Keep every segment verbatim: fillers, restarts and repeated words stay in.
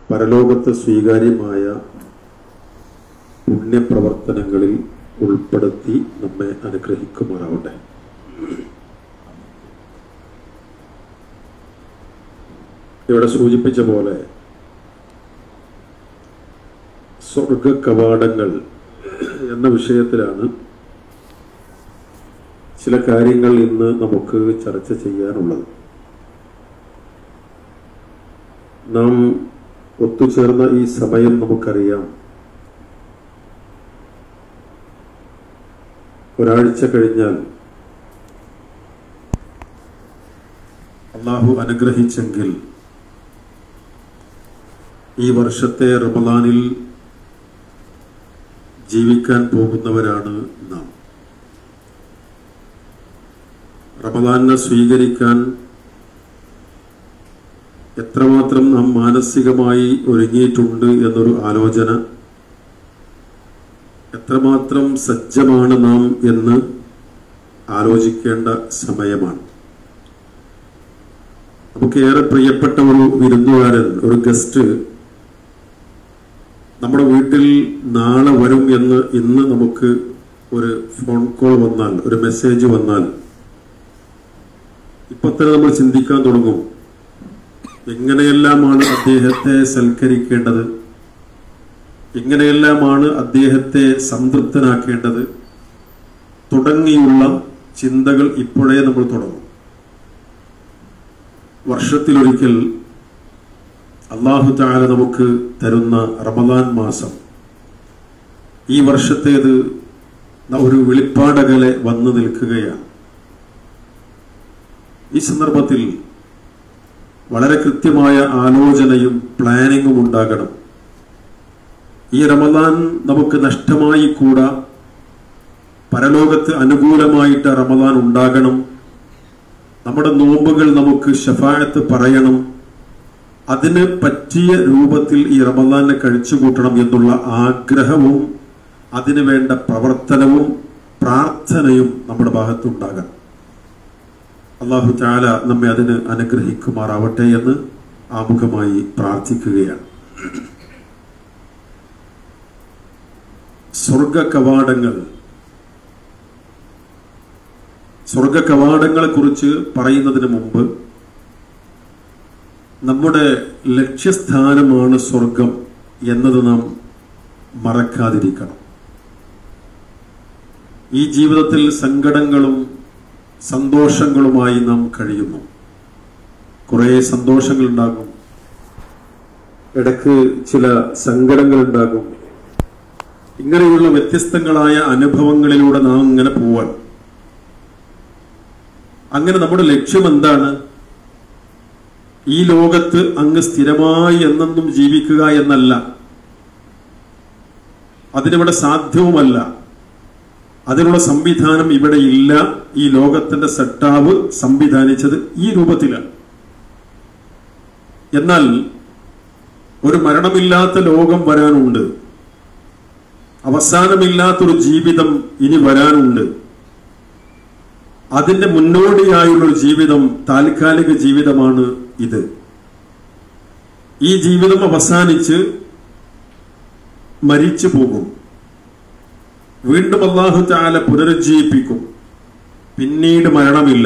പരലോകത്ത് സ്വീകാര്യമായ പുണ്യപ്രവർത്തനങ്ങളിൽ ഉൾപ്പെടുത്തി നമ്മെ അനുഗ്രഹിക്കുമാറാവട്ടെ. ഇവിടെ സൂചിപ്പിച്ച പോലെ സ്വർഗ കവാടങ്ങൾ എന്ന വിഷയത്തിലാണ് ചില കാര്യങ്ങൾ ഇന്ന് നമുക്ക് ചർച്ച ചെയ്യാനുള്ളത്. നാം ഒത്തുചേർന്ന ഈ സമയം നമുക്കറിയാം, ഒരാഴ്ച കഴിഞ്ഞാൽ അല്ലാഹു അനുഗ്രഹിച്ചെങ്കിൽ ഈ വർഷത്തെ റമളാനിൽ ജീവിക്കാൻ പോകുന്നവരാണ് നാം. റമളാനെ സ്വീകരിക്കാൻ എത്രമാത്രം നാം മാനസികമായി ഒരുങ്ങിയിട്ടുണ്ട് എന്നൊരു ആലോചന, എത്രമാത്രം സജ്ജമാണ് നാം എന്ന് ആലോചിക്കേണ്ട സമയമാണ്. നമുക്ക് ഏറെ പ്രിയപ്പെട്ട ഒരു വിരുന്നുകാരൻ, ഒരു ഗസ്റ്റ് നമ്മുടെ വീട്ടിൽ നാളെ വരും എന്ന് ഇന്ന് നമുക്ക് ഒരു ഫോൺ കോൾ വന്നാൽ, ഒരു മെസ്സേജ് വന്നാൽ ഇപ്പൊ തന്നെ നമ്മൾ ചിന്തിക്കാൻ തുടങ്ങും, എങ്ങനെയെല്ലാമാണ് അദ്ദേഹത്തെ സൽക്കരിക്കേണ്ടത്, എങ്ങനെയെല്ലാമാണ് അദ്ദേഹത്തെ സംതൃപ്തനാക്കേണ്ടത് തുടങ്ങിയുള്ള ചിന്തകൾ ഇപ്പോഴേ നമ്മൾ തുടങ്ങും. വർഷത്തിലൊരിക്കൽ അല്ലാഹു തആല നമുക്ക് തരുന്ന റമളാൻ മാസം ഈ വർഷത്തേത് ഒരു വെളിപ്പാടകലെ വന്നു നിൽക്കുകയാണ്. ഈ സന്ദർഭത്തിൽ വളരെ കൃത്യമായ ആലോചനയും പ്ലാനിങ്ങും ഉണ്ടാകണം. ഈ റമളാൻ നമുക്ക് നഷ്ടമായി കൂടാ, പരലോകത്ത് അനുകൂലമായിട്ട് റമളാൻ ഉണ്ടാകണം. നമ്മുടെ നോമ്പുകൾ നമുക്ക് ശഫാഅത്ത് പറയണം. അതിന് പറ്റിയ രൂപത്തിൽ ഈ റമളാനെ കഴിച്ചുകൂട്ടണം എന്നുള്ള ആഗ്രഹവും അതിനു വേണ്ട പ്രവർത്തനവും പ്രാർത്ഥനയും നമ്മുടെ ഭാഗത്തുണ്ടാകണം. അല്ലാഹു തആല നമ്മെ അതിന് അനുഗ്രഹിക്കുമാറാവട്ടെ എന്ന് ആമുഖമായി പ്രാർത്ഥിക്കുകയാണ്. സ്വർഗ കവാടങ്ങൾ, സ്വർഗ കവാടങ്ങളെ കുറിച്ച് പറയുന്നതിന് മുമ്പ് നമ്മുടെ ലക്ഷ്യസ്ഥാനമാണ് സ്വർഗം എന്നത് നാം മറക്കാതിരിക്കണം. ഈ ജീവിതത്തിൽ സങ്കടങ്ങളും സന്തോഷങ്ങളുമായി നാം കഴിയുന്നു. കുറെ സന്തോഷങ്ങൾ ഉണ്ടാകും, ഇടയ്ക്ക് ചില സങ്കടങ്ങൾ ഉണ്ടാകും. ഇങ്ങനെയുള്ള വ്യത്യസ്തങ്ങളായ അനുഭവങ്ങളിലൂടെ നാം ഇങ്ങനെ പോവാൻ. അങ്ങനെ നമ്മുടെ ലക്ഷ്യം എന്താണ്? ഈ ലോകത്ത് അങ്ങ് സ്ഥിരമായി എന്നെന്നും ജീവിക്കുക എന്നല്ല. അതിനിവിടെ സാധ്യവുമല്ല. അതിനുള്ള സംവിധാനം ഇവിടെ ഇല്ല. ഈ ലോകത്തിന്റെ സെട്ടാവ് സംവിധാനിച്ചത് ഈ രൂപത്തിലാണ്. എന്നാൽ ഒരു മരണമില്ലാത്ത ലോകം വരാനുണ്ട്. അവസാനമില്ലാത്തൊരു ജീവിതം ഇനി വരാനുണ്ട്. അതിന്റെ മുന്നോടിയായുള്ളൊരു ജീവിതം താൽക്കാലിക ജീവിതമാണ് ഇത്. ഈ ജീവിതം അവസാനിച്ച് മരിച്ചു പോകും. വീണ്ടും അല്ലാഹു തആല പുനരുജ്ജീവിപ്പിക്കും. പിന്നീട് മരണമില്ല.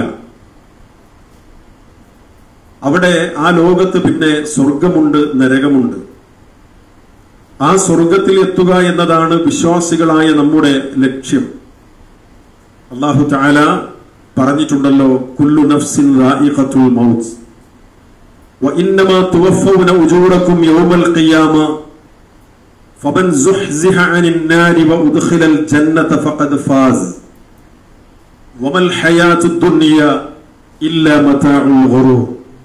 അവിടെ ആ ലോകത്ത് പിന്നെ സ്വർഗമുണ്ട്, നരകമുണ്ട്. ആ സ്വർഗത്തിൽ എത്തുക എന്നതാണ് വിശ്വാസികളായ നമ്മുടെ ലക്ഷ്യം. അല്ലാഹു തആല പറഞ്ഞിട്ടുണ്ടല്ലോ, കുല്ലു നഫ്സിൻ റായിഖത്തുൽ മൗത്ത് വഇന്നമാ തുവഫൗന ഉജൂറകും യൗമൽ ഖിയാമ ഫമൻ സുഹ്സിഹ അനിൻ നാരി വഉദ്ഖിലൽ ജന്നത ഫഖദ് ഫാസ് വമൽ ഹയാത്തുദ് ദുനിയ ഇല്ലാ മതാഉൽ ഗുറൂർ.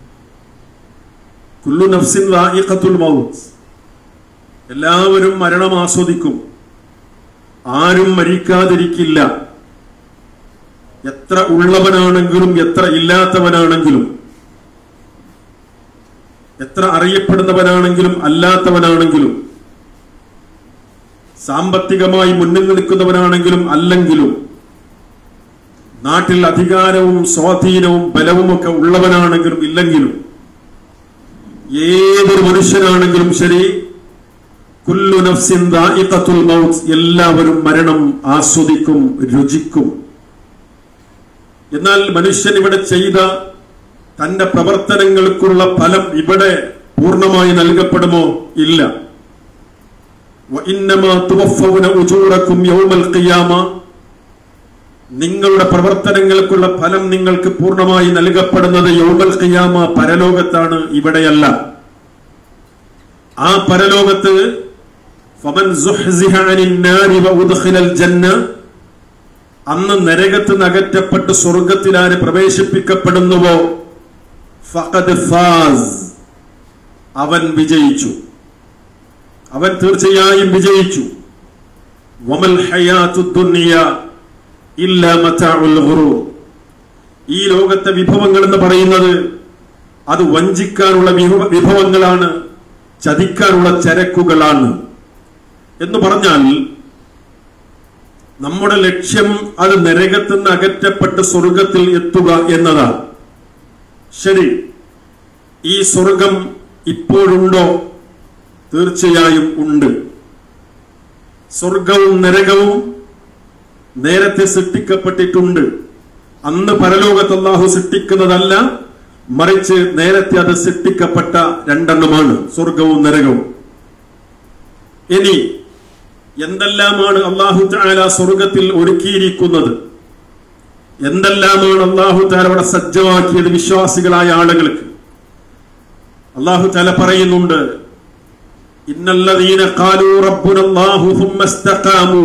കുല്ലു നഫ്സിൻ റായിഖത്തുൽ മൗത്ത്, എല്ലാവരും മരണം ആസ്വദിക്കും. ആരും മരിക്കാതിരിക്കില്ല. എത്ര ഉള്ളവനാണെങ്കിലും എത്ര ഇല്ലാത്തവനാണെങ്കിലും, എത്ര അറിയപ്പെടുന്നവനാണെങ്കിലും അല്ലാത്തവനാണെങ്കിലും, സാമ്പത്തികമായി മുന്നിൽ നിൽക്കുന്നവനാണെങ്കിലും അല്ലെങ്കിലും, നാട്ടിൽ അധികാരവും സ്വാധീനവും ബലവുമൊക്കെ ഉള്ളവനാണെങ്കിലും ഇല്ലെങ്കിലും, ഏതൊരു മനുഷ്യനാണെങ്കിലും ശരി, കുല്ലു നഫ്സിൻ ദാഇഖത്തുൽ മൗത്ത്, എല്ലാവരും മരണം ആസ്വദിക്കും, രുചിക്കും. എന്നാൽ മനുഷ്യൻ ഇവിടെ ചെയ്ത തന്റെ പ്രവർത്തനങ്ങൾക്കുള്ള ഫലം ഇവിടെ പൂർണ്ണമായി നൽകപ്പെടുമോ? ഇല്ല. വഇന്നമാ തുവഫൗന ഉജൂറകും യൗമൽ ഖിയാമ, നിങ്ങളുടെ പ്രവർത്തനങ്ങൾക്കുള്ള ഫലം നിങ്ങൾക്ക് പൂർണ്ണമായി നൽകപ്പെടുന്നത് യൗമൽ ഖിയാമ, പരലോകത്താണ്, ഇവിടെയല്ല. ആ പരലോകത്ത് ഫമൻ സുഹ്സിഹ അനിൻ നാരി വഉദ്ഖിലൽ ജന്ന, അന്ന് നരകത്ത് നകറ്റപ്പെട്ട് സ്വർഗത്തിൽ ആര് പ്രവേശിപ്പിക്കപ്പെടുന്നുവോ ഫഖദ് ഫാസ്, അവൻ വിജയിച്ചു, അവൻ തീർച്ചയായും വിജയിച്ചു. വമൽ ഹയാത്തുദ് ദുനിയ ഇല്ലാ മതാഉൽ ഗുറൂർ, ഈ ലോകത്തെ വിഭവങ്ങൾ എന്ന് പറയുന്നത് അത് വഞ്ചിക്കാനുള്ള വിഭവങ്ങളാണ്, ചതിക്കാനുള്ള ചരക്കുകളാണ്. എന്ന് പറഞ്ഞാൽ നമ്മുടെ ലക്ഷ്യം അത് നരകത്തിൽ നിന്ന് അകറ്റപ്പെട്ട് സ്വർഗത്തിൽ എത്തുക എന്നതാണ്. ശരി, ഈ സ്വർഗം ഇപ്പോഴുണ്ടോ? തീർച്ചയായും ഉണ്ട്. സ്വർഗവും നരകവും നേരത്തെ സൃഷ്ടിക്കപ്പെട്ടിട്ടുണ്ട്. അന്ന് പരലോകത്ത് അല്ലാഹു സൃഷ്ടിക്കുന്നതല്ല, മറിച്ച് നേരത്തെ അത് സൃഷ്ടിക്കപ്പെട്ട രണ്ടെണ്ണമാണ്, സ്വർഗവും നരകവും. ഇനി എന്തെല്ലാമാണ് അല്ലാഹു തആല സ്വർഗത്തിൽ ഒരുക്കിയിരിക്കുന്നത്, എന്തെല്ലാമാണ് അല്ലാഹു തആല അവിടെ സജ്ജമാക്കിയത് വിശ്വാസികളായ ആളുകൾക്ക്? അല്ലാഹു തആല പറയുന്നുണ്ട്, ഇന്നല്ലദീന ഖാലൂ റബ്ബുനല്ലാഹു സുമ്മ ഇസ്തഖാമൂ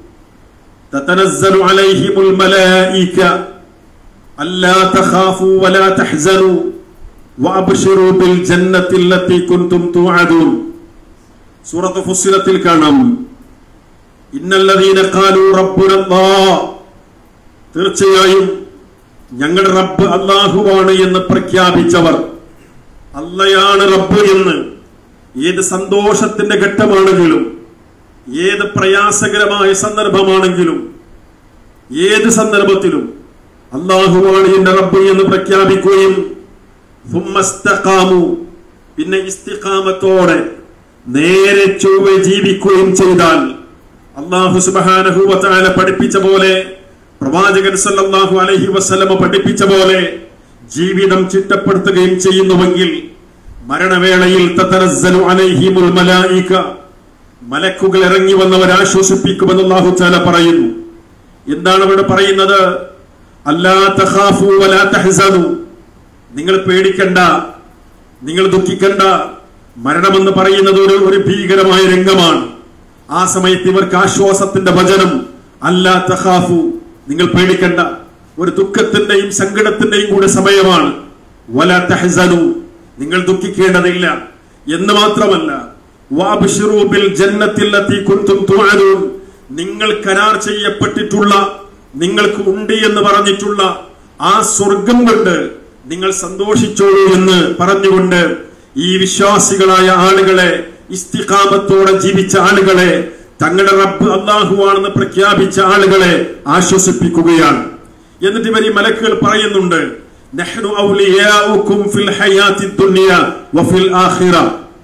തതനസ്സലു അലൈഹിമുൽ മലായിക അല്ലാ തഖാഫൂ വലാ തഹ്സനൂ വഅബ്ശിറൂ ബിൽ ജന്നത്തി അല്ലത്തി കുൻതും തുഅദൂൻ. സൂറത്ത് ഫുസ്സിലത്തിൽ കാണാം, ഇന്നല്ലദീന ഖാലൂ റബ്ബുനല്ലാഹ്, തീർച്ചയായും ഞങ്ങളുടെ റബ്ബ് അല്ലാഹുവാണ് എന്ന് പ്രഖ്യാപിച്ചവർ, അല്ലയാണ് റബ്ബ് എന്ന് ഏത് സന്തോഷത്തിന്റെ ഘട്ടമാണെങ്കിലും, ഏത് പ്രയാസകരമായ സന്ദർഭമാണെങ്കിലും, ഏത് സന്ദർഭത്തിലും അല്ലാഹുവാണ് എന്റെ റബ്ബ് എന്ന് പ്രഖ്യാപിക്കുകയും സുമ്മ ഇസ്തഖാമു, പിന്നെ ഇസ്തിഖാമത്തോടെ നേരെ ചൊവ്വെ ജീവിക്കുകയും ചെയ്താൽ, അല്ലാഹു സുബ്ഹാനഹു വ തആല പഠിപ്പിച്ച പോലെ, പ്രവാചകൻ സല്ലല്ലാഹു അലൈഹി വസല്ലമ പഠിപ്പിച്ച പോലെ ജീവിതം ചിട്ടപ്പെടുത്തുകയും ചെയ്യുന്നുവെങ്കിൽ മരണവേളയിൽ തതനസ്സലു അലൈഹിമുൽ മലായിക, മലക്കുകൾ ഇറങ്ങി വന്നവരെ ആശ്വസിപ്പിക്കുമെന്ന് അല്ലാഹു തആല പറയുന്നു. എന്താണ് അവിടെ പറയുന്നത്? അല്ലാ തഖാഫു വലാ തഹ്സനു, നിങ്ങൾ പേടിക്കണ്ട, നിങ്ങൾ ദുഃഖിക്കണ്ട. മരണമെന്ന് പറയുന്നത് ഒരു ഒരു ഭീകരമായ രംഗമാണ്. ആ സമയത്ത് ഇവർക്ക് ആശ്വാസത്തിന്റെ വചനം, അല്ലാ തഖാഫു, നിങ്ങൾ പേടിക്കണ്ട, ഒരു ദുഃഖത്തിന്റെയും സങ്കടത്തിന്റെയും കൂടെ സമയമാണ്. വലാ തഹ്സനു, നിങ്ങൾ ദുഃഖിക്കേണ്ടതില്ല എന്ന് മാത്രമല്ല, വഅബ്ശിറൂ ബിൽ ജന്നത്തി അല്ലത്തി കുൻതും തുഅദൂൻ, നിങ്ങൾ കരാർ ചെയ്യപ്പെട്ടിട്ടുള്ള, നിങ്ങൾക്ക് ഉണ്ട് എന്ന് പറഞ്ഞിട്ടുള്ള ആ സ്വർഗം കൊണ്ട് നിങ്ങൾ സന്തോഷിച്ചോളൂ എന്ന് പറഞ്ഞുകൊണ്ട് ഈ വിശ്വാസികളായ ആളുകളെ, ഇസ്തിഖാമത്തോടെ ജീവിച്ച ആളുകളെ, തങ്ങളുടെ റബ്ബ് അല്ലാഹുവാണെന്ന് പ്രഖ്യാപിച്ച ആളുകളെ ആശ്വസിപ്പിക്കുകയാണ്. എന്നിട്ട് ഇവർ ഈ മലക്കുകൾ പറയുന്നുണ്ട്, നഹ്നു ഔലിയാഉകും ഫിൽ ഹയാത്തി ദുനിയ വഫിൽ ആഖിറ,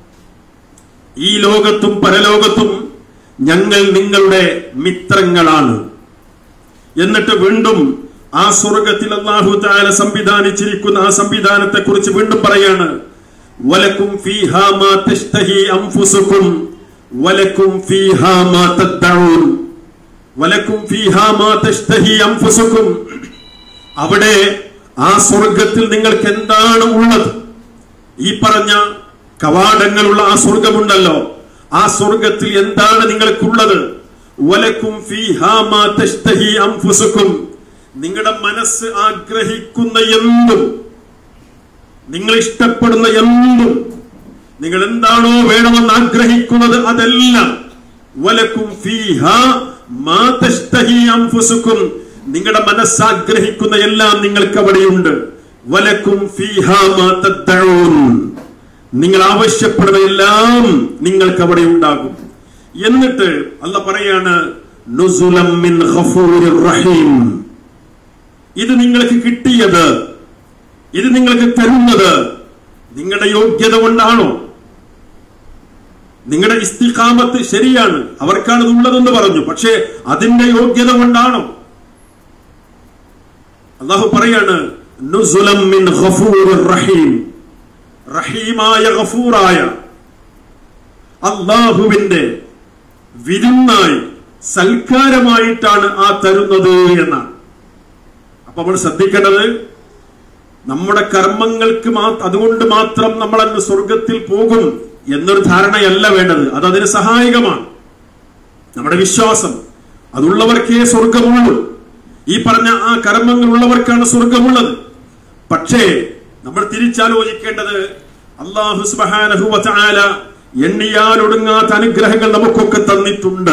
ഈ ലോകത്തും പരലോകത്തും ഞങ്ങൾ നിങ്ങളുടെ മിത്രങ്ങളാണ്. എന്നിട്ട് വീണ്ടും ആ സ്വർഗത്തിൽ അല്ലാഹു തആല സംവിധാനിച്ചിരിക്കുന്ന ആ സംവിധാനത്തെ കുറിച്ച് വീണ്ടും പറയാണ്, വലക്കും ഫീഹാ മാ തശ്തഹി അൻഫുസുകും വലക്കും ഫീഹാ മാ തദ്ദഊൻ, വലക്കും ഫീഹാ മാ തശ്തഹി അൻഫുസുകും, അവിടെ ആ സ്വർഗത്തിൽ നിങ്ങൾക്ക് എന്താണ് ഉള്ളത്? ഈ പറഞ്ഞ കവാടങ്ങളുള്ള ആ സ്വർഗമുണ്ടല്ലോ, ആ സ്വർഗത്തിൽ എന്താണ് നിങ്ങൾക്കുള്ളത്? വലക്കും ഫീഹാ മാ തശ്തഹി അൻഫുസുകും, നിങ്ങളുടെ മനസ്സ് ആഗ്രഹിക്കുന്ന എന്തും, നിങ്ങൾ ഇഷ്ടപ്പെടുന്ന എന്തും, നിങ്ങൾ എന്താണോ വേണമെന്ന് ആഗ്രഹിക്കുന്നത് അതെല്ലാം, വലക്കും ഫീഹാ മാ തശ്തഹി അൻഫുസുകും, നിങ്ങളുടെ മനസ്സാഗ്രഹിക്കുന്ന എല്ലാം നിങ്ങൾക്ക് അവിടെയുണ്ട്. വലക്കും ഫീഹാ മാ തദ്ദഊൻ, നിങ്ങൾ ആവശ്യപ്പെടുന്ന എല്ലാം നിങ്ങൾക്ക് അവിടെ ഉണ്ടാകും. എന്നിട്ട് അല്ലാഹ് പറയാണ്, നുസുലം മിൻ ഗഫൂരിർ റഹീം, ഇത് നിങ്ങൾക്ക് കിട്ടിയത്, ഇത് നിങ്ങൾക്ക് തരുന്നത് നിങ്ങളുടെ യോഗ്യത കൊണ്ടാണോ? നിങ്ങളുടെ ഇസ്തിഖാമത്ത് ശരിയാണ്, അവർക്കാണ് ഉള്ളതെന്ന് പറഞ്ഞു, പക്ഷേ അതിന്റെ യോഗ്യത കൊണ്ടാണോ? അല്ലാഹു പറയാണ് നുസുലം മിൻ ഗഫൂറിർ റഹീം, റഹീമായ ഗഫൂറായ അല്ലാഹുവിന്റെ വിരുന്നായി സൽക്കാരമായിട്ടാണ് ആ തരുന്നത് എന്നാണ്. അപ്പൊ നമ്മൾ ശ്രദ്ധിക്കേണ്ടത് നമ്മുടെ കർമ്മങ്ങൾക്ക് അതുകൊണ്ട് മാത്രം നമ്മൾ അങ്ങ് സ്വർഗത്തിൽ പോകും എന്നൊരു ധാരണയല്ല വേണ്ടത്. അത് അതിന് സഹായകമാണ്. നമ്മുടെ വിശ്വാസം അതുള്ളവർക്കേ സ്വർഗമുള്ളൂ. ഈ പറഞ്ഞ ആ കർമ്മങ്ങൾ ഉള്ളവർക്കാണ് സ്വർഗമുള്ളത്. പക്ഷേ നമ്മൾ തിരിച്ചാലോചിക്കേണ്ടത് അല്ലാഹു സുബ്ഹാനഹു വ തആല എണ്ണിയാൽ ഒടുങ്ങാത്ത അനുഗ്രഹങ്ങൾ നമുക്കൊക്കെ തന്നിട്ടുണ്ട്.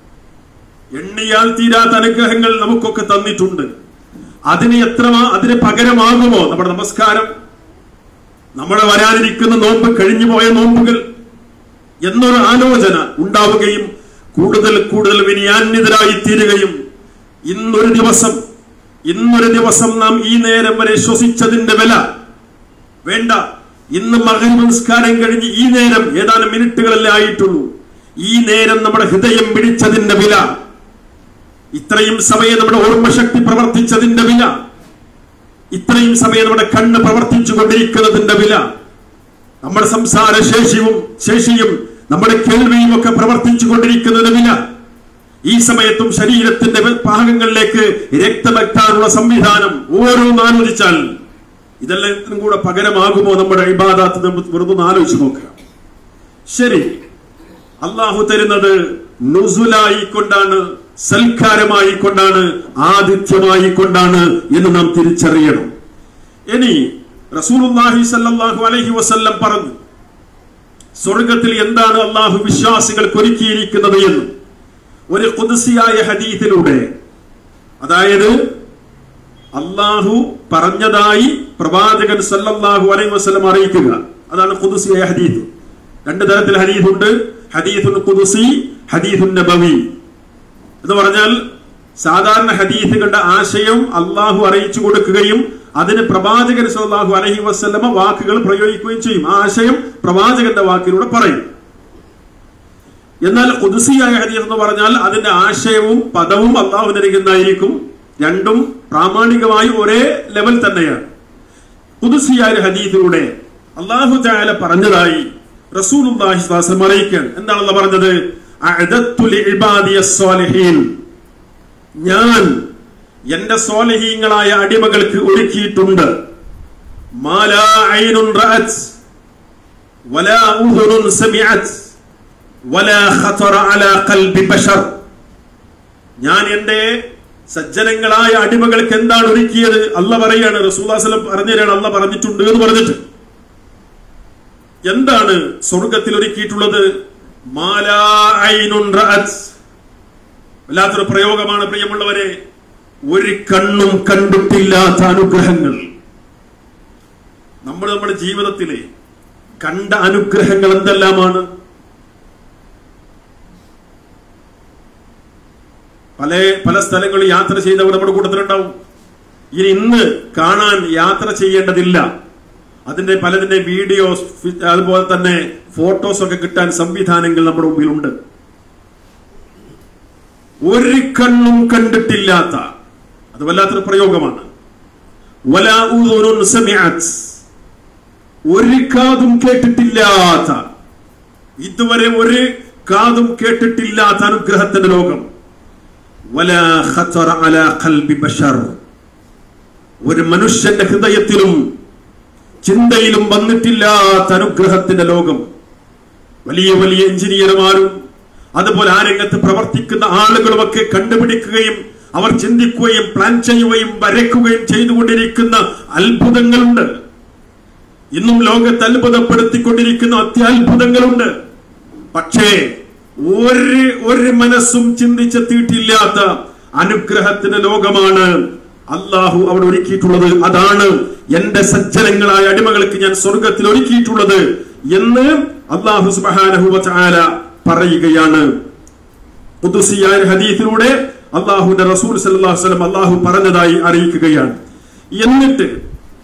എണ്ണിയാൽ തീരാത്ത അനുഗ്രഹങ്ങൾ നമുക്കൊക്കെ തന്നിട്ടുണ്ട്. അതിന് എത്ര അതിന് പകരമാകുമോ നമ്മുടെ നമസ്കാരം, നമ്മുടെ വരാനിരിക്കുന്ന നോമ്പ്, കഴിഞ്ഞു പോയ നോമ്പുകൾ എന്നൊരു ആലോചന ഉണ്ടാവുകയും കൂടുതൽ കൂടുതൽ വിനയാന്വിതരായി തീരുകയും ഇന്നൊരു ദിവസം ഇന്നൊരു ദിവസം നാം ഈ നേരം വരെ ശ്വസിച്ചതിന്റെ വില വേണ്ട, ഇന്ന് മഗ്‌രിബ് നമസ്കാരം കഴിഞ്ഞ് ഈ നേരം ഏതാനും മിനിറ്റുകളല്ലേ ആയിട്ടുള്ളൂ, ഈ നേരം നമ്മുടെ ഹൃദയം പിടിച്ചതിന്റെ വില, ഇത്രയും സമയം നമ്മുടെ ഓർമ്മശക്തി പ്രവർത്തിച്ചതിന്റെ വില, ഇത്രയും സമയം നമ്മുടെ കണ്ണ് പ്രവർത്തിച്ചു കൊണ്ടിരിക്കുന്നതിന്റെ വില, നമ്മുടെ സംസാര ശേഷിയും ശേഷിയും നമ്മുടെ കേൾവിയും ഒക്കെ പ്രവർത്തിച്ചു കൊണ്ടിരിക്കുന്നതിന്റെ വില, ഈ സമയത്തും ശരീരത്തിന്റെ ഭാഗങ്ങളിലേക്ക് രക്തമെത്താനുള്ള സംവിധാനം ഓരോന്ന് ആലോചിച്ചാൽ ഇതെല്ലാം കൂടെ പകരമാകുമോ നമ്മുടെ ഇബാദത്ത്? വെറുതെ ആലോചിച്ച് നോക്കുക. ശരി, അള്ളാഹു തരുന്നത് നുസുലായി കൊണ്ടാണ്, സൽക്കാരമായി കൊണ്ടാണ്, ആതിഥ്യമായി കൊണ്ടാണ് എന്ന് നാം തിരിച്ചറിയണം. ഇനി റസൂലുള്ളാഹി സ്വല്ലല്ലാഹു അലൈഹി വസല്ലം പറഞ്ഞു സ്വർഗത്തിൽ എന്താണ് അള്ളാഹു വിശ്വാസികൾക്ക് ഒരുക്കിയിരിക്കുന്നത് എന്ന് ഒരു ഖുദ്സിയായ ഹദീസിലൂടെ, അതായത് അള്ളാഹു പറഞ്ഞതായി പ്രവാചകൻ സല്ലല്ലാഹു അലൈഹി വസല്ലം അറിയിക്കുക, അതാണ് ഖുദ്സിയായ ഹദീസ്. രണ്ട് തരത്തിൽ ഹദീസ് ഉണ്ട്, ഹദീസുൽ ഖുദ്സി, ഹദീസുൻ നബവി. എന്ന് പറഞ്ഞാൽ സാധാരണ ഹദീസുകളുടെ ആശയം അള്ളാഹു അറിയിച്ചു കൊടുക്കുകയും അതിന് പ്രവാചകൻ സല്ലല്ലാഹു അലൈഹി വസല്ലമ വാക്കുകൾ പ്രയോഗിക്കുകയും ചെയ്യും. ആ ആശയം പ്രവാചകന്റെ വാക്കിലൂടെ പറയും. എന്നാൽ ഖുദ്സിയായ ഹദീസ് എന്ന് പറഞ്ഞാൽ അതിന്റെ ആശയവും പദവും അള്ളാഹുവിന്റെ അരികുന്നതായിരിക്കും. രണ്ടും പ്രാമാണികമായി ഒരേ ലെവൽ തന്നെയാണ്. ഖുദ്സിയായ ഹദീസിലൂടെ അല്ലാഹു തആല പറഞ്ഞതായി റസൂലുള്ളാഹി സ്വല്ലല്ലാഹു അലൈഹി വസല്ലം അറിയിക്കാൻ. എന്താണ് അല്ലാഹു പറഞ്ഞത്? അഅദത്തു ലിഇബാദിയസ് സ്വാലിഹീൻ, ഞാൻ എന്റെ സ്വാലിഹീങ്ങളായ അടിമകൾക്ക് ഒരുക്കിയിട്ടുണ്ട്. മാലാ ഐനുൻ റഅത് വലാ ഉദുനുൻ സമിഅത് വലാ ഖതറ അലാ ഖൽബി ബശർ. ഞാൻ എന്റെ സജ്ജനങ്ങളായ അടിമകൾക്ക് എന്താണ് ഒരുക്കിയത്? അല്ലാഹു പറയാണ്, റസൂലുള്ളാഹി സ്വല്ലല്ലാഹു അലൈഹി വസല്ലം പറഞ്ഞുതരാണ്, അല്ലാഹു പറഞ്ഞിട്ടുണ്ട് എന്ന് പറഞ്ഞിട്ട്. എന്താണ് സ്വർഗത്തിൽ ഒരുക്കിയിട്ടുള്ളത്? മാലാ ഐനുൻ റഅത്. വല്ലാത്തൊരു പ്രയോഗമാണ് പ്രിയമുള്ളവരെ. ഒരു കണ്ണും കണ്ടിട്ടില്ലാത്ത അനുഗ്രഹങ്ങൾ. നമ്മൾ നമ്മുടെ ജീവിതത്തിലെ കണ്ട അനുഗ്രഹങ്ങൾ എന്തെല്ലാമാണ്? പല പല സ്ഥലങ്ങളിൽ യാത്ര ചെയ്തവർ നമ്മുടെ കൂട്ടത്തിലുണ്ടാവും. ഇനി ഇന്ന് കാണാൻ യാത്ര ചെയ്യേണ്ടതില്ല, അതിന്റെ പലതിന്റെ വീഡിയോസ് അതുപോലെ തന്നെ ഫോട്ടോസ് ഒക്കെ കിട്ടാൻ സംവിധാനങ്ങൾ നമ്മുടെ മുമ്പിലുണ്ട്. ഒരു കണ്ണും കണ്ടിട്ടില്ലാത്ത, അത് വല്ലാത്തൊരു പ്രയോഗമാണ്. വലാ ഉദുനുൻ സമിഅത്, ഒരു കാതും കേട്ടിട്ടില്ലാത്ത, ഇതുവരെ ഒരു കാതും കേട്ടിട്ടില്ലാത്ത അനുഗ്രഹത്തിന്റെ ലോകം. വലാ ഖതറ അലാ ഖൽബി ബശർ, ഒരു മനുഷ്യന്റെ ഹൃദയത്തിലും ചിന്തയിലും വന്നിട്ടില്ലാത്ത അനുഗ്രഹത്തിന്റെ ലോകം. വലിയ വലിയ എഞ്ചിനീയർമാരും അതുപോലെ ആ രംഗത്ത് പ്രവർത്തിക്കുന്ന ആളുകളുമൊക്കെ കണ്ടുപിടിക്കുകയും അവർ ചിന്തിക്കുകയും പ്ലാൻ ചെയ്യുകയും വരയ്ക്കുകയും ചെയ്തുകൊണ്ടിരിക്കുന്ന അത്ഭുതങ്ങളുണ്ട്. ഇന്നും ലോകത്ത് അത്ഭുതപ്പെടുത്തിക്കൊണ്ടിരിക്കുന്ന അത്യാത്ഭുതങ്ങളുണ്ട്. പക്ഷേ ഒരു ഒരു മനസ്സും ചിന്തിച്ചെത്തിയിട്ടില്ലാത്ത അനുഗ്രഹത്തിന്റെ ലോകമാണ് അള്ളാഹു അവിടെ ഒരുക്കിയിട്ടുള്ളത്. അതാണ് എന്റെ സജ്ജനങ്ങളായ അടിമകൾക്ക് ഞാൻ സ്വർഗത്തിൽ ഒരുക്കിയിട്ടുള്ളത് എന്ന് അല്ലാഹു സുബ്ഹാനഹു വ തആല പറയുകയാണ്. ഖുദ്സിയായ ഹദീസിലൂടെ അല്ലാഹുവിന്റെ റസൂൽ സല്ലല്ലാഹു അലൈഹി വസല്ലം അല്ലാഹു പറഞ്ഞതായി അറിയിക്കുകയാണ്. എന്നിട്ട്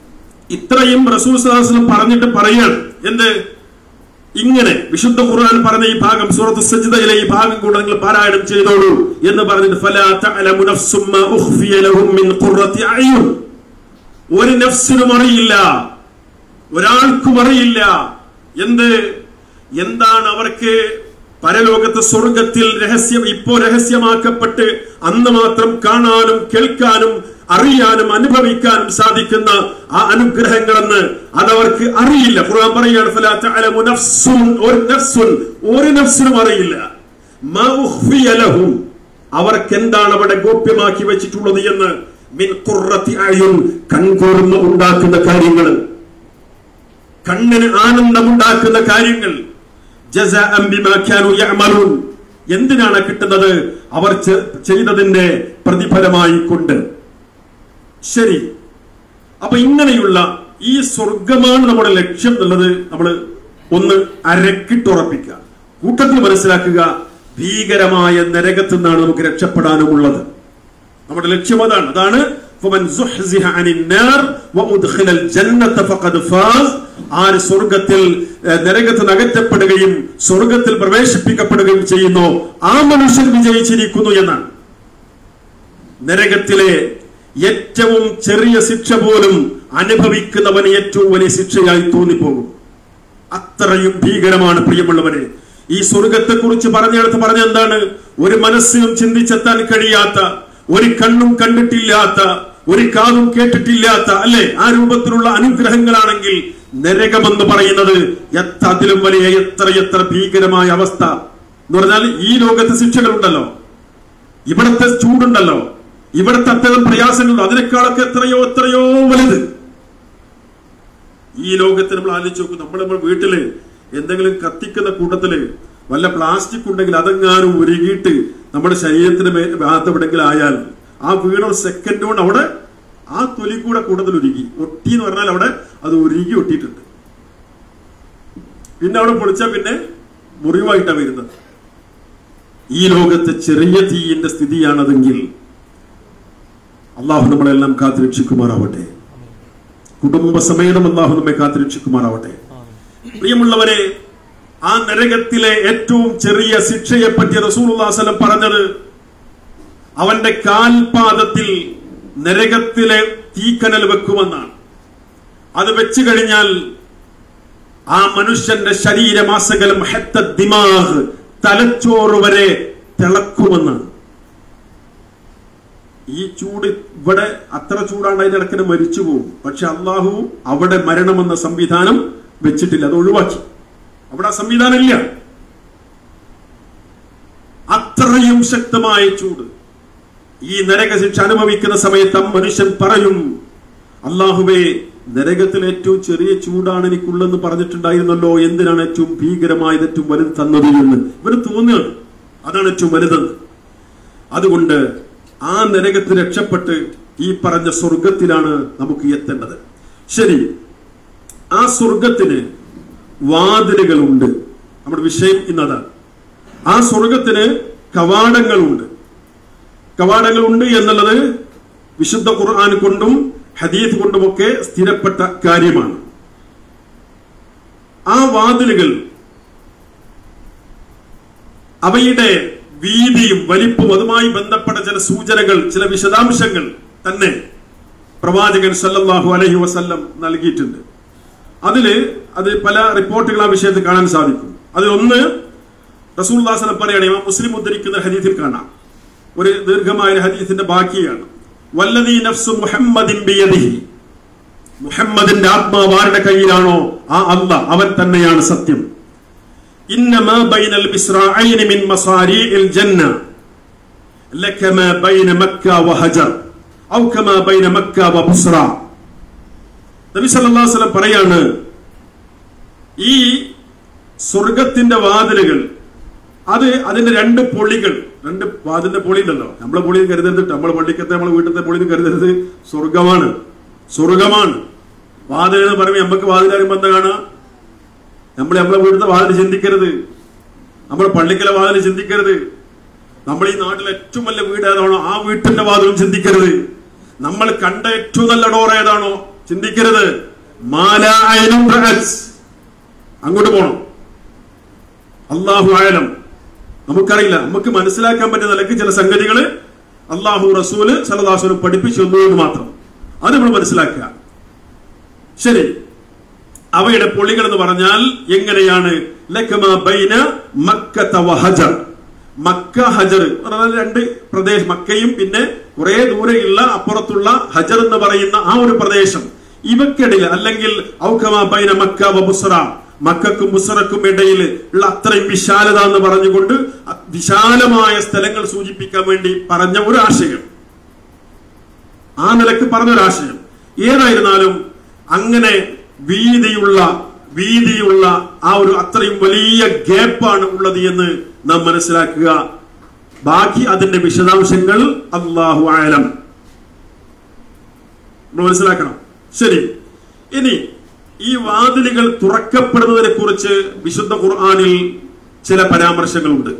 ഇത്രയും റസൂൽ സല്ലല്ലാഹു അലൈഹി വസല്ലം പറഞ്ഞിട്ട് പറയാണ് എന്ത്? ഇങ്ങനെ വിശുദ്ധ ഖുർആൻ പറഞ്ഞ ഈ ഭാഗം, സൂറത്ത് സജ്ദയിലെ ഈ ഭാഗം കൂടെ നിങ്ങൾ പാരായണം ചെയ്തോളൂ എന്ന് പറഞ്ഞിട്ട് ഫലാ തഅലമു നഫ്സും മാ ഉഖ്ഫിയ ലഹും മിൻ ഖുർറത്തി അയ്യുൻ. ഒരു നഫ്സിനും അറിയില്ല, ഒരാൾക്കും അറിയില്ല എന്ത് എന്താണ് അവർക്ക് പരലോകത്ത് സ്വർഗത്തിൽ രഹസ്യം ഇപ്പോ രഹസ്യമാക്കപ്പെട്ട് അന്ന് മാത്രം കാണാനും കേൾക്കാനും അറിയാനും അനുഭവിക്കാനും സാധിക്കുന്ന ആ അനുഗ്രഹങ്ങളെന്ന് അതവർക്ക് അറിയില്ല. ഖുർആൻ പറയുകയാണ് ഫലാ തഅലമു നഫ്സുൻ, ഒരു നഫ്സുൻ ഒരു നഫ്സിനും അറിയില്ല മാ ഉഖ്ഫിയ ലഹും, അവർക്ക് എന്താണ് അവിടെ ഗോപ്യമാക്കി വെച്ചിട്ടുള്ളത് എന്ന്, മിൻ ഖുർറത്തി അയ്യുൻ, കൺകുളിർമ ഉണ്ടാക്കുന്ന കാര്യങ്ങൾ, കണ്ണിന് ആനന്ദമുണ്ടാക്കുന്ന കാര്യങ്ങൾ, ജസാഅൻ ബിമാ കാനൂ യഅമലൂൻ, എന്തിനാണ് കിട്ടുന്നത്? അവർ ചെയ്തതിന്റെ പ്രതിഫലമായി കൊണ്ട്. ശരി, അപ്പൊ ഇങ്ങനെയുള്ള ഈ സ്വർഗമാണ് നമ്മുടെ ലക്ഷ്യം എന്നുള്ളത് നമ്മൾ ഒന്ന് അരക്കിട്ടുറപ്പിക്കുക. കൂട്ടത്തിൽ മനസ്സിലാക്കുക, ഭീകരമായ നരകത്തിൽ നിന്നാണ് നമുക്ക് രക്ഷപ്പെടാനുമുള്ളത്. നമ്മുടെ ലക്ഷ്യം അതാണ്. അതാണ് فمن زحزح عن النار وادخل الجنة فقد فاز. ആര് സ്വർഗത്തിൽ നരകത്തിൽ അകറ്റപ്പെടുകയും സ്വർഗത്തിൽ പ്രവേശിപ്പിക്കപ്പെടുകയും ചെയ്യുന്നു, ആ മനുഷ്യൻ വിജയിച്ചിരിക്കുന്നു എന്നാണ്. നരകത്തിലെ ഏറ്റവും ചെറിയ ശിക്ഷ പോലും അനുഭവിക്കുന്നവന് ഏറ്റവും വലിയ ശിക്ഷയായി തോന്നിപ്പോകും. അത്രയും ഭീകരമാണ് പ്രിയമുള്ളവരെ. ഈ സ്വർഗത്തെ കുറിച്ച് പറഞ്ഞെടുത്ത് പറഞ്ഞ എന്താണ്? ഒരു മനസ്സിനും ചിന്തിച്ചെത്താൻ കഴിയാത്ത, ഒരു കണ്ണും കണ്ടിട്ടില്ലാത്ത, ഒരു കാതും കേട്ടിട്ടില്ലാത്ത, അല്ലെ, ആ രൂപത്തിലുള്ള അനുഗ്രഹങ്ങളാണെങ്കിൽ നരകമെന്ന് പറയുന്നത് എത്ര അതിലും വലിയ എത്ര എത്ര ഭീകരമായ അവസ്ഥ എന്ന് പറഞ്ഞാൽ, ഈ ലോകത്തെ ശിക്ഷകളുണ്ടല്ലോ, ഇവിടത്തെ ചൂടുണ്ടല്ലോ, ഇവിടത്തെ അത്തരം പ്രയാസങ്ങളുണ്ടോ, അതിനേക്കാളൊക്കെ എത്രയോ എത്രയോ വലുത് ഈ ലോകത്ത്. നമ്മൾ ആലോചിച്ച് നോക്കും, നമ്മൾ നമ്മുടെ വീട്ടില് എന്തെങ്കിലും കത്തിക്കുന്ന കൂട്ടത്തില് വല്ല പ്ലാസ്റ്റിക് ഉണ്ടെങ്കിൽ അതെങ്ങാനും ഉരുകിയിട്ട് നമ്മുടെ ശരീരത്തിന് ഭാഗത്ത് എവിടെയെങ്കിലും ആയാൽ ആ വീണ സെക്കൻഡ് കൊണ്ട് അവിടെ ആ തൊലി കൂടെ കൂടുതൽ ഉരുകി ഒട്ടി എന്ന് പറഞ്ഞാൽ അവിടെ അത് ഉരുകി ഒട്ടിയിട്ടുണ്ട്. പിന്നെ അവിടെ പൊളിച്ചാൽ പിന്നെ മുറിവായിട്ടാണ് വരുന്നത്. ഈ ലോകത്തെ ചെറിയ തീയിന്റെ സ്ഥിതിയാണതെങ്കിൽ അള്ളാഹു നമ്മളെല്ലാം കാത്തുരക്ഷിക്കുമാറാവട്ടെ. കുടുംബസമേതം അള്ളാഹു നമ്മെ കാത്തുരക്ഷിക്കുമാറാവട്ടെ. പ്രിയമുള്ളവരെ, ആ നരകത്തിലെ ഏറ്റവും ചെറിയ ശിക്ഷയെ പറ്റി റസൂലുള്ളാഹി സ്വല്ലല്ലാഹു അലൈഹി വസല്ലം പറഞ്ഞത്, അവന്റെ കാൽപാദത്തിൽ നരകത്തിലെ തീക്കനൽ വെക്കുമെന്നാണ്. അത് വെച്ചു കഴിഞ്ഞാൽ ആ മനുഷ്യന്റെ ശരീരമാസകലം ഹത്ത ദിമാഗ്, തലച്ചോറ് വരെ തിളക്കുമെന്നാണ്. ഈ ചൂട് ഇവിടെ അത്ര ചൂടാണ്, അതിന്റെ ഇടയ്ക്കിന് മരിച്ചു പോകും. പക്ഷെ അള്ളാഹു അവിടെ മരണമെന്ന സംവിധാനം വെച്ചിട്ടില്ല, അത് ഒഴിവാക്കി. അവിടെ ആ സംവിധാനം ഇല്ല. അത്രയും ശക്തമായ ചൂട്. ഈ നരകശിക്ഷ അനുഭവിക്കുന്ന സമയത്ത് മനുഷ്യൻ പറയും, അള്ളാഹുവേ, നരകത്തിൽ ഏറ്റവും ചെറിയ ചൂടാണ് എനിക്കുള്ളെന്ന് പറഞ്ഞിട്ടുണ്ടായിരുന്നല്ലോ, എന്തിനാണ് ഏറ്റവും ഭീകരമായത് ഏറ്റവും വലുത് തന്നത് എന്ന് ഇവര് തോന്നുകയാണ്. അതാണ് ഏറ്റവും വലുതെന്ന്. അതുകൊണ്ട് ആ നരകത്തിൽ രക്ഷപ്പെട്ട് ഈ പറഞ്ഞ സ്വർഗത്തിലാണ് നമുക്ക് എത്തേണ്ടത്. ശരി, ആ സ്വർഗത്തിന് വാതിലുകളുണ്ട്. നമ്മുടെ വിഷയം ഇന്നതാണ്. ആ സ്വർഗത്തിന് കവാടങ്ങളുണ്ട്. കവാടങ്ങളുണ്ട് എന്നുള്ളത് വിശുദ്ധ ഖുർആൻ കൊണ്ടും ഹദീസ് കൊണ്ടുമൊക്കെ സ്ഥിരപ്പെട്ട കാര്യമാണ്. ആ വാതിലുകൾ, അവയുടെ വീതിയും വലിപ്പവും അതുമായി ബന്ധപ്പെട്ട ചില സൂചനകൾ, ചില വിശദാംശങ്ങൾ തന്നെ പ്രവാചകൻ സല്ലല്ലാഹു അലൈഹി വസല്ലം നൽകിയിട്ടുണ്ട്. അതില് അത് പല റിപ്പോർട്ടുകൾ ആ വിഷയത്തിൽ കാണാൻ സാധിക്കും. അതിലൊന്ന് റസൂലുള്ളാഹി സ്വല്ലല്ലാഹു അലൈഹി വസല്ലം പറയുകയാണ്, ഇമാം മുസ്ലിം ഉദ്ധരിക്കുന്ന ഹദീസിൽ കാണാം. ഒരു ദീർഘമായ ഹദീസിന്റെ ബാക്കിയാണ്. വല്ലദീ നഫ്സു മുഹമ്മദിൻ ബിയദിഹി, മുഹമ്മദിന്റെ ആത്മാവ് ആരുടെ കയ്യിലാണോ ആ അല്ലാഹ് അവൻ തന്നെയാണ് സത്യം. ഇന്നമാ ബൈനൽ മിസ്റാഅൈനി മിൻ മസാരീഇൽ ജന്ന ലകമാ ബൈന മക്ക വഹജർ ഔ കമാ ബൈന മക്ക വബസ്റ. നബി സല്ലല്ലാഹു അലൈഹി വസല്ലം പറയാണ്, ഈ സ്വർഗത്തിന്റെ വാതിലുകൾ, അത് അതിന്റെ രണ്ട് പൊളികൾ, രണ്ട് വാതിലിന്റെ പൊളി ഉണ്ടല്ലോ, നമ്മളെ പൊളി കരുതരുത്, നമ്മളെ പള്ളിക്കത്തെ നമ്മളെ വീട്ടിലത്തെ പൊളി കരുതരുത്. സ്വർഗമാണ്, സ്വർഗമാണ് വാതിൽ എന്ന് പറയുമ്പോൾ നമുക്ക് വാതിലാകുമ്പോൾ എന്താ കാണാ? നമ്മൾ നമ്മളെ വീട്ടിലത്തെ വാതിൽ ചിന്തിക്കരുത്, നമ്മുടെ പള്ളിക്കലെ വാതിൽ ചിന്തിക്കരുത്, നമ്മൾ ഈ നാട്ടിലെ ഏറ്റവും വലിയ വീട് ഏതാണോ ആ വീട്ടിന്റെ വാതിലും ചിന്തിക്കരുത്, നമ്മൾ കണ്ട ഏറ്റവും നല്ല ഡോർ ഏതാണോ ചിന്തിക്കരുത്. മാലാ ഐനുൻ റഅത്. അങ്ങോട്ട് പോണം. അല്ലാഹു അഅലം. നമുക്കറിയില്ല, നമുക്ക് മനസ്സിലാക്കാൻ പറ്റുന്ന നിലയ്ക്ക് ചില സംഗതികൾ അല്ലാഹു റസൂല് സല്ലല്ലാഹു അലൈഹി വസല്ലം പഠിപ്പിച്ചു എന്ന് മാത്രം. അത് നമ്മൾ മനസ്സിലാക്കുക. ശരി, അവയുടെ പൊളികൾ എന്ന് പറഞ്ഞാൽ എങ്ങനെയാണ്? ലകമാ ബൈന മക്കത വ ഹജർ. മക്ക ഹജർ രണ്ട് പ്രദേശം, മക്കയും പിന്നെ കുറെ ദൂരെയുള്ള അപ്പുറത്തുള്ള ഹജർ എന്ന് പറയുന്ന ആ ഒരു പ്രദേശം, ഇവക്കിടയിൽ അല്ലെങ്കിൽ ഔകമാ ബൈന മക്ക വ ബുസ്റ, മക്കക്കും ബുസ്റക്കും ഇടയിൽ ഉള്ള അത്രയും വിശാലത എന്ന് പറഞ്ഞുകൊണ്ട് വിശാലമായ സ്ഥലങ്ങൾ സൂചിപ്പിക്കാൻ വേണ്ടി പറഞ്ഞ ഒരു ആശയം, ആ നിലക്ക് പറഞ്ഞൊരാശയം. ഏതായിരുന്നാലും അങ്ങനെ വീതിയുള്ള വീതിയുള്ള ആ ഒരു അത്രയും വലിയ ഗ്യാപ്പാണ് ഉള്ളത് എന്ന് നാം മനസ്സിലാക്കുക. ബാക്കി അതിന്റെ വിശദാംശങ്ങൾ അല്ലാഹു അഅലം മനസ്സിലാക്കണം. ശരി, ഇനി ഈ വാതിലുകൾ തുറക്കപ്പെടുന്നതിനെ കുറിച്ച് വിശുദ്ധ ഖുർആനിൽ ചില പരാമർശങ്ങളുണ്ട്.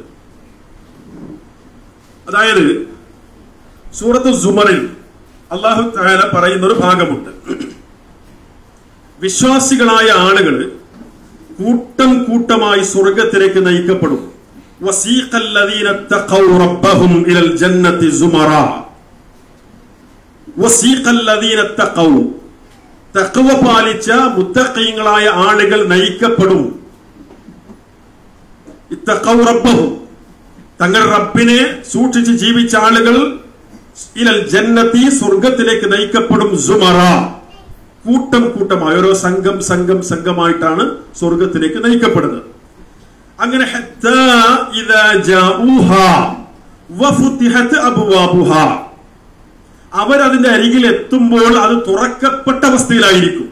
അതായത് സൂറത്ത് സുമറിൽ അല്ലാഹു തആല പറയുന്ന ഒരു ഭാഗമുണ്ട്. വിശ്വാസികളായ ആളുകൾ കൂട്ടം കൂട്ടമായി സ്വർഗത്തിലേക്ക് നയിക്കപ്പെടും. വസീഖല്ലദീന തഖൗ റബ്ബഹും ഇലൽ ജന്നത്തി സുമറാ. വസീഖല്ലദീന തഖൗ, തഖ്വ പാലിച്ച മുത്തഖീങ്ങളായ ആളുകൾ നയിക്കപ്പെടും. ഇത്തഖൗ റബ്ബഹും, തങ്ങൾ റബ്ബിനെ സൂക്ഷിച്ച് ജീവിച്ച ആളുകൾ ഇലൽ ജന്നത്തി, സ്വർഗത്തിലേക്ക് നയിക്കപ്പെടും. സുമറാ, കൂട്ടം കൂട്ടമായി, ഓരോ സംഘം സംഘം സംഘമായിട്ടാണ് സ്വർഗത്തിലേക്ക് നയിക്കപ്പെടുന്നത്. അങ്ങനെ ഹത്താ ഇദാ ജാഊഹാ വഫുതിഹത് അബ്വാബുഹാ, അവരതിന്റെ അരികിൽ എത്തുമ്പോൾ അത് തുറക്കപ്പെട്ട അവസ്ഥയിലായിരിക്കും.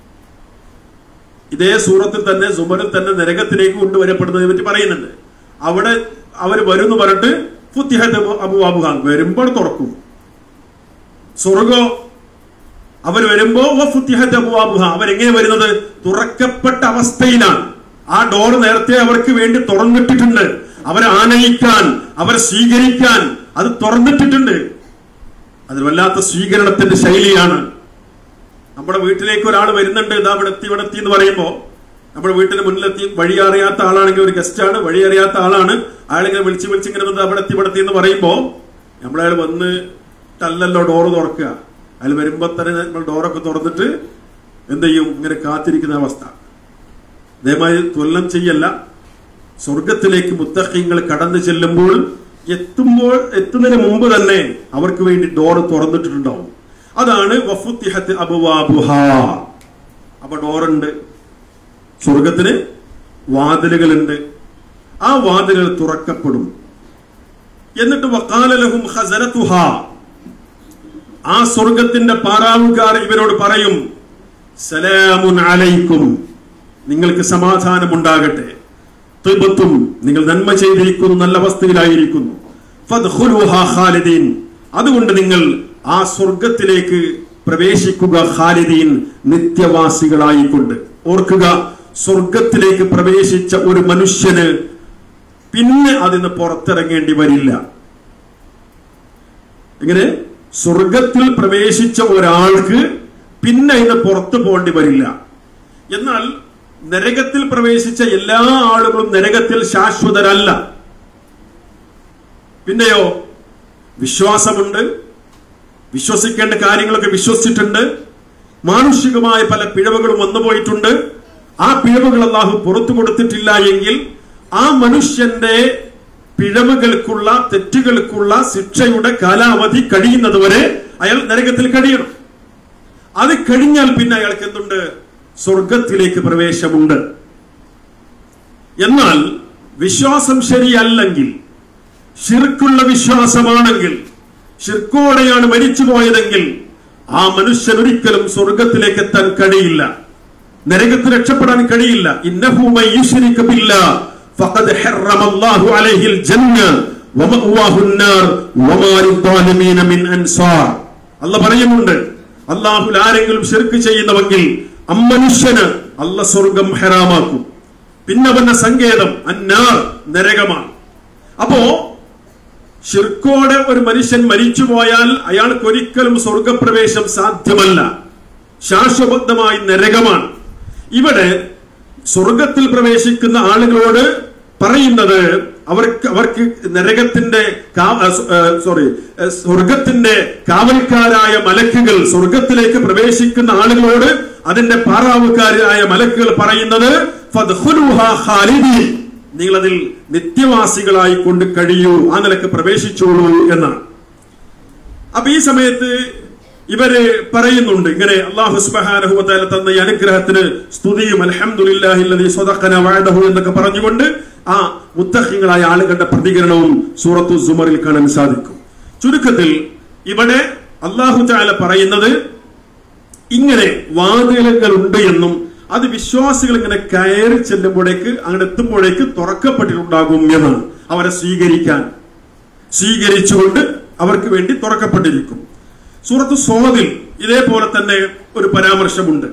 ഇതേ സൂറത്തിൽ തന്നെ സുമറിൽ തന്നെ നരകത്തിലേക്ക് കൊണ്ടുവരപ്പെടുന്നതിനെ പറ്റി പറയുന്നുണ്ട്. അവിടെ അവർ വരുന്നു പറഞ്ഞിട്ട് ഫുതിഹത് അബ്വാബുഹാ, വരുമ്പോൾ തുറക്കും. സ്വർഗോ അവർ വരുമ്പോ അവരെങ്ങനെ വരുന്നത്? തുറക്കപ്പെട്ട അവസ്ഥയിലാണ്. ആ ഡോർ നേരത്തെ അവർക്ക് വേണ്ടി തുറന്നിട്ടിട്ടുണ്ട്. അവരെ ആനയിക്കാൻ, അവരെ സ്വീകരിക്കാൻ അത് തുറന്നിട്ടിട്ടുണ്ട്. അത് വല്ലാത്ത സ്വീകരണത്തിന്റെ ശൈലിയാണ്. നമ്മുടെ വീട്ടിലേക്ക് ഒരാൾ വരുന്നുണ്ട്, ഇതാ ഇവിടെത്തി ഇവിടെത്തി എന്ന് പറയുമ്പോ നമ്മുടെ വീട്ടിന് മുന്നിലെത്തി, വഴി അറിയാത്ത ആളാണെങ്കിൽ ഒരു ഗസ്റ്റ് ആണ്, വഴി അറിയാത്ത ആളാണ്, അയാളിങ്ങനെ വിളിച്ച് വിളിച്ച് ഇങ്ങനെ വന്ന് അവിടെത്തി ഇവിടെത്തി എന്ന് പറയുമ്പോ നമ്മളയാൾ വന്ന് തല്ലല്ലോ ഡോറ് തുറക്കുക. അതിൽ വരുമ്പോ തന്നെ നമ്മൾ ഡോറൊക്കെ തുറന്നിട്ട് എന്ത് ചെയ്യും? ഇങ്ങനെ കാത്തിരിക്കുന്ന അവസ്ഥ. ദയമായി ത്വല്ലം ചെയ്യല്ല. സ്വർഗത്തിലേക്ക് മുത്തഖീങ്ങൾ കടന്നു ചെല്ലുമ്പോൾ എത്തുമ്പോൾ എത്തുന്നതിന് മുമ്പ് തന്നെ അവർക്ക് വേണ്ടി ഡോറ് തുറന്നിട്ടുണ്ടാവും. അതാണ് വഫുതിഹത് അബ്വാബുഹാ. അപ്പൊ ഡോറുണ്ട്, സ്വർഗത്തിന് വാതിലുകളുണ്ട്. ആ വാതിലുകൾ തുറക്കപ്പെടും. എന്നിട്ട് വഖാല ലഹും ഖസനതുഹാ, ആ സ്വർഗത്തിന്റെ പാറാവുകാർ ഇവരോട് പറയും, സലാമുൻ അലൈക്കും, നിങ്ങൾക്ക് സമാധാനമുണ്ടാകട്ടെ. തിബ്തും, നിങ്ങൾ നന്മ ചെയ്തിരിക്കുന്നു, നല്ല അവസ്ഥയിലായിരിക്കുന്നു. ഫദ്ഖുലൂഹാ ഖാലിദീൻ, അതുകൊണ്ട് നിങ്ങൾ ആ സ്വർഗത്തിലേക്ക് പ്രവേശിക്കുക. ഖാലിദീൻ, നിത്യവാസികളായിക്കൊണ്ട്. ഓർക്കുക, സ്വർഗത്തിലേക്ക് പ്രവേശിച്ച ഒരു മനുഷ്യന് പിന്നെ അതിന് പുറത്തിറങ്ങേണ്ടി വരില്ല. എങ്ങനെ? സ്വർഗത്തിൽ പ്രവേശിച്ച ഒരാൾക്ക് പിന്നെ ഇന്ന് പുറത്തു പോകേണ്ടി വരില്ല. എന്നാൽ നരകത്തിൽ പ്രവേശിച്ച എല്ലാ ആളുകളും നരകത്തിൽ ശാശ്വതരല്ല. പിന്നെയോ വിശ്വാസമുണ്ട്, വിശ്വസിക്കേണ്ട കാര്യങ്ങളൊക്കെ വിശ്വസിച്ചിട്ടുണ്ട്, മാനുഷികമായ പല പിഴവുകളും വന്നുപോയിട്ടുണ്ട്. ആ പിഴവുകൾ അല്ലാഹു പുറത്തു കൊടുത്തിട്ടില്ല എങ്കിൽ ആ മനുഷ്യന്റെ പിഴവുകൾക്കുള്ള, തെറ്റുകൾക്കുള്ള ശിക്ഷയുടെ കാലാവധി കഴിയുന്നതുവരെ അയാൾ നരകത്തിൽ കഴിയണം. അത് കഴിഞ്ഞാൽ പിന്നെ അയാൾക്ക് എന്തുണ്ട്? സ്വർഗത്തിലേക്ക് പ്രവേശമുണ്ട്. എന്നാൽ വിശ്വാസം ശരിയല്ലെങ്കിൽ, ശിർക്കുള്ള വിശ്വാസമാണെങ്കിൽ, ശിർക്കോടെയാണ് മരിച്ചു പോയതെങ്കിൽ ആ മനുഷ്യൻ ഒരിക്കലും സ്വർഗത്തിലേക്ക് എത്താൻ കഴിയില്ല, നരകത്തിൽ രക്ഷപ്പെടാൻ കഴിയില്ല. ഇന്നഹു മൻ യുശ്രിക് ബില്ലാഹ് ഫഖദ് ഹറമല്ലാഹു അലൈഹിൽ ജന്ന വമഅവാഹു അന്നാർ വമാ ലിദ്ദാലിമീന മിൻ അൻസാർ. അല്ലാഹു പറയുന്നുണ്ട്, അല്ലാഹുവിൽ ആരെങ്കിലും ശിർക്ക് ചെയ്യുന്നവെങ്കിൽ അമ്മനുഷ്യന് അല്ലാഹു സ്വർഗം ഹറാമാക്കും, പിന്നെ അവന്റെ സങ്കേതം അന്നാർ, നരകമാണ്. അപ്പോ ശിർക്കോടെ ഒരു മനുഷ്യൻ മരിച്ചുപോയാൽ അയാൾക്ക് ഒരിക്കലും സ്വർഗപ്രവേശം സാധ്യമല്ല. ശാശ്വതമായി നരകമാണ്. ഇവിടെ സ്വർഗത്തിൽ പ്രവേശിക്കുന്ന ആളുകളോട് പറയുന്നത് അവർക്ക് അവർക്ക് നരകത്തിന്റെ സോറി സ്വർഗത്തിന്റെ കാവൽക്കാരായ മലക്കുകൾ, സ്വർഗത്തിലേക്ക് പ്രവേശിക്കുന്ന ആളുകളോട് അതിന്റെ പാറാവുകാരായ മലക്കുകൾ പറയുന്നത് ഫദ്ഖുലൂഹാ ഖാലിദീൻ, നിങ്ങളതിൽ നിത്യവാസികളായി കൊണ്ട് കഴിയൂ, ആ നിലക്ക് പ്രവേശിച്ചോളൂ എന്നാണ്. അപ്പൊ ഈ സമയത്ത് ഇവര് പറയുന്നുണ്ട് ഇങ്ങനെ അല്ലാഹു സുബ്ഹാനഹു വ തആല തന്ന ഈ അനുഗ്രഹത്തിന് സ്തുതിയും അൽഹംദുലില്ലാഹില്ലദീ സദഖനാ വഅദഹു എന്നൊക്കെ പറഞ്ഞുകൊണ്ട് ആ മുത്തഖീങ്ങളായ ആളുകളുടെ പ്രതികരണവും സൂറത്തു സുമറിൽ കാണാൻ സാധിക്കും. ചുരുക്കത്തിൽ ഇവിടെ അല്ലാഹു തആല പറയുന്നത് ഇങ്ങനെ വാതിലുകൾ ഉണ്ട് എന്നും അത് വിശ്വാസികൾ ഇങ്ങനെ കയറി ചെല്ലുമ്പോഴേക്ക് അങ്ങനെ എത്തുമ്പോഴേക്ക് തുറക്കപ്പെട്ടിട്ടുണ്ടാകും എന്നാണ്. അവരെ സ്വീകരിക്കാൻ സ്വീകരിച്ചുകൊണ്ട് അവർക്ക് വേണ്ടി തുറക്കപ്പെട്ടിരിക്കും. സൂറത്തു സ്വാദിൽ ഇതേപോലെ തന്നെ ഒരു പരാമർശമുണ്ട്.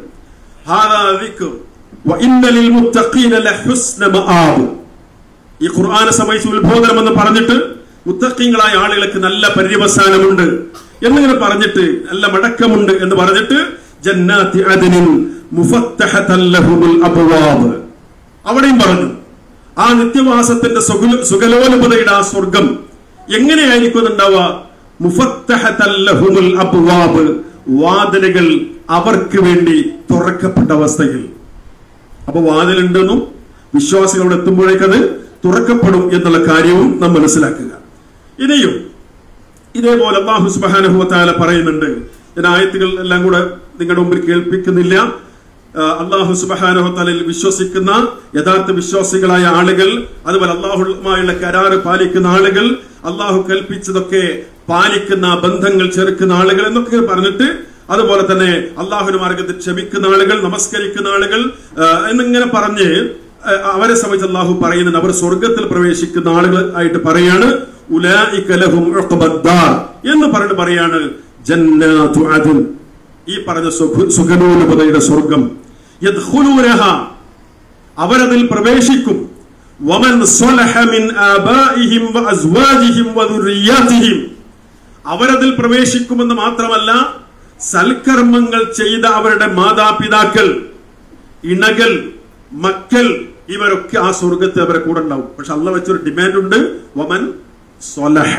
ഈ ഖുർആനെ സംബന്ധിച്ച് ഉത്ബോധനം എന്ന് പറഞ്ഞിട്ട് മുത്തഖീങ്ങളായ ആളുകൾക്ക് നല്ല പര്യവസാനമുണ്ട് എന്നിങ്ങനെ പറഞ്ഞിട്ട് നല്ല മടക്കമുണ്ട് എന്ന് പറഞ്ഞിട്ട് ജന്നാത്തി അദ്നിൻ മുഫത്തഹതൻ ലഹുൽ അബ്വാബ് അവിടെയും പറഞ്ഞു ആ നിത്യവാസത്തിന്റെ സുഖലോലുപതയുടെ ആ സ്വർഗം എങ്ങനെയായിരിക്കും ഉണ്ടാവുക? മുഫത്തഹതൻ ലഹുൽ അബ്വാബ്, വാതിലുകൾ അവർക്ക് വേണ്ടി തുറക്കപ്പെട്ട അവസ്ഥയിൽ. അപ്പൊ വാതിലുണ്ടെന്നും വിശ്വാസികൾ അവിടെ എത്തുമ്പോഴേക്കത് തുറക്കപ്പെടും എന്നുള്ള കാര്യവും നാം മനസ്സിലാക്കുക. ഇനിയും ഇതേപോലെ അല്ലാഹു സുബ്ഹാനഹു വ തആല പറയുന്നുണ്ട്. ഞാൻ ആയത്തുകൾ എല്ലാം കൂടെ നിങ്ങളുടെ മുമ്പിൽ കേൾപ്പിക്കുന്നില്ല. അല്ലാഹു സുബ്ഹാനഹു വ തആലയിൽ വിശ്വസിക്കുന്ന യഥാർത്ഥ വിശ്വാസികളായ ആളുകൾ, അതുപോലെ അല്ലാഹുവുമായുള്ള കരാറ് പാലിക്കുന്ന ആളുകൾ, അല്ലാഹു കൽപ്പിച്ചതൊക്കെ പാലിക്കുന്ന ബന്ധങ്ങൾ ചേർക്കുന്ന ആളുകൾ എന്നൊക്കെ പറഞ്ഞിട്ട്, അതുപോലെ തന്നെ അല്ലാഹുവിന്റെ മാർഗ്ഗത്തിൽ ക്ഷമിക്കുന്ന ആളുകൾ, നമസ്കരിക്കുന്ന ആളുകൾ എന്നിങ്ങനെ പറഞ്ഞ് അവരെ സംബന്ധിച്ച് അല്ലാഹു പറയുന്നത് അവർ സ്വർഗത്തിൽ പ്രവേശിക്കുന്ന ആളുകൾ ആയിട്ട് പറയാണ്. ഉലൈക ലഹും ഉഖബദ്ദാർ എന്ന് പറഞ്ഞ് പറയാണ് ജന്നാതു അദ്ൻ, ഈ പറഞ്ഞ സുഖലോലുപതയുടെ സ്വർഗം. യദ്ഖുലൂനഹ, അവരതിൽ പ്രവേശിക്കും. വമൻ സ്വലഹ മിൻ ആബാഇഹിം വഅസ്വാജിഹിം വദുർരിയാതിഹിം, അവരതിൽ പ്രവേശിക്കുമെന്ന് മാത്രമല്ല സൽക്കർമ്മങ്ങൾ ചെയ്ത അവരുടെ മാതാപിതാക്കൾ, ഇണകൾ, മക്കൾ, ഇവരൊക്കെ ആ സ്വർഗത്തിൽ അവരെ കൂടെ ഉണ്ടാവും. പക്ഷെ അള്ളാഹ് വെച്ചൊരു ഡിമാൻഡ് ഉണ്ട്. വമൻ സ്വലഹ,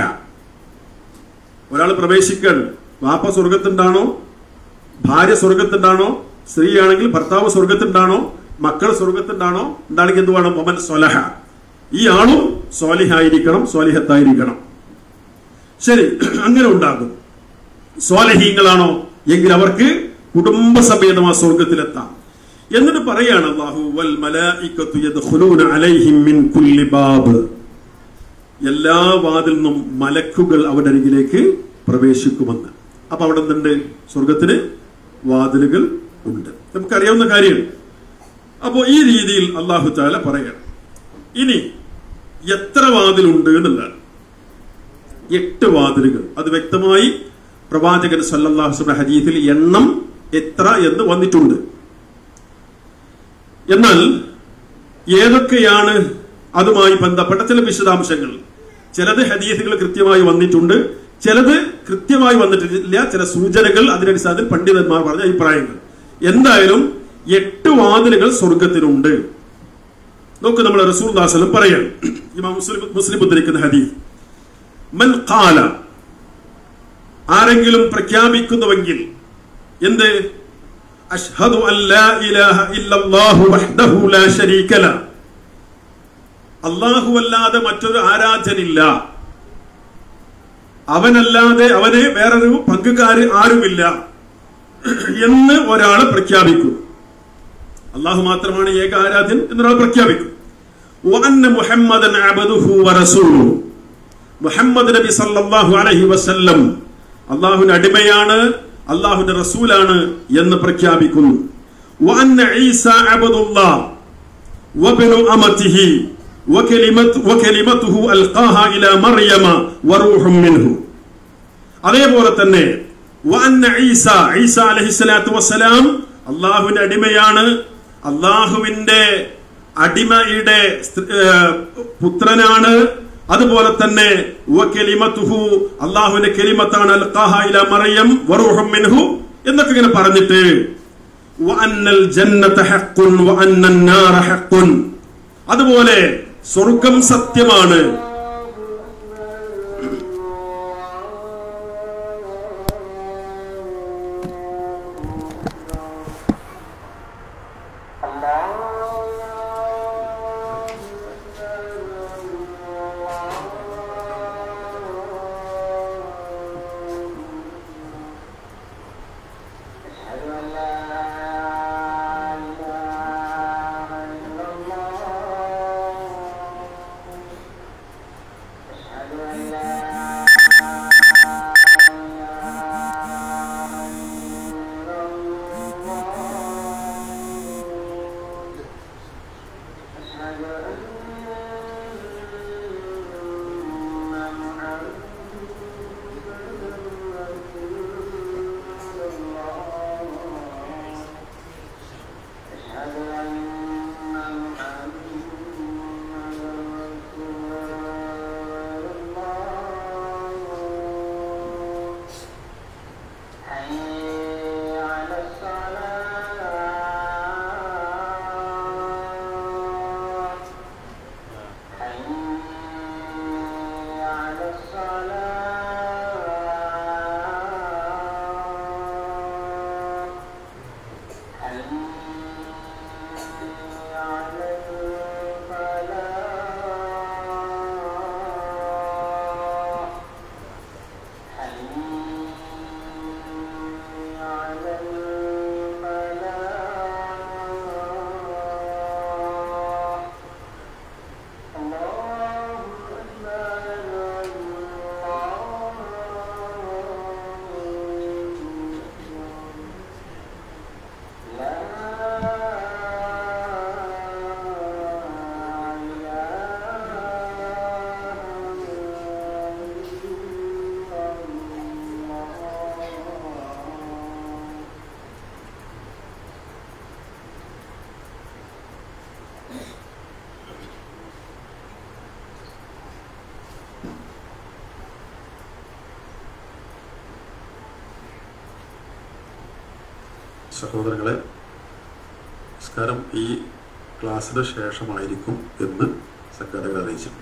ഒരാൾ പ്രവേശിക്കാൻ വാപ്പ സ്വർഗത്തുണ്ടാണോ, ഭാര്യ സ്വർഗത്തുണ്ടാണോ, സ്ത്രീ ആണെങ്കിൽ ഭർത്താവ് സ്വർഗത്തുണ്ടാണോ, മക്കൾ സ്വർഗത്തുണ്ടാണോ, എന്താണെങ്കിൽ എന്ത് വേണം? വമൻ സ്വലഹ, ഈ ആളും സ്വാലിഹായിരിക്കണം, സ്വാലിഹത്തായിരിക്കണം. ശരി, അങ്ങനെ ഉണ്ടാകും. സ്വാലിഹീങ്ങളാണോ എങ്കിൽ അവർക്ക് കുടുംബസമേതം ആ സ്വർഗത്തിലെത്താം. എന്നിട്ട് പറയാണ് അല്ലാഹു വൽ മലായികതു യദ്ഖുലൂന അലൈഹിം മിൻ കുല്ലി ബാബ്, എല്ലാ വാതിൽ നിന്നും മലക്കുകൾ അവരുടെ അരികിലേക്ക് പ്രവേശിക്കുമെന്ന്. അപ്പൊ അവിടെ എന്തുണ്ട്? സ്വർഗത്തിന് വാതിലുകൾ ഉണ്ട്, നമുക്കറിയാവുന്ന കാര്യമാണ്. അപ്പോ ഈ രീതിയിൽ അല്ലാഹു തആല പറയണം. ഇനി എത്ര വാതിലുണ്ട് എന്നുള്ളതാണ്. എട്ട് വാതിലുകൾ. അത് വ്യക്തമായി പ്രവാചകൻ സല്ലല്ലാഹു അലൈഹി വസല്ലം ഹദീസിൽ എണ്ണം എത്ര എന്ന് വന്നിട്ടുണ്ട്. എന്നാൽ ഏതൊക്കെയാണ് അതുമായി ബന്ധപ്പെട്ട ചില വിശദാംശങ്ങൾ, ചിലത് ഹദീസുകൾ കൃത്യമായി വന്നിട്ടുണ്ട്, ചിലത് കൃത്യമായി വന്നിട്ടില്ല, ചില സൂചനകൾ അതിനടിസ്ഥാനത്തിൽ പണ്ഡിതന്മാർ പറഞ്ഞ അഭിപ്രായങ്ങൾ. എന്തായാലും എട്ട് വാതിലുകൾ സ്വർഗത്തിനുണ്ട്. നോക്ക്, നമ്മൾ റസൂലുള്ളാഹി സ്വല്ലല്ലാഹു അലൈഹി വസല്ലം പറയാണ്, ഇമാം മുസ്ലിം മുസ്ലിം ഉദ്ധരിക്കുന്ന ഹദീസ്, മൻ ഖാല, ആരെങ്കിലും പ്രഖ്യാപിക്കുന്നുവെങ്കിൽ എന്ത്? അഷ്ഹദു അൻ ലാ ഇലാഹ ഇല്ലല്ലാഹു വഹ്ദഹു ലാ ശരീക ലഹു, അല്ലാഹു അല്ലാതെ മറ്റൊരു ആരാധനില്ല, അവനല്ലാതെ അവനെ വേറൊരു പങ്കുകാര് ആരുമില്ല എന്ന് ഒരാൾ പ്രഖ്യാപിക്കും. അല്ലാഹു മാത്രമാണ് ഏക ആരാധ്യൻ എന്നൊരാൾ പ്രഖ്യാപിക്കും. വഅന്ന മുഹമ്മദൻ അബ്ദുഹു വറസൂലുഹു, മുഹമ്മദ് നബി സല്ലല്ലാഹു അലൈഹി വസല്ലം അല്ലാഹുവിന്റെ അടിമയാണ്, അല്ലാഹുവിന്റെ റസൂലാണ് എന്ന് പ്രഖ്യാപിക്കുന്നു. വഅന്ന ഈസ അബ്ദുല്ലാഹ് വബ്നു അമതിഹി വകലിമതുഹു അൽഖാഹാ ഇലാ മർയമ വറൂഹും മിൻഹു. അതേപോലെ തന്നെ വഅന്ന ഈസ, ഈസ അലൈഹിസ്സലാത്തു വസ്സലാം അല്ലാഹുവിന്റെ അടിമയാണ്, അല്ലാഹുവിന്റെ അടിമയുടെ പുത്രനാണ്. അതുപോലെ തന്നെ വകലിമതുഹു, അല്ലാഹുവിന്റെ കലിമത്താണ്, അൽഖാഹാ ഇലാ മർയം വറൂഹും മിൻഹു എന്നൊക്കെ ഇങ്ങനെ പറഞ്ഞിട്ട് വഅന്നൽ ജന്നത ഹഖ്ഖുൻ വഅന്നൻ നാറ ഹഖ്ഖുൻ. അതുപോലെ സ്വർഗം സത്യമാണ്, സഹോദരങ്ങളെ, നമസ്കാരം. ഈ ക്ലാസ്സിന് ശേഷമായിരിക്കും എന്ന് സംഘാടകർ അറിയിച്ചു.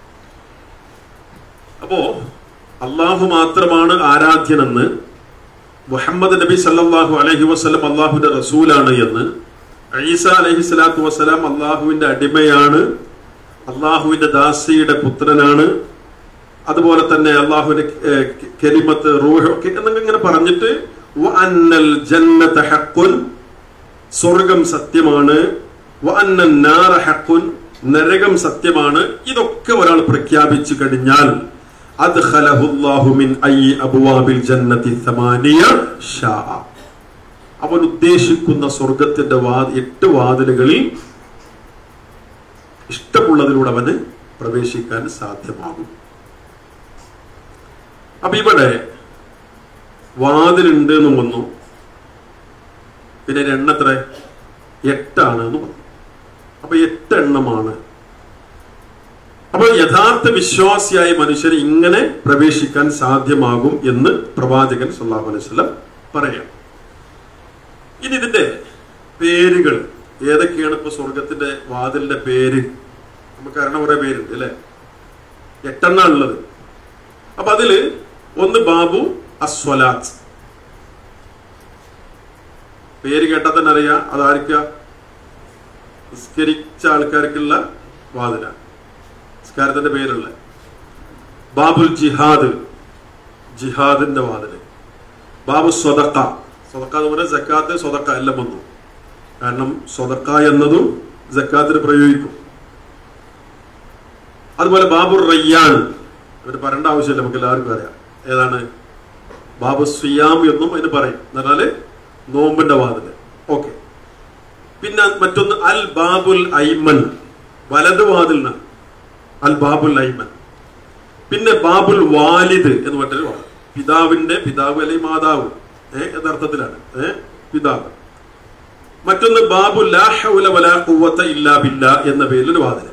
അപ്പോ അള്ളാഹു മാത്രമാണ് ആരാധ്യനെന്ന്, മുഹമ്മദ് നബി സല്ലല്ലാഹു അലൈഹി വസല്ലം അള്ളാഹുവിന്റെ റസൂലാണ് എന്ന്, ഈസ അലൈഹി സ്വലാത്തു വസ്സലാം അള്ളാഹുവിന്റെ അടിമയാണ്, അള്ളാഹുവിന്റെ ദാസിയുടെ പുത്രനാണ്, അതുപോലെ തന്നെ അള്ളാഹുവിന്റെ കലിമത്ത് റൂഹ് ഒക്കെ എന്നൊക്കെ ഇങ്ങനെ പറഞ്ഞിട്ട് വഅന്നൽ ജന്നത ഹഖ്ഖുൻ, സ്വർഗം സത്യമാണ്, വഅന്നൻ നാറ ഹഖ്ഖുൻ, നരകം സത്യമാണ്. ഇതൊക്കെ ഒരാൾ പ്രഖ്യാപിച്ചു കഴിഞ്ഞാൽ അദ്ഖലഹുല്ലാഹു മിൻ അയ്യി അബ്വാബിൽ ജന്നതി സമാനിയ ശാഅ, അവൻ ഉദ്ദേശിക്കുന്ന സ്വർഗത്തിന്റെ വാ എട്ട് വാതിലുകളിൽ ഇഷ്ടമുള്ളതിലൂടെ അവന് പ്രവേശിക്കാൻ സാധ്യമാകും. അപ്പൊ ഇവിടെ വാതിലുണ്ട് എന്ന് വന്നു, പിന്നെ എണ്ണത്ര എട്ടാണ് എന്ന് പറഞ്ഞു. അപ്പൊ എട്ടെണ്ണമാണ്. അപ്പൊ യഥാർത്ഥ വിശ്വാസിയായ മനുഷ്യർ ഇങ്ങനെ പ്രവേശിക്കാൻ സാധ്യമാകും എന്ന് പ്രവാചകൻ സല്ലല്ലാഹു അലൈഹി വസല്ലം പറയാം. ഇനി ഇതിന്റെ പേരുകൾ ഏതൊക്കെയാണ്? ഇപ്പൊ സ്വർഗത്തിന്റെ വാതിലിന്റെ പേര് നമുക്കറിയണ കുറെ പേരുണ്ട് അല്ലെ, എട്ടെണ്ണ ഉള്ളത്. അപ്പൊ അതില് ഒന്ന് ബാബു അസ്വലാത്ത്, പേര് കേട്ടാൽ തന്നെ അറിയാം അതായിരിക്ക, നിസ്കരിച്ച ആൾക്കാർക്കുള്ള വാതിലാണ്, നിസ്കാരത്തിന്റെ പേരുള്ള. ബാബുൽ ജിഹാദ്, ജിഹാദിന്റെ വാതില്. ബാബു സ്വതക്ക, സ്വതക്ക എന്ന് പറഞ്ഞാൽ സക്കാത്ത് സ്വതക്ക എല്ലാം വന്നു, കാരണം സ്വതക്ക എന്നതും സക്കാത്തിന് പ്രയോഗിക്കും. അതുപോലെ ബാബുർ റയ്യാൻ, അവര് പറയേണ്ട ആവശ്യമില്ല, നമുക്ക് എല്ലാവർക്കും അറിയാം ഏതാണ്. ബാബു സിയാം എന്നും അതിന് പറയും, എന്ന് പറഞ്ഞാല് നോമ്പിന്റെ വാതില്. ഓക്കെ. പിന്നെ മറ്റൊന്ന് അൽ ബാബുൽ ഐമൻ, വലത് വാതിലിനാണ് അൽ ബാബുൽ ഐമൻ. പിന്നെ ബാബുൽ വാലിദ് എന്ന് പറഞ്ഞൊരു വാതിൽ, പിതാവിന്റെ പിതാവ് അല്ലെങ്കിൽ മാതാവ് ഏഹ് യഥാർത്ഥത്തിലാണ് ഏഹ് പിതാവ്. മറ്റൊന്ന് ബാബു ലാ ഹൗല വലാ ഖുവത ഇല്ലാ ബില്ലാ എന്ന പേരിലൊരു വാതില്.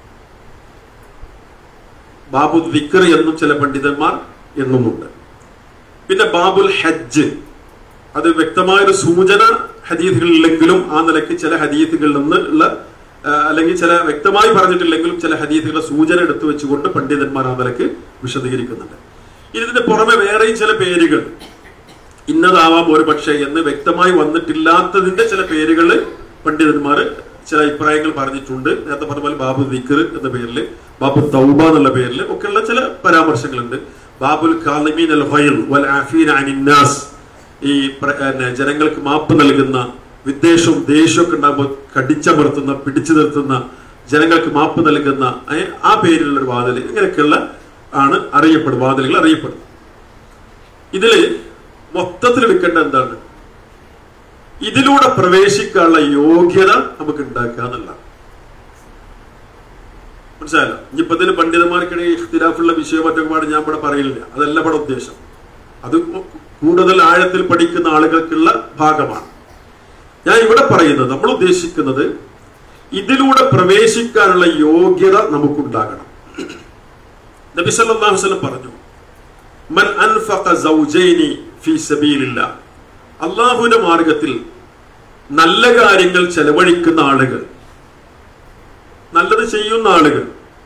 ബാബു ദിക്ർ എന്നും ചില പണ്ഡിതന്മാർ എണ്ണുന്നുണ്ട്. പിന്നെ ബാബുൽ ഹജ്ജ്, അത് വ്യക്തമായൊരു സൂചന ഹദീസുകളിലെങ്കിലും ആ നിലയ്ക്ക് ചില ഹദീസുകളിൽ നിന്ന് ഉള്ള അല്ലെങ്കിൽ ചില വ്യക്തമായി പറഞ്ഞിട്ടില്ലെങ്കിലും ചില ഹദീസുകളുടെ സൂചന എടുത്തു വെച്ചുകൊണ്ട് പണ്ഡിതന്മാർ ആ നിലയ്ക്ക് വിശദീകരിക്കുന്നുണ്ട്. ഇതിന്റെ പുറമെ വേറെയും ചില പേരുകൾ ഇന്നതാവാം ഒരു പക്ഷേ എന്ന് വ്യക്തമായി വന്നിട്ടില്ലാത്തതിന്റെ ചില പേരുകൾ പണ്ഡിതന്മാർ ചില അഭിപ്രായങ്ങൾ പറഞ്ഞിട്ടുണ്ട്. നേരത്തെ പറഞ്ഞ പോലെ ബാബു ദിക്ർ എന്ന പേരിൽ, ബാബു തൗബ എന്നുള്ള പേരിൽ ഒക്കെയുള്ള ചില പരാമർശങ്ങളുണ്ട്. ബാബുൽ കാലിമീൻ അൽ ഖൈർ വൽ ആഫീന അനിൻ നാസ്, ഈ ജനങ്ങൾക്ക് മാപ്പ് നൽകുന്ന, വിദ്വേഷവും ദേഷ്യവും ഒക്കെ ഉണ്ടാകുമ്പോൾ കടിച്ചമർത്തുന്ന, പിടിച്ചു നിർത്തുന്ന, ജനങ്ങൾക്ക് മാപ്പ് നൽകുന്ന ആ പേരിലുള്ള ഒരു വാതിൽ, ഇങ്ങനെയൊക്കെയുള്ള ആണ് അറിയപ്പെടും വാതിലുകൾ അറിയപ്പെടും. ഇതില് മൊത്തത്തിൽ എടുക്കേണ്ട എന്താണ്? ഇതിലൂടെ പ്രവേശിക്കാനുള്ള യോഗ്യത നമുക്ക് ഉണ്ടാക്കുക എന്നല്ല. മനസ്സിലായല്ലോ? ഇനിയിപ്പോ ഇതിന് പണ്ഡിതന്മാർക്കിടയിൽ ഇഖ്തിലാഫുള്ള വിഷയം മറ്റൊരുപാട് ഞാൻ ഇവിടെ പറയില്ല, അതല്ല ഇവിടെ ഉദ്ദേശം. അത് കൂടുതൽ ആഴത്തിൽ പഠിക്കുന്ന ആളുകൾക്കുള്ള ഭാഗമാണ്. ഞാൻ ഇവിടെ പറയുന്നത്, നമ്മൾ ഉദ്ദേശിക്കുന്നത് ഇതിലൂടെ പ്രവേശിക്കാനുള്ള യോഗ്യത നമുക്കുണ്ടാകണം. നബി സല്ലല്ലാഹു അലൈഹി വസല്ലം പറഞ്ഞു, മൻ അൻഫഖ സൗജൈനി ഫീ സബീലില്ലാഹ്, അല്ലാഹുവിന്റെ മാർഗത്തിൽ നല്ല കാര്യങ്ങൾ ചെലവഴിക്കുന്ന ആളുകൾ, നല്ലത് ചെയ്യുന്ന ആളുകൾ,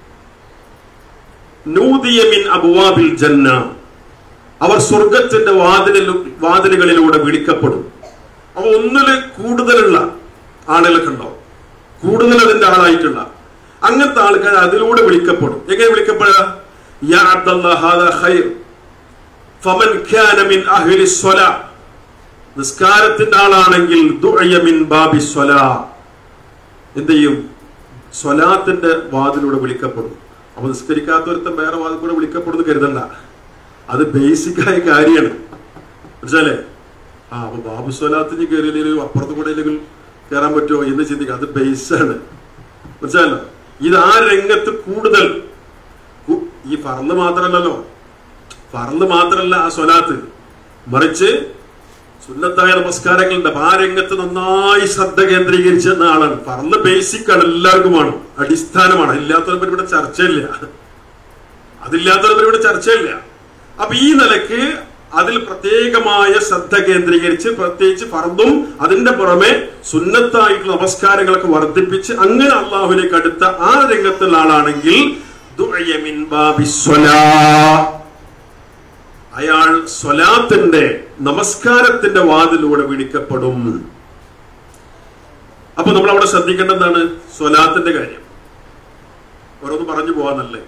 നൂദിയ മിൻ അബ്വാബിൽ ജന്ന, അവർ സ്വർഗത്തിന്റെ വാതിലിൽ വാതിലുകളിലൂടെ വിളിക്കപ്പെടും. അപ്പൊ ഒന്നില് കൂടുതലുള്ള ആളുകളൊക്കെ ഉണ്ടാവും, കൂടുതൽ അതിന്റെ ആളായിട്ടുള്ള അങ്ങനത്തെ ആൾക്കാർ അതിലൂടെ വിളിക്കപ്പെടും. എങ്ങനെ വിളിക്കപ്പെടുക? യാ അബ്ദുല്ലാഹ് ഹാദാ ഖൈർ ഫമൻ കാന മിൻ അഹ്ലി സ്വലാ, നിസ്കാരത്തിന്റെ ആളാണെങ്കിൽ ദുഅയ മിൻ ബാബി സ്വലാ, എന്ത് ചെയ്യും? സ്വലാത്തിന്റെ വാതിലൂടെ വിളിക്കപ്പെടും. അപ്പൊ നിസ്കരിക്കാത്തവരുത്തം വേറെ വാതിൽ കൂടെ വിളിക്കപ്പെടുന്നു കരുതണ്ട, അത് ബേസിക്കായ കാര്യമാണ്. മനസ്സിലല്ലേ? ആ അപ്പൊ ബാബു സ്വലാത്തിന് കയറിയില്ലെങ്കിൽ അപ്പുറത്ത് കൂടെ കയറാൻ പറ്റുമോ എന്ന് ചിന്തിക്കുക, അത് ബേസാണ്. മനസ്സിലല്ലോ? ഇത് ആ രംഗത്ത് കൂടുതൽ, ഈ ഫർള് മാത്രമല്ലല്ലോ, ഫർള് മാത്രമല്ല ആ സ്വലാത്ത്, മറിച്ച് സുന്നത്തായ നമസ്കാരങ്ങളുണ്ട്. അപ്പൊ ആ രംഗത്ത് നന്നായി ശ്രദ്ധ കേന്ദ്രീകരിച്ചെന്ന ആളാണ്. ഫർള് ബേസിക് ആണ്, എല്ലാവർക്കുമാണ്, അടിസ്ഥാനമാണ്. ഇല്ലാത്തവരെ ഇവിടെ ചർച്ചയില്ല, അതില്ലാത്തവരെ ഇവിടെ ചർച്ചയില്ല. അപ്പൊ ഈ നിലക്ക് അതിൽ പ്രത്യേകമായ ശ്രദ്ധ കേന്ദ്രീകരിച്ച്, പ്രത്യേകിച്ച് ഫർദും അതിന്റെ പുറമെ സുന്നത്തായിട്ടുള്ള നമസ്കാരങ്ങളൊക്കെ വർദ്ധിപ്പിച്ച് അങ്ങനെ അള്ളാഹുവിലേക്ക് അടുത്ത ആ രംഗത്തുള്ള ആളാണെങ്കിൽ ദുഅയ മിൻ ബാബി സ്വലാ, അയാൾ സ്വലാത്തിന്റെ നമസ്കാരത്തിന്റെ വാതിലൂടെ വിളിക്കപ്പെടും. അപ്പൊ നമ്മൾ അവിടെ ശ്രദ്ധിക്കേണ്ടതാണ് സ്വലാത്തിന്റെ കാര്യം. ഓരോന്ന് പറഞ്ഞു പോവാന്നല്ലേ,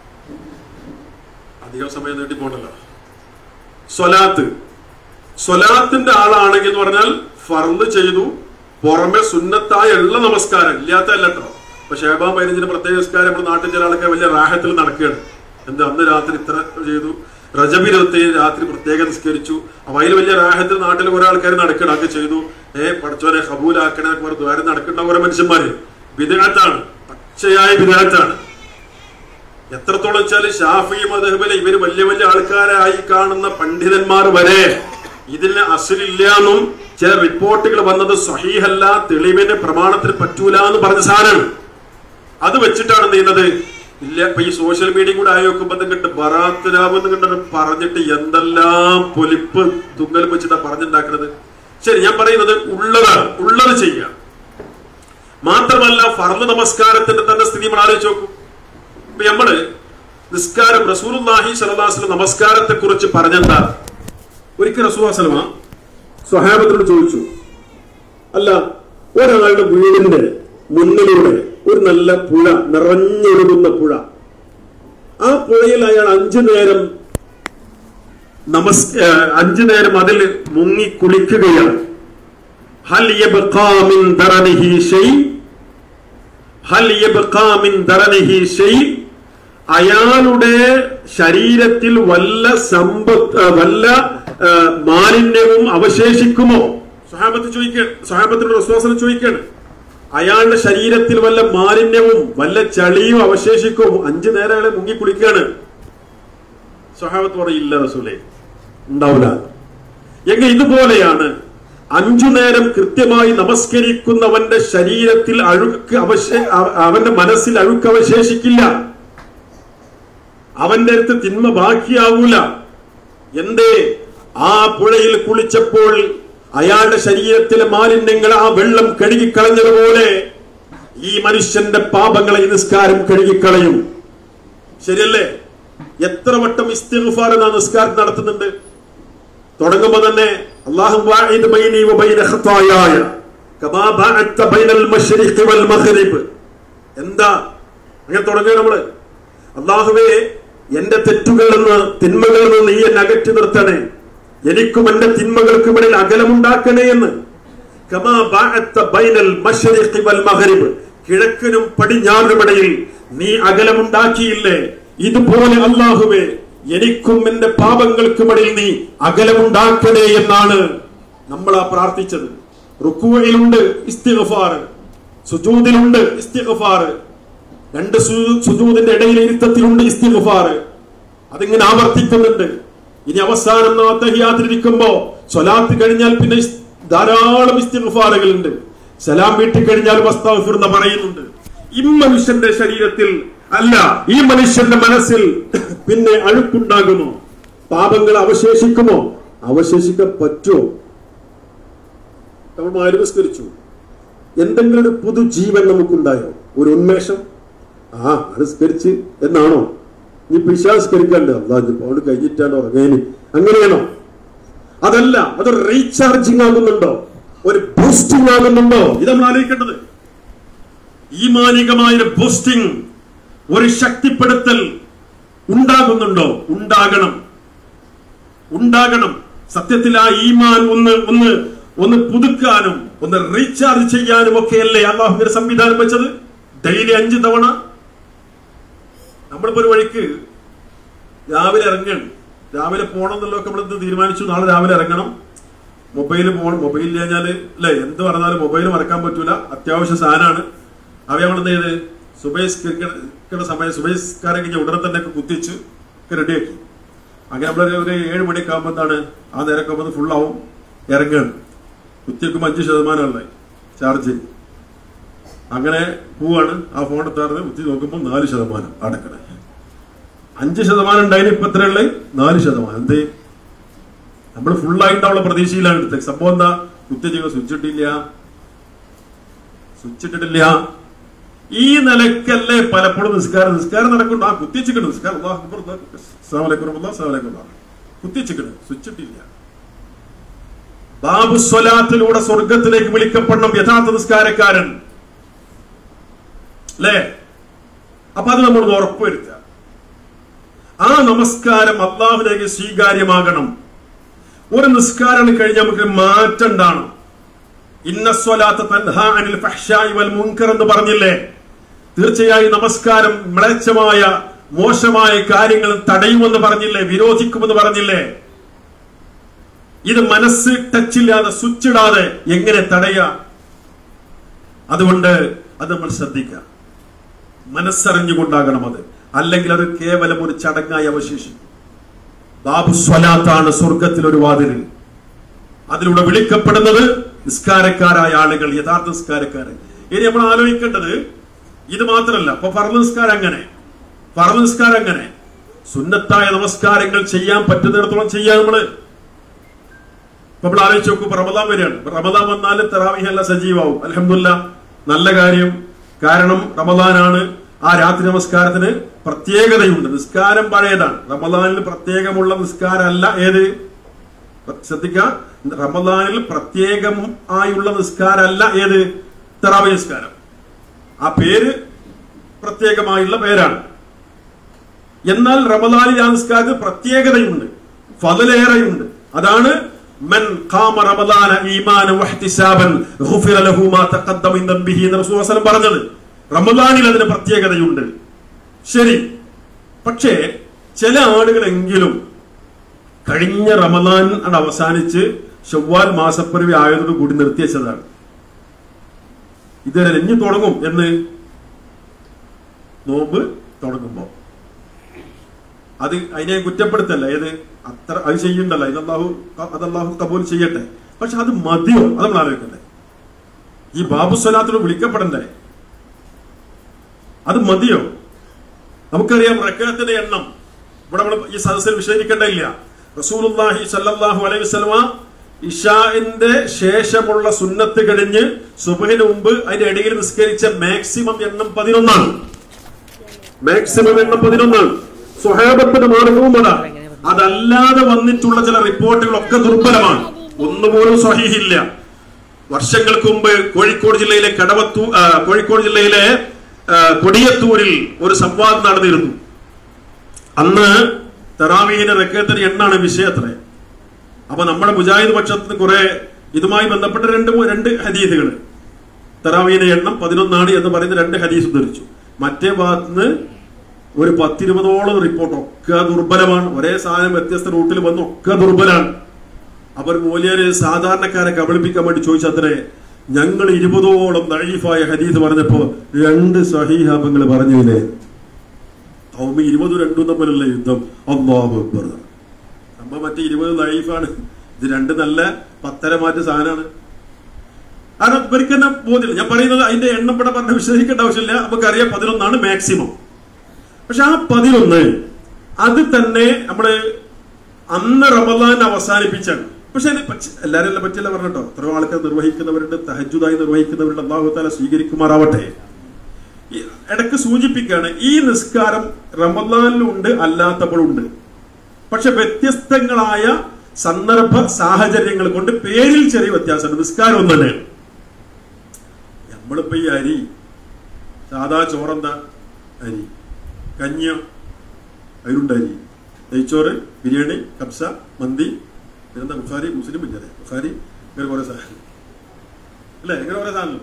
അധികം സമയം നീട്ടി പോകണ്ടല്ലോ. സ്വലാത്ത്, സ്വലാത്തിന്റെ ആളാണെങ്കിൽ എന്ന് പറഞ്ഞാൽ ഫർള് ചെയ്തു, പുറമെ സുന്നത്തായ ഉള്ള നമസ്കാരം ഇല്ലാത്തല്ല കേട്ടോ. ഇപ്പൊ ഷഹബാൻ പതിനഞ്ചിന് പ്രത്യേക നമസ്കാരം നമ്മുടെ നാട്ടിൽ ചില ആൾക്കാർ വലിയ റാഹത്തിൽ നടക്കുകയാണ്. എന്താ അന്ന് രാത്രി ഇത്ര ചെയ്തു, റജബ് ഇരുപത്തേഴ് രാത്രി പ്രത്യേകം നിസ്കരിച്ചു, അപ്പൊ അതിൽ വലിയ റാഹത്തിൽ നാട്ടിൽ കുറെ ആൾക്കാർ നടക്കണം, ഒക്കെ ചെയ്തു. ഏഹ് പഠിച്ചവനെ ഖബൂലാക്കണേ ദ്വാരം നടക്കുന്ന കുറെ മനുഷ്യന്മാര്. ബിദ്അത്താണ്, പച്ചയായ ബിദ്അത്താണ്. എത്രത്തോളം വെച്ചാൽ ഷാഫി മദ്ഹബിലെ ഇവര് വലിയ വലിയ ആൾക്കാരായി കാണുന്ന പണ്ഡിതന്മാർ വരെ ഇതിന് അസ്ലില്ല എന്നും ചില റിപ്പോർട്ടുകൾ വന്നത് സ്വഹീഹല്ല, തെളിവിന് പ്രമാണത്തിന് പറ്റൂല എന്ന് പറഞ്ഞ സാധനമാണ്. അത് വെച്ചിട്ടാണ് ചെയ്യുന്നത്. ഇല്ല, ഇപ്പൊ ഈ സോഷ്യൽ മീഡിയ കൂടെ ആയി നോക്കുമ്പോ കിട്ട് ബറാത്ത് രാമെന്ന് കണ്ടിട്ട് പറഞ്ഞിട്ട് എന്തെല്ലാം പൊലിപ്പ് തുങ്ങൽ വെച്ചിട്ടാ പറഞ്ഞുണ്ടാക്കുന്നത്. ശരി, ഞാൻ പറയുന്നത് ഉള്ളതാണ്, ഉള്ളത് ചെയ്യാം. മാത്രമല്ല ഫർള് നമസ്കാരത്തിന്റെ തന്നെ സ്ഥിതി നമ്മൾ ആലോചിച്ച് നോക്കും. ഇപ്പൊ നമ്മള് നിസ്കാരം, റസൂലുള്ളാഹി സ്വല്ലല്ലാഹു അലൈഹി വസല്ലം നമസ്കാരത്തെ കുറിച്ച് പറഞ്ഞെന്താ? ഒരിക്കൽ റസൂലുള്ളാഹി സ്വല്ലല്ലാഹു അലൈഹി വസല്ലം സ്വഹാബത്തിനോട് ചോദിച്ചു, അല്ല ഒരാളുടെ വീടിന്റെ മുന്നിലൂടെ ഒരു നല്ല പുഴ, നിറഞ്ഞൊഴുകുന്ന പുഴ, ആ പുഴയിൽ അയാൾ അഞ്ചു നേരം നമസ് അഞ്ചു നേരം അതിൽ മുങ്ങി കുളിക്കുകയാണ്. ഹൽ യബ്ഖാ മിൻ ദറനിഹി ഷൈ, ഹൽ യബ്ഖാ മിൻ ദറനിഹി ഷൈ, അയാളുടെ ശരീരത്തിൽ വല്ല സമ്പത്ത് വല്ല മാലിന്യവും അവശേഷിക്കുമോ? സ്വഹാബത്ത് ചോദിക്കുകയാണ്, സ്വഹാബത്തിനോട് റസൂലുള്ളാഹി ചോദിക്കുകയാണ്, അയാളുടെ ശരീരത്തിൽ വല്ല മാലിന്യവും വല്ല ചളിയും അവശേഷിക്കും? അഞ്ചു നേരം അയാളെ മുങ്ങി കുളിക്കുകയാണ്. സ്വഹാബത്ത് പറയില്ല റസൂലേ, ഉണ്ടാവില്ല. എങ്കിൽ ഇതുപോലെയാണ് അഞ്ചു നേരം കൃത്യമായി നമസ്കരിക്കുന്നവന്റെ ശരീരത്തിൽ അഴുക്ക് അവശേ അവന്റെ മനസ്സിൽ അഴുക്ക് അവശേഷിക്കില്ല, അവന്റെ അടുത്ത് തിന്മ ബാക്കിയാവൂല. എന്തേ? ആ പുഴയിൽ കുളിച്ചപ്പോൾ അയാളുടെ ശരീരത്തിലെ മാലിന്യങ്ങൾ ആ വെള്ളം കഴുകിക്കളഞ്ഞതുപോലെ ഈ മനുഷ്യന്റെ പാപങ്ങളെ ഈ നിസ്കാരം കഴുകിക്കളയും. ശരിയല്ലേ? എത്ര വട്ടം ഇസ്തിഗ്ഫാർ നാം നിസ്കാരം നടത്തുന്നുണ്ട്? തുടങ്ങുമ്പോ തന്നെ അല്ലാഹു ബാഇദ് ബൈനി വബൈന ഖതായായ കമാ ബഅഅത ബൈനൽ മശ്രിഖി വൽ മഗ്രിബ്. എന്താ അങ്ങനെ തുടങ്ങുക നമ്മള്? അല്ലാഹുവേ, എന്റെ തെറ്റുകളിൽ നിന്ന് തിന്മകളിൽ നിന്ന് നീ എന്നെ അകറ്റി നിർത്തണേ, എനിക്കും എന്റെ തിന്മകൾക്കും ഇടയിൽ അകലമുണ്ടാക്കണേ എന്ന്. കമാ ബഅഅത ബൈനൽ മശ്രിഖി വൽ മഗ്രിബ്, കിഴക്കിനും പടിഞ്ഞാറിനും ഇടയിൽ നീ അകലമുണ്ടാക്കിയില്ലേ, ഇതുപോലെ അല്ലാഹുവേ എനിക്കും എന്റെ പാപങ്ങൾക്കുമിടയിൽ നീ അകലമുണ്ടാക്കണേ എന്നാണ് നമ്മൾ ആ പ്രാർത്ഥിച്ചത്. റുക്കൂഇലുണ്ട് ഇസ്തിഗ്ഫാർ, സുജൂദിലുണ്ട് ഇസ്തിഗ്ഫാർ, രണ്ട് സുജൂദിന്റെ ഇടയിൽ ഇരുത്തത്തിലുണ്ട് ഇസ്തിഗ്ഫാർ. അതിങ്ങനെ ആവർത്തിക്കുന്നുണ്ട്. ഇനി അവസാനം തഹിയ്യാത്തിലിരിക്കുമ്പോ സ്വലാത്ത് കഴിഞ്ഞാൽ പിന്നെ ധാരാളം ഇസ്തിഗ്ഫാറുകളുണ്ട്. സലാം വീട്ടി കഴിഞ്ഞാൽ അസ്തഗ്ഫിർ എന്ന് പറയുന്നുണ്ട്. ഈ മനുഷ്യന്റെ ശരീരത്തിൽ അല്ല, ഈ മനുഷ്യന്റെ മനസ്സിൽ പിന്നെ അഴുക്കുണ്ടാകുമോ? പാപങ്ങൾ അവശേഷിക്കുമോ? അവശേഷിക്കാൻ പറ്റുമോ? നമ്മൾ ആവിഷ്കരിച്ചു. എന്തെങ്കിലും ഒരു പുതുജീവൻ നമുക്കുണ്ടായോ? ഒരു ഉന്മേഷം? ആ അനുസ്കരിച്ച് എന്നാണോ? നീ പിശാസ്കരിക്കണ്ടേ? അള്ളാഹ് അവിടെ കഴിഞ്ഞിട്ടാണോ ഉറങ്ങേന്? അങ്ങനെയാണോ? അതല്ല, അതൊരു റീചാർജിങ് ആകുന്നുണ്ടോ? ഒരു ബൂസ്റ്റിംഗ് ആകുന്നുണ്ടോ? ഇത് നമ്മൾ ആലോചിക്കേണ്ടത്. ഈമാനികമായ ബൂസ്റ്റിംഗ്, ഒരു ശക്തിപ്പെടുത്തൽ ഉണ്ടാകുന്നുണ്ടോ? ഉണ്ടാകണം, ഉണ്ടാകണം. സത്യത്തിൽ ആ ഈമാൻ ഒന്ന് ഒന്ന് ഒന്ന് പുതുക്കാനും ഒന്ന് റീചാർജ് ചെയ്യാനും ഒക്കെയല്ലേ അല്ലാഹുവിന്റെ സംവിധാനം വെച്ചത്. ഡെയിലി അഞ്ച് തവണ നമ്മളിപ്പോ ഒരു വഴിക്ക് രാവിലെ ഇറങ്ങണം, രാവിലെ പോകണം എന്നുള്ളതൊക്കെ നമ്മൾ എന്ത് തീരുമാനിച്ചു? നാളെ രാവിലെ ഇറങ്ങണം, മൊബൈല് പോകണം. മൊബൈൽ കഴിഞ്ഞാല് അല്ലെ എന്ത് പറഞ്ഞാലും മൊബൈൽ മറക്കാൻ പറ്റൂല, അത്യാവശ്യ സാധനമാണ്. അവയെ നമ്മൾ എന്ത് ചെയ്ത് സുബൈസ്കരിക്കുന്ന സമയം സുബൈസ്കാരം കഴിഞ്ഞ ഉടനെ തന്നെ കുത്തിച്ച് റെഡിയാക്കി. അങ്ങനെ നമ്മളൊരു ഒരു ഏഴ് മണിയൊക്കെ ആകുമ്പോൾ എന്താണ് ആ നേരൊക്കെ ആകുമ്പോൾ ഫുള്ളാവും, ഇറങ്ങുകയാണ്. കുത്തിവെക്കുമ്പോൾ അഞ്ച് ശതമാനമല്ലേ ചാർജ്. അങ്ങനെ പോവാണ്. ആ ഫോൺ എത്താറുണ്ട്, കുത്തി നോക്കുമ്പോൾ നാല് ശതമാനം അടക്കണേ. അഞ്ച് ശതമാനം ഉണ്ടായിരുന്നു, ഇപ്പൊ എത്രയുള്ളത്? നാല് ശതമാനം. എന്തേ? നമ്മൾ ഫുള്ളായിട്ടുള്ള പ്രതീക്ഷയിലാണ് എടുത്തത്. സംഭവം എന്താ? കുത്തിവെച്ച സ്വിച്ച് ഇട്ടില്ല, സ്വിച്ച് ഇട്ടിട്ടില്ല. ഈ നിലക്കല്ലേ പലപ്പോഴും നിസ്കാരം നിസ്കാരം നടക്കുന്നു. ആ കുത്തിച്ചിക്കണ് നിസ്കാരം കുത്തിച്ചിക്കണ്, സ്വിച്ച് ഇട്ടില്ല. ബാബു സ്വലാത്തിലൂടെ സ്വർഗത്തിലേക്ക് വിളിക്കപ്പെടണം യഥാർത്ഥ നിസ്കാരക്കാരൻ അല്ലേ? അപ്പൊ അത് നമ്മൾ ഉറപ്പുവരുത്തുക. ആ നമസ്കാരം അല്ലാഹുവിലേക്ക് സ്വീകാര്യമാകണം. ഒരു നിസ്കാരം കഴിഞ്ഞാൽ നമുക്ക് മാറ്റം ഉണ്ടാകണം. ഇന്ന സ്വലാത്ത തൻഹാ അനിൽ ഫഹ്ശാഇ വൽ മുൻകർ എന്ന് പറഞ്ഞില്ലേ? തീർച്ചയായും നമസ്കാരം മ്ലേച്ഛമായ മോശമായ കാര്യങ്ങൾ തടയുമെന്ന് പറഞ്ഞില്ലേ? വിരോധിക്കുമെന്ന് പറഞ്ഞില്ലേ? ഇത് മനസ്സ് ടച്ചില്ലാതെ സ്വിച്ചിടാതെ എങ്ങനെ തടയാം? അതുകൊണ്ട് അത് നമ്മൾ ശ്രദ്ധിക്കുക. മനസ്സറിഞ്ഞുകൊണ്ടാകണം അത്, അല്ലെങ്കിൽ അത് കേവലം ഒരു ചടങ്ങായി അവശേഷിക്കും. ബാബു സ്വലാത്താണ് സ്വർഗത്തിൽ ഒരു വാതിൽ. അതിലൂടെ വിളിക്കപ്പെടുന്നത് നിസ്കാരക്കാരായ ആളുകൾ, യഥാർത്ഥ നിസ്കാരക്കാരൻ. ഇനി നമ്മൾ ആലോചിക്കേണ്ടത് ഇത് മാത്രമല്ല. അപ്പൊ ഫർദ് നിസ്കാരം അങ്ങനെ, ഫർദ് നിസ്കാരം അങ്ങനെ, സുന്നത്തായ നമസ്കാരങ്ങൾ ചെയ്യാൻ പറ്റുന്നിടത്തോളം ചെയ്യാൻ നമ്മള്. നമ്മൾ ആലോചിച്ച് നോക്കൂ, റമദാൻ വരികയാണ്. റമദാൻ വന്നാലും തറാവീഹ് എല്ലാം സജീവാവും. അൽഹംദുലില്ലാഹ്, നല്ല കാര്യം. കാരണം റമദാനാണ്. ആ രാത്രി നമസ്കാരത്തിന് പ്രത്യേകതയുണ്ട്. നിസ്കാരം പഴയതാണ്. റമദാനിൽ പ്രത്യേകമുള്ള നിസ്കാരമല്ല ഏത്? ശ്രദ്ധിക്കുക, റമദാനിൽ പ്രത്യേകം ആയുള്ള നിസ്കാരമല്ല ഏത്? തറാവീഹ് നിസ്കാരം. ആ പേര് പ്രത്യേകമായുള്ള പേരാണ്. എന്നാൽ റമദാനിൽ ആ നിസ്കാരത്തിന് പ്രത്യേകതയുണ്ട്, ഫളലേറെയുണ്ട്. അതാണ് മൻ ഖാമ റമദാന ഈമാനൻ വഹ്തിസാബൻ ഗുഫിറ ലഹു മാ തഖദ്ദമ മിൻ ദംബിഹി എന്ന് റസൂലുള്ളാഹി സ്വല്ലല്ലാഹു അലൈഹി വസല്ലം പറഞ്ഞത്. റമദാനിൽ അതിന് പ്രത്യേകതയുണ്ട്. ശരി, പക്ഷേ ചില ആളുകളെങ്കിലും കഴിഞ്ഞ റമദാൻ അവസാനിച്ച് ശവ്വാൽ മാസപ്പിറവി ആയതോട് കൂടി നിർത്തിവെച്ചതാണ്. ഇതുവരെ ഇനി തുടങ്ങും എന്ന് നോമ്പ് തുടങ്ങുമ്പോ അത് അതിനെ കുറ്റപ്പെടുത്തല്ല. ഏത് അത്ര അത് ചെയ്യണ്ടല്ല, ഇതല്ലാഹു അതല്ലാഹു കബൂൽ ചെയ്യട്ടെ. പക്ഷെ അത് മതിയോ? അത് നമ്മൾ ആലോചിക്കണ്ടേ? ഈ ബാബു സ്വലാത്തിനോട് വിളിക്കപ്പെടണ്ടേ? അത് മതിയോ? നമുക്കറിയാം റക്അത്തിന്റെ എണ്ണം ഇവിടെ നമ്മൾ ഈ സദസ്സിൽ വിശദീകരിക്കേണ്ടതില്ല. റസൂലുള്ളാഹി സ്വല്ലല്ലാഹു അലൈഹി വസല്ലമ ഇശാഇന്റെ ശേഷമുള്ള സുന്നത്ത് കഴിഞ്ഞ് സുബ്ഹിന് മുമ്പ് അതിന്റെ ഇടയിൽ നിസ്കരിച്ച മാക്സിമം എണ്ണം പതിനൊന്നാണ്. മാക്സിമം എണ്ണം പതിനൊന്നാണ്. സ്വഹാബത്തിന്റെ മാർഗവും അതാണ്. അതല്ലാതെ വന്നിട്ടുള്ള ചില റിപ്പോർട്ടുകളൊക്കെ ദുർബലമാണ്, ഒന്നുപോലും സ്വഹീഹില്ല. വർഷങ്ങൾക്ക് മുമ്പ് കോഴിക്കോട് ജില്ലയിലെ കടവത്തൂ കോഴിക്കോട് ജില്ലയിലെ കൊടിയത്തൂരിൽ ഒരു സംവാദം നടന്നിരുന്നു. അന്ന് തറാവീഹിന്റെ റക്അത്തിന്റെ എണ്ണാണ് വിഷയത്രേ. അപ്പൊ നമ്മുടെ മുജാഹിദ് പക്ഷത്തിന് കുറെ ഇതുമായി ബന്ധപ്പെട്ട രണ്ട് രണ്ട് ഹദീസുകൾ, തറാവീഹിന്റെ എണ്ണം പതിനൊന്നാണ് എന്ന് പറയുന്ന രണ്ട് ഹദീസ് ഉദ്ധരിച്ചു. മറ്റേ ഭാഗത്തുനിന്ന് ഒരു പത്തിരുപതോളം റിപ്പോർട്ട് ഒക്കെ ദുർബലമാണ്. ഒരേ സാധനം വ്യത്യസ്ത റൂട്ടിൽ വന്ന് ഒക്കെ ദുർബലാണ്. അവർ മൂല്യര് സാധാരണക്കാരെ കബളിപ്പിക്കാൻ വേണ്ടി ചോദിച്ചത്രേ, ഞങ്ങൾ ഇരുപതോളം ദഈഫായ ഹദീസ് പറഞ്ഞപ്പോ രണ്ട് സ്വഹീഹാബങ്ങൾ പറഞ്ഞില്ലേ? അവമ്മ ഇരുപതും രണ്ടും തമ്മിലുള്ള യുദ്ധം. അല്ലാഹു അക്ബർ. നമ്മ മറ്റേ ഇരുപത് ദഈഫാണ്, ഇത് രണ്ട് നല്ല പത്തര മാറ്റ സാധനമാണ്. കാരണം ഇവർക്ക് തന്നെ ബോധ്യമില്ല. ഞാൻ പറയുന്നത് അതിന്റെ എണ്ണം ഇവിടെ പറഞ്ഞ് വിശദീകരിക്കേണ്ട ആവശ്യമില്ല, നമുക്കറിയാം പതിനൊന്നാണ് മാക്സിമം. പക്ഷെ ആ പതിനൊന്ന് അത് തന്നെ നമ്മള് അന്ന് റമദാൻ അവസാനിപ്പിച്ചാണ്. പക്ഷെ എല്ലാരും എല്ലാം പറ്റില്ല പറഞ്ഞോ. എത്രയോ ആൾക്കാർ നിർവഹിക്കുന്നവരുണ്ട്, തഹജ്ജുദായി നിർവഹിക്കുന്നവരുണ്ട്. അല്ലാഹു തആല സ്വീകരിക്കുമാറാവട്ടെ. ഇടയ്ക്ക് സൂചിപ്പിക്കുകയാണ്, ഈ നിസ്കാരം റമദാനിലുണ്ട്, അല്ലാത്തപ്പോഴുണ്ട്. പക്ഷെ വ്യത്യസ്തങ്ങളായ സന്ദർഭ സാഹചര്യങ്ങൾ കൊണ്ട് പേരിൽ ചെറിയ വ്യത്യാസമുണ്ട്. നിസ്കാരം ഒന്നു തന്നെയാണ്. നമ്മളിപ്പോ ഈ അരി സാധാ ചോറെന്താ അരി, കഞ്ഞ അതിലുണ്ട് അരി, നെയ്ച്ചോറ്, ബിരിയാണി, കബ്സ, മന്തി, പിന്നെന്താ ബുഖാരി, മുസ്ലിം ഇല്ലേ ബുഖാരി, ഇങ്ങനെ കുറെ സാധനം അല്ലെ, ഇങ്ങനെ കുറെ സാധനം.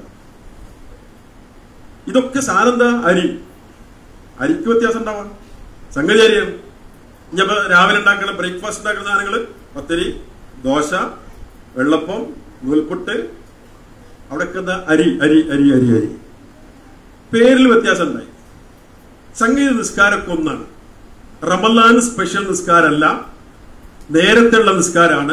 ഇതൊക്കെ സാധനം എന്താ അരി. അരിക്ക് വ്യത്യാസം ഉണ്ടാവാം, സംഗതി അരിയാണ്. ഇനിയപ്പോ രാവിലെ ഉണ്ടാക്കുന്ന ബ്രേക്ക്ഫാസ്റ്റ് ഉണ്ടാക്കുന്ന സാധനങ്ങള് പത്തിരി, ദോശ, വെള്ളപ്പം, നൂൽപുട്ട്, അവിടെയൊക്കെ എന്താ അരി അരി അരി അരി അരി. പേരിൽ വ്യത്യാസം ഉണ്ടായി. സംഗീത നിസ്കാരമൊക്കെ ഒന്നാണ്. റമദാൻ സ്പെഷ്യൽ നിസ്കാരമല്ല, നേരത്തെയുള്ള നിസ്കാരമാണ്.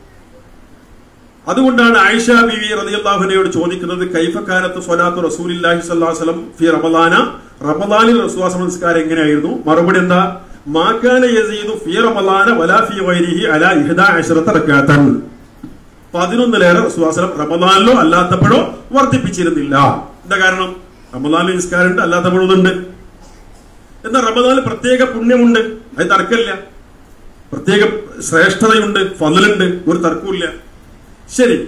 അതുകൊണ്ടാണ് ആയിഷ ബീവി റളിയല്ലാഹു അൻഹയോട് ചോദിക്കുന്നത്, കൈഫ കാനത്ത് സ്വലാത്തു റസൂലില്ലാഹി സ്വല്ലല്ലാഹു അലൈഹി വസല്ലം ഫി റമദാന, റമദാനിൽ റസൂലുള്ളാഹി നിസ്കാരം എങ്ങനെയായിരുന്നു? മറുപടി എന്താ? മാ കാന യസീദു ഫി റമദാന വലാ ഫി ഗൈരിഹി അലാ ഇഹ്ദാ അശറത റകഅതൻ. പതിനൊന്നിലേറെ റസൂലുള്ളാഹി റമദാനിലോ അല്ലാത്തപ്പോഴോ വർദ്ധിപ്പിച്ചിരുന്നില്ല. എന്താ കാരണം? റമദാനിൽ നിസ്കാരമുണ്ട്, അല്ലാത്തപ്പോഴുണ്ട്. എന്നാൽ റമദാനിൽ പ്രത്യേക പുണ്യമുണ്ട്, അത് തർക്കമില്ല. പ്രത്യേക ശ്രേഷ്ഠതയുണ്ട്, ഫളലുണ്ട്, ഒരു തർക്കമില്ല. ശരി,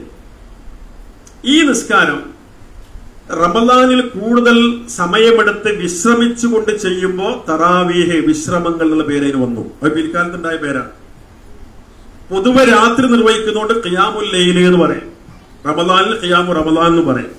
ഈ നിസ്കാരം റമദാനിൽ കൂടുതൽ സമയമെടുത്ത് വിശ്രമിച്ചുകൊണ്ട് ചെയ്യുമ്പോൾ തറാവീഹ് വിശ്രമങ്ങൾ എന്നുള്ള പേരതിന് വന്നു. അത് പിൽക്കാലത്തുണ്ടായ പേരാണ്. പൊതുവെ രാത്രി നിർവഹിക്കുന്നതുകൊണ്ട് ഖിയാമുൽ ലൈൽ എന്ന് പറയും. റമദാനിൽ ഖിയാമു റമദാൻ എന്ന് പറയും.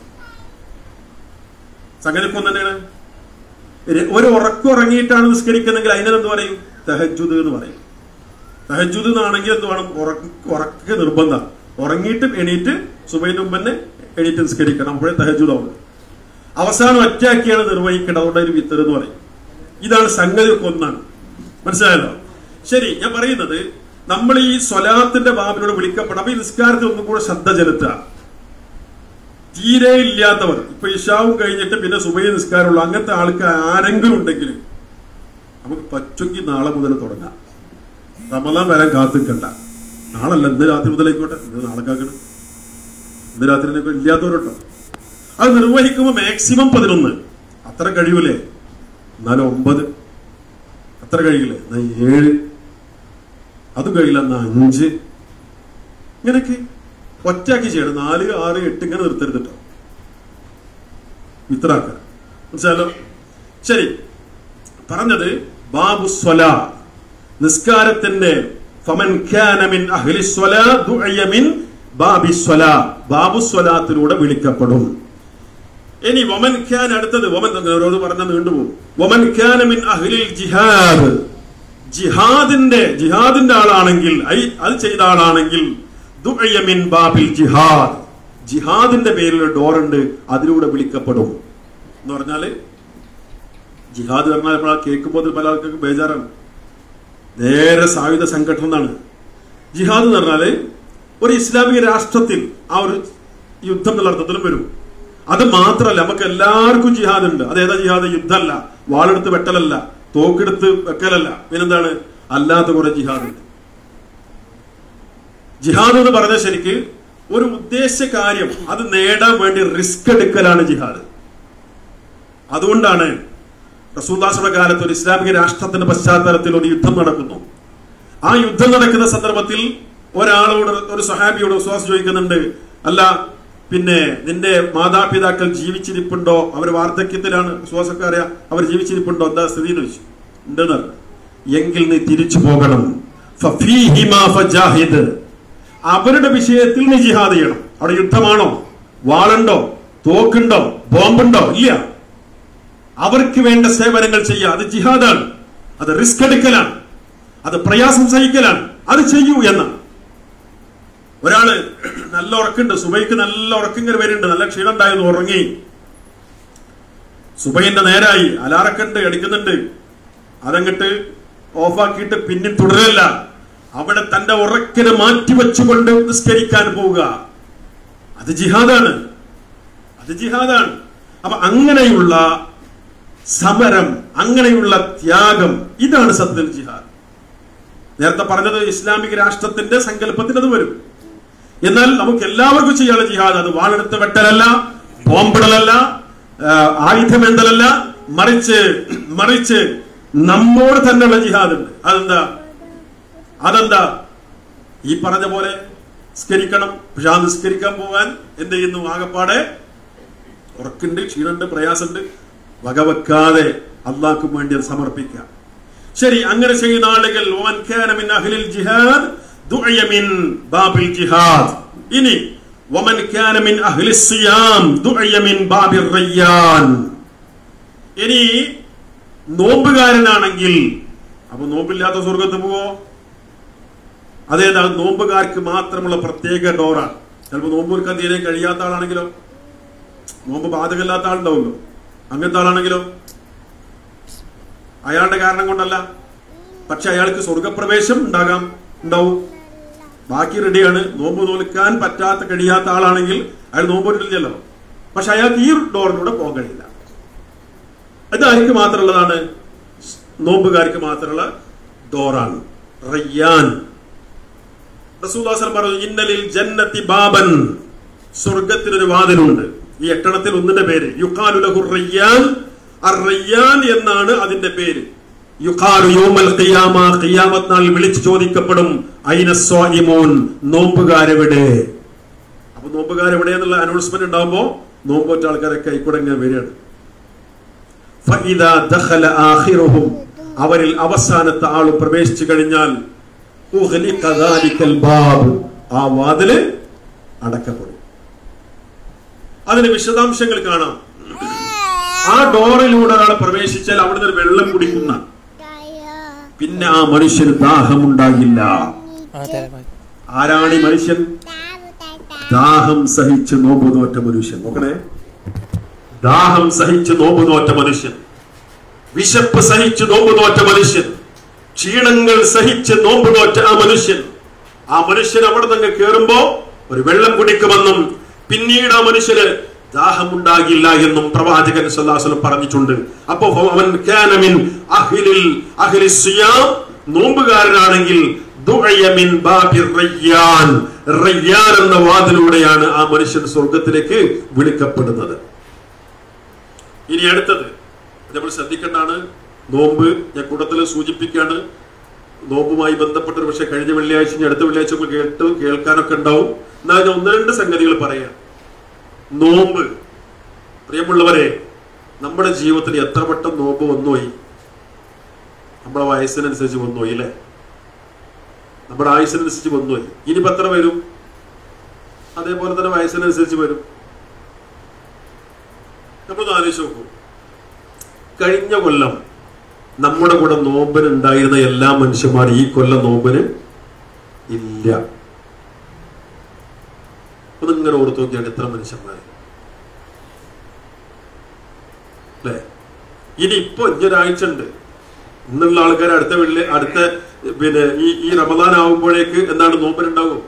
സംഗതിക്കൊന്നും തന്നെയാണ്. ഒരു ഉറക്കം ഉറങ്ങിയിട്ടാണ് നിസ്കരിക്കുന്നെങ്കിൽ അതിനെന്ത് പറയും? തഹജ്ജുദ് എന്ന് പറയും. തഹജ്ജുദ് എന്നാണെങ്കിൽ എന്ത് വേണം? ഉറക്ക നിർബന്ധം. ഉറങ്ങിയിട്ട് എണീറ്റ് സുബഹിന് മുമ്പ് തന്നെ എണീറ്റ് നിസ്കരിക്കണം, അപ്പോഴേ തഹജ്ജുദ് ആവുള്ളൂ. അവസാനം ഒറ്റയാക്കിയാണ് നിർവഹിക്കേണ്ടത്, അതുകൊണ്ട് ഒരു വിത്തർ എന്ന് പറയും. ഇതാണ് സംഗതി ഒക്കെ ഒന്നാണ്. മനസ്സിലായല്ലോ? ശരി, ഞാൻ പറയുന്നത് നമ്മൾ ഈ സ്വലാത്തിന്റെ ബാബിനോട് വിളിക്കപ്പെടാം. അപ്പൊ ഈ നിസ്കാരത്തിൽ ഒന്നും കൂടെ ശ്രദ്ധ ചെലുത്തുക. തീരെ ഇല്ലാത്തവർ, ഇപ്പൊ ഇശാവും കഴിഞ്ഞിട്ട് പിന്നെ സുബഹി നിസ്കാരമുള്ള അങ്ങനത്തെ ആൾക്കാർ ആരെങ്കിലും ഉണ്ടെങ്കിൽ നമുക്ക് പറ്റുമെങ്കിൽ നാളെ മുതൽ തുടങ്ങാം. റമദാൻ വരാൻ കാത്തിക്കണ്ട. നാളല്ല, ഇന്ന് രാത്രി മുതലായിക്കോട്ടെ. ഇന്ന് നാളെ കാക്കണം. ഇന്ന് രാത്രിയിലൊക്കെ ഇല്ലാത്തവരോട്ടോ. അത് നിർവഹിക്കുമ്പോൾ മാക്സിമം പതിനൊന്ന്, അത്ര കഴിയൂലേ? എന്നാലും ഒമ്പത് അത്ര കഴിയില്ലേ? എന്നാ ഏഴ്, അതും കഴിയില്ല, എന്നാ അഞ്ച്. ഇങ്ങനെയൊക്കെ ഒറ്റയാക്കി ചെയ്യണം. നാല്, ആറ്, എട്ട് ഇങ്ങനെ നിർത്തരുതിട്ടോ. ഇത്രാക്ക മനസ്സിലോ? ശരി, പറഞ്ഞത് ബാബു സ്വലാ, നിസ്കാരത്തിന്റെ ഫമൻ കാന മിൻ അഹ്ലി സ്വലാ ദുഇയ മിൻ ബാബി സ്വലാ, ബാബു സ്വലാത്തിലൂടെ വിളിക്കപ്പെടും. ഇനി വമൻ കാന, അടുത്തത് വമൻ ഓരോട് പറഞ്ഞ നീണ്ടുപോകും. വമൻ കാന മിൻ അഹ്ലിൽ ജിഹാദ്, ജിഹാദിന്റെ ജിഹാദിന്റെ ആളാണെങ്കിൽ, അത് ചെയ്ത ആളാണെങ്കിൽ ദുഇയ മിൻ ബാബിൽ ജിഹാദ്, ജിഹാദിന്റെ പേരിൽ ഡോറുണ്ട്, അതിലൂടെ വിളിക്കപ്പെടും എന്ന് പറഞ്ഞാല്, ജിഹാദ് പറഞ്ഞാൽ നമ്മൾ കേൾക്കുമ്പോൾ പല ആൾക്കാർക്ക് ബേജാറാണ്. നേരെ സായുധ സംഘടന എന്നാണ് ജിഹാദ് എന്ന് പറഞ്ഞാല്. ഒരു ഇസ്ലാമിക രാഷ്ട്രത്തിൽ ആ ഒരു യുദ്ധം എന്നുള്ള അർത്ഥത്തിലും വരും. അത് മാത്രമല്ല, നമുക്ക് എല്ലാവർക്കും ജിഹാദ് ഉണ്ട്. അതേതാ ജിഹാദ്? യുദ്ധമല്ല, വാളെടുത്ത് വെട്ടലല്ല, തോക്കെടുത്ത് വെക്കലല്ല, പിന്നെന്താണ്? അല്ലാത്ത കുറെ ജിഹാദ് ഉണ്ട്. ജിഹാദ് എന്ന് പറഞ്ഞ ശരിക്ക് ഒരു ഉദ്ദേശ കാര്യം അത് നേടാൻ വേണ്ടി റിസ്ക് എടുക്കലാണ് ജിഹാദ്. അതുകൊണ്ടാണ് റസൂലുള്ളാഹിയുടെ കാലത്ത് ഒരു ഇസ്ലാമിക രാഷ്ട്രത്തിന്റെ പശ്ചാത്തലത്തിൽ ഒരു യുദ്ധം നടക്കുന്നു. ആ യുദ്ധം നടക്കുന്ന സന്ദർഭത്തിൽ ഒരാളോട്, ഒരു സഹാബിയോട് വിശ്വാസം ചോദിക്കുന്നുണ്ട്, അല്ല പിന്നെ നിന്റെ മാതാപിതാക്കൾ ജീവിച്ചിരിപ്പുണ്ടോ? അവർ വാർദ്ധക്യത്തിലാണ്, വിശ്വാസക്കാരെ അവർ ജീവിച്ചിരിപ്പുണ്ടോ? എന്താ സ്ഥിതി എന്ന് ചോദിച്ചു. ഉണ്ടെന്ന് പറഞ്ഞു. എങ്കിൽ നീ തിരിച്ചു പോകണം, അവരുടെ വിഷയത്തിൽ നീ ജിഹാദ് ചെയ്യണം. അവിടെ യുദ്ധമാണോ? വാളുണ്ടോ? തോക്കുണ്ടോ? ബോംബുണ്ടോ? ഇല്ല. അവർക്ക് വേണ്ട സേവനങ്ങൾ ചെയ്യുക, അത് ജിഹാദാണ്. അത് റിസ്ക് എടുക്കലാണ്, അത് പ്രയാസം സഹിക്കലാണ്. അത് ചെയ്യൂ എന്നാണ്. ഒരാള് നല്ല ഉറക്കുണ്ട്, സുബൈക്ക് നല്ല ഉറക്കിങ്ങനെ വരുന്നുണ്ട്, നല്ല ക്ഷീണം ഉണ്ടായിരുന്നു, ഉറങ്ങി. സുബൈന്റെ നേരായി, അലാറക്കുണ്ട്, അടിക്കുന്നുണ്ട്. അതങ്ങട്ട് ഓഫാക്കിയിട്ട് പിന്നെ തുടരല്ല, അവിടെ തന്റെ ഉറക്കിനെ മാറ്റിവെച്ചുകൊണ്ട് നിസ്കരിക്കാൻ പോവുക. അത് ജിഹാദാണ്, അത് ജിഹാദാണ്. അപ്പൊ അങ്ങനെയുള്ള സമരം, അങ്ങനെയുള്ള ത്യാഗം, ഇതാണ് സത്യത്തിൽ ജിഹാദ്. നേരത്തെ പറഞ്ഞത് ഇസ്ലാമിക രാഷ്ട്രത്തിന്റെ സങ്കല്പത്തിൽ അത് വരും. എന്നാൽ നമുക്ക് എല്ലാവർക്കും ചെയ്യാനുള്ള ജിഹാദ് അത് വാളെടുത്ത് വെട്ടലല്ല, ബോംബിടലല്ല, ആയുധമേന്തലല്ല, മറിച്ച് മറിച്ച് നമ്മോട് തന്നെയുള്ള ജിഹാദ് ഉണ്ട്. അതെന്താ? അതെന്താ? ഈ പറഞ്ഞ പോലെ നിസ്കരിക്കണം. പക്ഷെ ആ നിസ്കരിക്കാൻ പോകാൻ എന്ത് ചെയ്യുന്നു? ആകപ്പാടെ ഉറക്കുണ്ട്, ക്ഷീണുണ്ട്, പ്രയാസമുണ്ട്, വകവെക്കാതെ അള്ളാഹ്ക്ക് വേണ്ടി അത് സമർപ്പിക്കാം. ശരി, അങ്ങനെ ചെയ്യുന്ന ആളുകൾ ഇനി ഇനി നോമ്പുകാരനാണെങ്കിൽ അപ്പൊ നോമ്പില്ലാത്ത സ്വർഗത്ത് പോവോ? അതേതാ? നോമ്പുകാർക്ക് മാത്രമുള്ള പ്രത്യേക ഡോറാണ്. ചിലപ്പോൾ നോമ്പ് എടുക്കാൻ തീരെ കഴിയാത്ത ആളാണെങ്കിലോ, നോമ്പ് ബാധകമില്ലാത്ത ആളുണ്ടാവുമല്ലോ, അങ്ങനത്തെ ആളാണെങ്കിലോ അയാളുടെ കാരണം കൊണ്ടല്ല, പക്ഷെ അയാൾക്ക് സ്വർഗപ്രവേശം ഉണ്ടാകാം, ഉണ്ടാവും. ബാക്കി റെഡിയാണ്. നോമ്പ് നോൽക്കാൻ പറ്റാത്ത കഴിയാത്ത ആളാണെങ്കിൽ അയാൾ നോമ്പ് എടുക്കില്ലല്ലോ, പക്ഷെ അയാൾക്ക് ഈ ഡോറിലൂടെ പോകാൻ കഴിയില്ല. ഇത് ആർക്ക് മാത്രമുള്ളതാണ്? നോമ്പുകാർക്ക് മാത്രമുള്ള ഡോറാണ്, റയ്യാൻ. റസൂലുള്ളാഹി പറഞ്ഞു, ഇന്നലിൽ ജന്നത്തി ബാബൻ, സ്വർഗത്തിനൊരു വാതിലുണ്ട്. ഈ എട്ടണത്തിൽ ഒന്നിന്റെ പേര് യുഖാലു ലഹു റയ്യാൻ, അർ-റയ്യാൻ എന്നാണ് അതിന്റെ പേര്. യുഖാലു യൗമൽ ഖിയാമ, ഖിയാമത്ത് നാളിൽ വിളിച്ചു ചോദിക്കപ്പെടും, അയ്ന സ്വായിമൂൻ, നോമ്പുകാരെവിടെ? അപ്പൊ നോമ്പുകാരെവിടെ എന്നുള്ള അനൗൺസ്മെന്റ് ഉണ്ടാവുമ്പോ നോമ്പോറ്റ ആൾക്കാരൊക്കെ ഇക്കൂടെ ഇങ്ങനെ വരികയാണ്. ഫഇദാ ദഖല ആഖിറുഹും, അവരിൽ അവസാനത്തെ ആള് പ്രവേശിച്ചു കഴിഞ്ഞാൽ ഉഗ്ലിഖ ദാലികൽ ബാബ്, ആ വാതില് അടക്കപ്പെടും. അതിന് വിശദാംശങ്ങൾ കാണാം. ആ ഡോറിലൂടെ ഒരാൾ പ്രവേശിച്ചാൽ അവിടുന്ന് ഒരു വെള്ളം കുടിക്കുന്ന, പിന്നെ ആ മനുഷ്യന് ദാഹമുണ്ടാകില്ല. ആരാണ് ഈ മനുഷ്യൻ? ദാഹം സഹിച്ച് നോമ്പ് നോറ്റ മനുഷ്യൻ. നോക്കണേ, ദാഹം സഹിച്ച് നോമ്പ് നോറ്റ മനുഷ്യൻ, വിശപ്പ് സഹിച്ച് നോമ്പ് നോറ്റ മനുഷ്യൻ, ക്ഷീണങ്ങൾ സഹിച്ച് നോമ്പ് നോറ്റ ആ മനുഷ്യൻ. ആ മനുഷ്യൻ അവിടെ നിന്ന് കയറുമ്പോ ഒരു വെള്ളം കുടിക്കുമെന്നും പിന്നീട് ആ മനുഷ്യന് ദാഹമുണ്ടാകില്ല എന്നും പ്രവാചകൻ സല്ലല്ലാഹു അലൈഹി വസല്ലം പറഞ്ഞിട്ടുണ്ട്. അപ്പോ അവൻ കാന മിൻ അഹ്ലിൽ അഹ്ലി സിയാം, നോമ്പുകാരനാണെങ്കിൽ ദുഅയ മിൻ ബാബിർ റയ്യാൻ, റയ്യാൻ എന്ന വാതിലൂടെയാണ് ആ മനുഷ്യൻ സ്വർഗത്തിലേക്ക് വിളിക്കപ്പെടുന്നത്. ഇനി അടുത്തത് നമ്മൾ ശ്രദ്ധിക്കേണ്ടതാണ് നോമ്പ്. ഞാൻ കൂട്ടത്തിൽ സൂചിപ്പിക്കാണ്, നോമ്പുമായി ബന്ധപ്പെട്ട ഒരു പക്ഷേ കഴിഞ്ഞ വെള്ളിയാഴ്ച അടുത്ത വെള്ളിയാഴ്ച കേട്ട് കേൾക്കാനൊക്കെ ഉണ്ടാവും. എന്നാൽ ഞാൻ ഒന്ന് രണ്ട് സംഗതികൾ പറയാം. നോമ്പ്, പ്രിയമുള്ളവരെ, നമ്മുടെ ജീവിതത്തിൽ എത്ര വട്ടം നോമ്പ് വന്നുപോയി? നമ്മുടെ വയസ്സിനനുസരിച്ച് വന്നുപോയി അല്ലേ? നമ്മുടെ ആയുസിനനുസരിച്ച് വന്നുപോയി. ഇനിയിപ്പോ എത്ര വരും? അതേപോലെ തന്നെ വയസ്സിനനുസരിച്ച് വരും. നമ്മളൊന്ന് ആലോചിച്ച് നോക്കൂ. കഴിഞ്ഞ കൊല്ലം നമ്മുടെ കൂടെ നോമ്പിന് ഉണ്ടായിരുന്ന എല്ലാ മനുഷ്യന്മാരും ഈ കൊല്ലം നോമ്പിന് ഇല്ല. ഒന്നിങ്ങനെ ഓർത്ത് നോക്കിയാണ് എത്ര മനുഷ്യന്മാർ അല്ലേ? ഇനി ഇപ്പൊ ഇഞ്ഞൊരാഴ്ച ഉണ്ട്. ഇന്നുള്ള ആൾക്കാർ അടുത്ത വെള്ളി അടുത്ത പിന്നെ ഈ ഈ റമദാൻ ആവുമ്പോഴേക്ക് എന്താണ് നോമ്പിനുണ്ടാവും?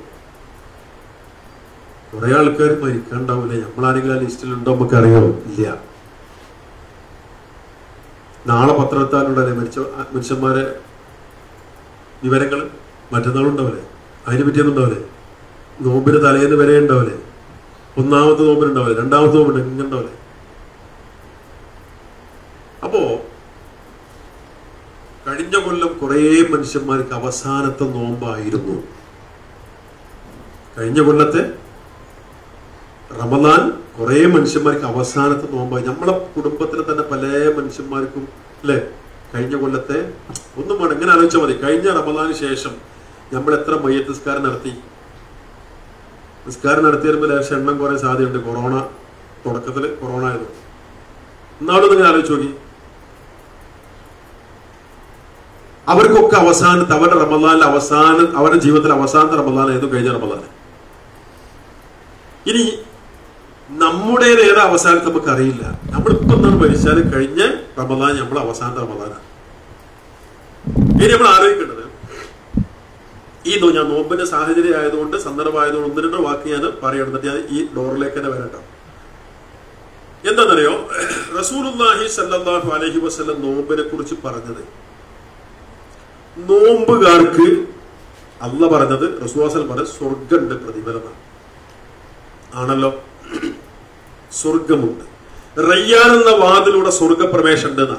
കുറെ ആൾക്കാർ മരിക്കാണ്ടാവൂലേ? നമ്മളാരെങ്കിലും ആ ലിസ്റ്റിലുണ്ടോ നമുക്ക് അറിയോ? ഇല്ല. നാളെ പത്രത്താലുണ്ടല്ലേ മരിച്ച മനുഷ്യന്മാരെ വിവരങ്ങൾ, മറ്റന്നാളുണ്ടാവില്ലേ? അതിനെ പറ്റിയൊന്നുണ്ടാവില്ലേ? നോമ്പിന് തലേന്ന് വരെ ഉണ്ടാവില്ലേ, ഒന്നാമത്തെ നോമ്പിനുണ്ടാവില്ലേ, രണ്ടാമത്തെ നോമ്പുണ്ട്, ഇങ്ങനെ ഉണ്ടാവില്ലേ. അപ്പോ കഴിഞ്ഞ കൊല്ലം കുറെ മനുഷ്യന്മാർക്ക് അവസാനത്തെ നോമ്പായിരുന്നു. കഴിഞ്ഞ കൊല്ലത്തെ റമദാൻ കുറെ മനുഷ്യന്മാർക്ക് അവസാനത്തെ നോമ്പായി. നമ്മളെ കുടുംബത്തിലെ തന്നെ പല മനുഷ്യന്മാർക്കും അല്ലെ കഴിഞ്ഞ കൊല്ലത്തെ ഒന്നും വേണം, ഇങ്ങനെ ആലോചിച്ചാൽ മതി. കഴിഞ്ഞ റമദാന് ശേഷം നമ്മൾ എത്ര മയ്യത്ത് നിസ്കാരം നടത്തി? നിസ്കാരം നടത്തി വരുമ്പോൾ ലേശം എണ്ണം കുറെ സാധ്യതയുണ്ട്. കൊറോണ തുടക്കത്തിൽ കൊറോണ ആയിരുന്നു. എന്നാലും നിങ്ങൾ ആലോചിച്ച് നോക്കി, അവർക്കൊക്കെ അവസാനത്തെ അവരുടെ റമദാനിലെ അവസാന അവരുടെ ജീവിതത്തിലെ അവസാനത്തെ റമദാനായിരുന്നു കഴിഞ്ഞ റമദാൻ. ഇനി നമ്മുടെ ഏതാ അവസാനത്തെ നമുക്ക് അറിയില്ല. നമ്മളിപ്പോ എന്താണ് മരിച്ചാൽ കഴിഞ്ഞ റമദാൻ നമ്മൾ അവസാനത്തെ റമദാനാണ്. ഇനി നമ്മൾ ആലോചിക്കേണ്ടത്, ഈ ഞാൻ നോമ്പിന്റെ സാഹചര്യം ആയതുകൊണ്ട് സന്ദർഭമായതുകൊണ്ട് ഒന്ന് രണ്ട് വാക്ക് ഞാൻ പറയണമെന്നിട്ട് ഞാൻ ഈ ഡോറിലേക്ക് തന്നെ വരട്ടോ. എന്താണെന്നറിയോ, റസൂലുള്ളാഹി സ്വല്ലല്ലാഹു അലൈഹി വസല്ലം നോമ്പിനെ കുറിച്ച് പറഞ്ഞത്, നോമ്പുകാർക്ക് അല്ല പറഞ്ഞത്, റസൂലുള്ളാഹി പറഞ്ഞത് സ്വർഗമുണ്ട്, പ്രതിഫലമാണ് ആണല്ലോ. സ്വർഗമുണ്ട്. റയ്യാൻ എന്ന വാതിലൂടെ സ്വർഗപ്രവേശം ഉണ്ടെന്ന,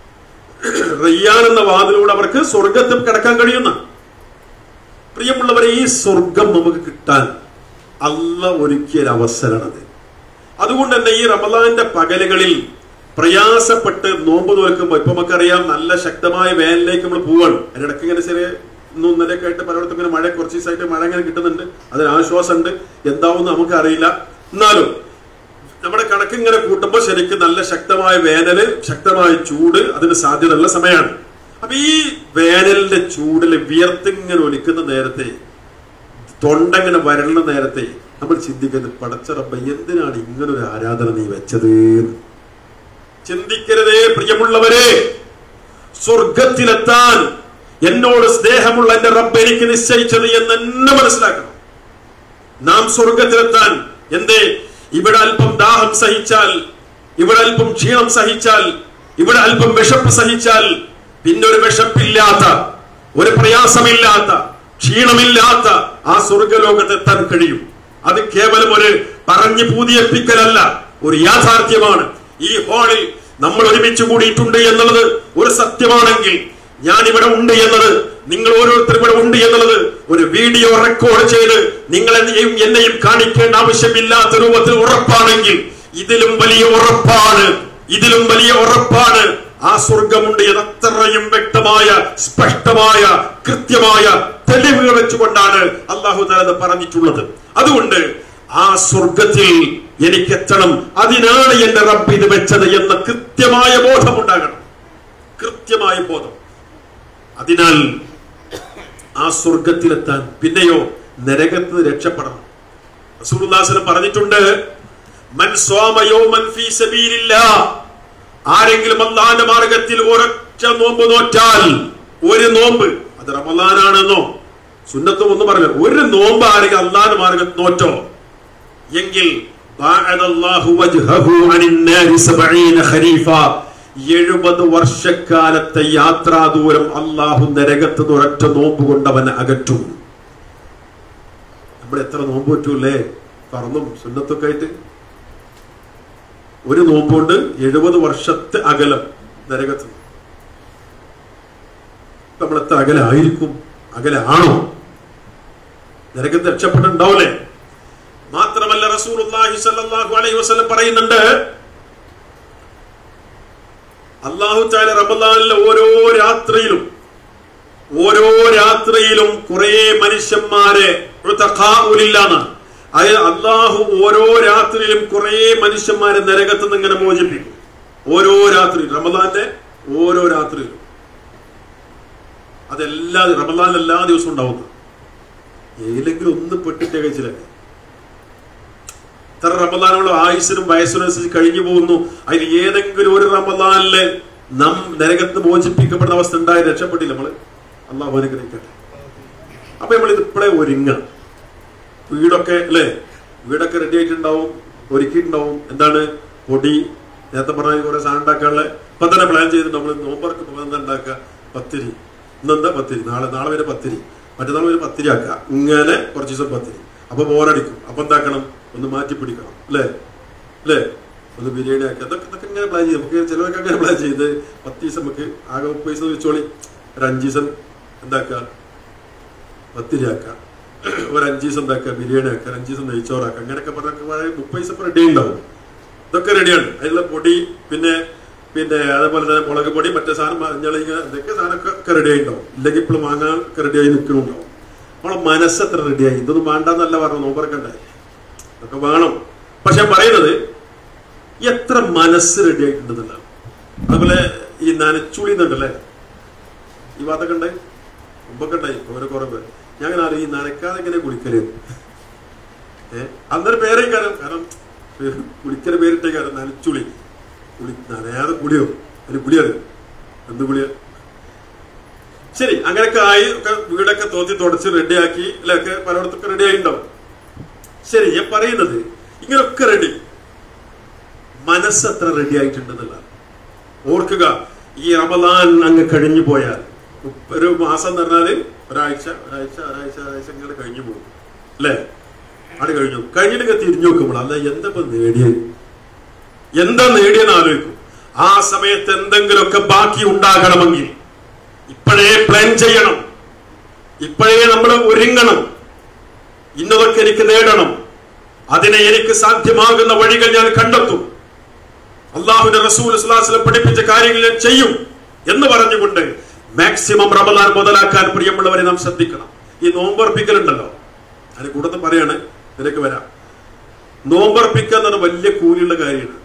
റയ്യാൻ എന്ന വാതിലൂടെ അവർക്ക് സ്വർഗത്തിൽ കിടക്കാൻ കഴിയുന്ന. പ്രിയമുള്ളവരെ, ഈ സ്വർഗം നമുക്ക് കിട്ടാൻ അല്ല ഒരുക്കിയ ഒരു അവസരമാണത്. അതുകൊണ്ട് തന്നെ ഈ റമദാന്റെ പകലുകളിൽ പ്രയാസപ്പെട്ട് നോമ്പ് നോക്കുമ്പോൾ, ഇപ്പൊ നമുക്കറിയാം നല്ല ശക്തമായ വേനലിലേക്ക് നമ്മൾ പോവാണ്. അതിനിടയ്ക്ക് ഇങ്ങനെ ചെറിയ ഇന്നും ഇന്നലെയൊക്കെ ആയിട്ട് പലയിടത്തും ഇങ്ങനെ മഴ, കുറച്ച് ദിവസമായിട്ട് മഴ ഇങ്ങനെ കിട്ടുന്നുണ്ട്, അതിന് ആശ്വാസമുണ്ട്. എന്താവും നമുക്കറിയില്ല. എന്നാലും നമ്മുടെ കണക്ക് ഇങ്ങനെ കൂട്ടുമ്പോൾ ശരിക്കും നല്ല ശക്തമായ വേനല്, ശക്തമായ ചൂട്, അതിന് സാധ്യതയുള്ള സമയമാണ്. അപ്പൊ ഈ വേനലിന്റെ ചൂടില് വിയർത്തിങ്ങനെ ഒലിക്കുന്ന നേരത്തെ, തൊണ്ടങ്ങനെ വരളുന്ന നേരത്തെ നമ്മൾ ചിന്തിക്കുന്നത്, പടച്ച റബ്ബേ എന്തിനാണ് ഇങ്ങനൊരു ആരാധന നീ വെച്ചത്? ചിന്തിക്കരുതേ പ്രിയമുള്ളവരെ. സ്വർഗത്തിലെത്താൻ എന്നോട് സ്നേഹമുള്ള എന്റെ റബ്ബ് എനിക്ക് നിശ്ചയിച്ചത് എന്ന് എന്നെ മനസ്സിലാക്കണം. നാം സ്വർഗത്തിലെത്താൻ എന്തേ, ഇവിടെ അല്പം ദാഹം സഹിച്ചാൽ, ഇവിടെ അല്പം ക്ഷീണം സഹിച്ചാൽ, ഇവിടെ അല്പം വിശപ്പ് സഹിച്ചാൽ, പിന്നെ ഒരു വിശപ്പില്ലാത്ത, ഒരു പ്രയാസമില്ലാത്ത, ക്ഷീണമില്ലാത്ത ആ സ്വർഗലോകത്തെത്താൻ കഴിയും. അത് കേവലം ഒരു പറഞ്ഞു പൂതിയെപ്പിക്കലല്ല, ഒരു യാഥാർത്ഥ്യമാണ്. ഈ ഹാളിൽ നമ്മൾ ഒരുമിച്ച് കൂടിയിട്ടുണ്ട് എന്നുള്ളത് ഒരു സത്യമാണെങ്കിൽ, ഞാൻ ഇവിടെ ഉണ്ട് എന്നത്, നിങ്ങൾ ഓരോരുത്തരും ഇവിടെ ഉണ്ട് എന്നുള്ളത് ഒരു വീഡിയോ റെക്കോർഡ് ചെയ്ത് നിങ്ങളെയും എന്നെയും കാണിക്കേണ്ട ആവശ്യമില്ലാത്ത രൂപത്തിൽ ഉറപ്പാണെങ്കിൽ, ഇതിലും വലിയ ഉറപ്പാണ്, ഇതിലും വലിയ ഉറപ്പാണ് ആ സ്വർഗമുണ്ട് എന്ന് അത്രയും വ്യക്തമായ, സ്പഷ്ടമായ, കൃത്യമായ തെളിവുകൾ വെച്ചുകൊണ്ടാണ് അല്ലാഹു തആല പറഞ്ഞിട്ടുള്ളത്. അതുകൊണ്ട് ആ സ്വർഗത്തിൽ എനിക്ക് എത്തണം, അതിനാണ് എന്റെ റബ്ബ് ഇത് വെച്ചത് എന്ന കൃത്യമായ ബോധമുണ്ടാകണം, കൃത്യമായ ബോധം. അതിനാൽ ആ സ്വർഗത്തിലെത്താൻ, പിന്നെയോ നരകത്ത് രക്ഷപ്പെടണം. റസൂലുള്ളാഹി സ്വല്ലല്ലാഹു അലൈഹി വസല്ലം പറഞ്ഞിട്ടുണ്ട്, മൻ സ്വാമ യൗമൻ ഫീ സബീലില്ലാഹ്, ആരെങ്കിലും അല്ലാഹുവിന്റെ മാർഗത്തിൽ ഒരൊറ്റ നോമ്പ് നോറ്റാൽ, ഒരു നോമ്പ്, അത് റമളാനാണെന്നോ സുന്നത്തും ഒന്നും പറഞ്ഞില്ല, ഒരു നോമ്പ് ആരെങ്കിലും അല്ലാഹുവിന്റെ മാർഗത്തിൽ നോറ്റോ എങ്കിൽ ബഅദല്ലാഹു വജ്ഹഹു അനിന്നാരി സബഈന ഖരീഫ, എഴുപത് വർഷക്കാലത്തെ യാത്രാ ദൂരം അള്ളാഹു നരകത്ത് ഒരൊറ്റ നോമ്പ് കൊണ്ടവനെ അകറ്റും. നമ്മൾ എത്ര നോമ്പ് പറ്റൂല്ലേ, പറന്നും സുന്നത്തൊക്കെ ആയിട്ട്. ഒരു നോമ്പ് കൊണ്ട് എഴുപത് വർഷത്തെ അകലം നരകത്ത്. നമ്മൾ എത്ര അകലായിരിക്കും? അകലാണോ? നരകത്ത് രക്ഷപ്പെട്ടുണ്ടാവൂലേ? മാത്രമല്ല റസൂലുള്ളാഹി സ്വല്ലല്ലാഹു അലൈഹി വസല്ലം പറയുന്നുണ്ട്, അല്ലാഹു തആല റമളാനിലെ ഓരോ രാത്രിയിലും ഓരോ രാത്രിയിലും കുറെ മനുഷ്യന്മാരെ ഉതഖാഉലില്ലാഹ്, അതായത് അല്ലാഹു ഓരോ രാത്രിയിലും കുറെ മനുഷ്യന്മാരെ നരകത്ത് നിന്ന് ഇങ്ങനെ മോചിപ്പിക്കും. ഓരോ രാത്രി, റമളാന്റെ ഓരോ രാത്രിയിലും. അതെല്ലാ റമളാനിൽ എല്ലാ ദിവസവും ഉണ്ടാവുന്നു. ഏതെങ്കിലും ഒന്ന് പെട്ടിട്ടേ കഴിച്ചില്ലേ? ഇത്ര റമളാനുള്ള ആയുസിനും വയസ്സിനും അനുസരിച്ച് കഴിഞ്ഞു പോകുന്നു. അതിൽ ഏതെങ്കിലും ഒരു റമളാനില് നാം നരകത്ത് മോചിപ്പിക്കപ്പെടുന്ന അവസ്ഥ ഉണ്ടായി രക്ഷപ്പെട്ടില്ല നമ്മള്. അല്ലാഹു അനുഗ്രഹിക്കട്ടെ. അപ്പൊ നമ്മൾ ഇത് ഇപ്പോഴേ ഒരുങ്ങാം. വീടൊക്കെ അല്ലെ, വീടൊക്കെ റെഡി ആയിട്ടുണ്ടാവും, ഒരുക്കിയിട്ടുണ്ടാവും. എന്താണ് പൊടി, നേരത്തെ പറഞ്ഞ കുറെ സാധനം ഉണ്ടാക്കാനുള്ള ഇപ്പൊ തന്നെ പ്ലാൻ ചെയ്ത് നമ്മൾ നോമ്പർക്ക് എന്താ ഉണ്ടാക്കുക, പത്തിരി. ഇന്നെന്താ പത്തിരി, നാളെ നാളെ വരെ പത്തിരി, മറ്റന്നാൾ വരെ പത്തിരി ആക്കുക, ഇങ്ങനെ കുറച്ച് ദിവസം പത്തിരി. അപ്പൊ ബോറടിക്കും. അപ്പൊ എന്താക്കണം? ഒന്ന് മാറ്റി പിടിക്കണം. അല്ലേ അല്ലേ ഒന്ന് ബിരിയാണി ആക്കി അതൊക്കെ ഇതൊക്കെ ഇങ്ങനെ പ്ലാൻ ചെയ്യും. നമുക്ക് ചിലവൊക്കെ അങ്ങനെ പ്ലാൻ ചെയ്ത് പത്ത് ദിവസം നമുക്ക് ആകെ മുപ്പത് ദിവസം വെച്ചോളി, ഒരു അഞ്ച് ദിവസം എന്താക്കുക പത്തിരി ആക്കാം, ഒരു അഞ്ച് ദിവസം എന്താക്കുക ബിരിയാണി ആക്കുക, അഞ്ച് ദിവസം നെയ്ച്ചോറാക്കാം. അങ്ങനെയൊക്കെ പറഞ്ഞ മുപ്പത് ദിവസം റെഡി ഉണ്ടാവും. ഇതൊക്കെ റെഡിയാണ്. അതിനുള്ള പൊടി പിന്നെ പിന്നെ അതേപോലെ തന്നെ മുളക് പൊടി മറ്റേ സാധനം മഞ്ഞൾ ഇതൊക്കെ സാധനമൊക്കെ ഒക്കെ റെഡിയായി ഉണ്ടാവും. ഇല്ലെങ്കിൽ ഇപ്പോൾ വാങ്ങാൻ ഒക്കെ റെഡിയായി നിൽക്കുന്നുണ്ടാവും. നമ്മളെ മനസ്സെത്ര റെഡിയായി. ഇതൊന്നും വേണ്ടെന്നല്ല പറഞ്ഞു, നോമ്പറക്കണ്ടായി ഒക്കെ വേണം. പക്ഷെ പറയുന്നത് എത്ര മനസ്സ് റെഡി ആയിട്ടുണ്ടെന്നല്ല. അതുപോലെ ഈ നനച്ചുളി എന്നുണ്ടല്ലേ, ഈ ഭാഗത്തൊക്കെ ഉണ്ടായി മുമ്പൊക്കെ ഉണ്ടായി ഓരോ കുറെ പേര്. ഞാൻ അങ്ങനെ അറിയാം ഈ നനക്കാതെ എങ്ങനെ കുളിക്കല് ഏഹ് അന്നൊരു പേരേ കാരണം കാരണം കുളിക്കൽ പേരിട്ടേ കാരണം നനച്ചുളി. കുളി നനയാതെ കുളിയോ അതിന് കുളിയത് എന്ത് കുളിയ. ശരി, അങ്ങനെയൊക്കെ ആയി ഒക്കെ വീടൊക്കെ തോത്തി തുടച്ച് റെഡിയാക്കി അല്ലെ ഒക്കെ പലയിടത്തൊക്കെ റെഡി ആയിണ്ടാവും. ശരി, ഞാൻ പറയുന്നത് ഇങ്ങനൊക്കെ റെഡി, മനസ്സത്ര റെഡി ആയിട്ടുണ്ടെന്നല്ല. ഓർക്കുക, ഈ റമദാൻ അങ്ങ് കഴിഞ്ഞു പോയാൽ ഒരു മാസം എന്ന് പറഞ്ഞാല് ഒരാഴ്ച ഒരാഴ്ച ഒരാഴ്ച ഒരാഴ്ച ഇങ്ങനെ കഴിഞ്ഞു പോകും അല്ലേ. അത് കഴിഞ്ഞു കഴിഞ്ഞിട്ടൊക്കെ തിരിഞ്ഞു നോക്കുമ്പോൾ അല്ല എന്താ ഇപ്പൊ നേടിയത്, എന്താ നേടിയെന്ന് ആലോചിക്കും. ആ സമയത്ത് എന്തെങ്കിലുമൊക്കെ ബാക്കി ഉണ്ടാകണമെങ്കിൽ ഇപ്പോഴേ പ്ലാൻ ചെയ്യണം, ഇപ്പോഴേ നമ്മൾ ഒരുങ്ങണം. ഇന്നതൊക്കെ എനിക്ക് നേടണം, അതിനെ എനിക്ക് സാധ്യമാകുന്ന വഴികൾ ഞാൻ കണ്ടെത്തും, അള്ളാഹുവിന്റെ റസൂൽ സ്വല്ലല്ലാഹു അലൈഹി വസല്ലം പഠിപ്പിച്ച കാര്യങ്ങൾ ഞാൻ ചെയ്യും എന്ന് പറഞ്ഞുകൊണ്ട് മാക്സിമം റമദാൻ മുതലാക്കാൻ പ്രിയമുള്ളവരെ നാം ശ്രദ്ധിക്കണം. ഈ നോമ്പർപ്പിക്കലുണ്ടല്ലോ, അതിന് കൂട്ടത്തിൽ പറയാണ്, നിനക്ക് വരാം. നോമ്പർപ്പിക്കുക എന്നത് വലിയ കൂലിയുള്ള കാര്യമാണ്,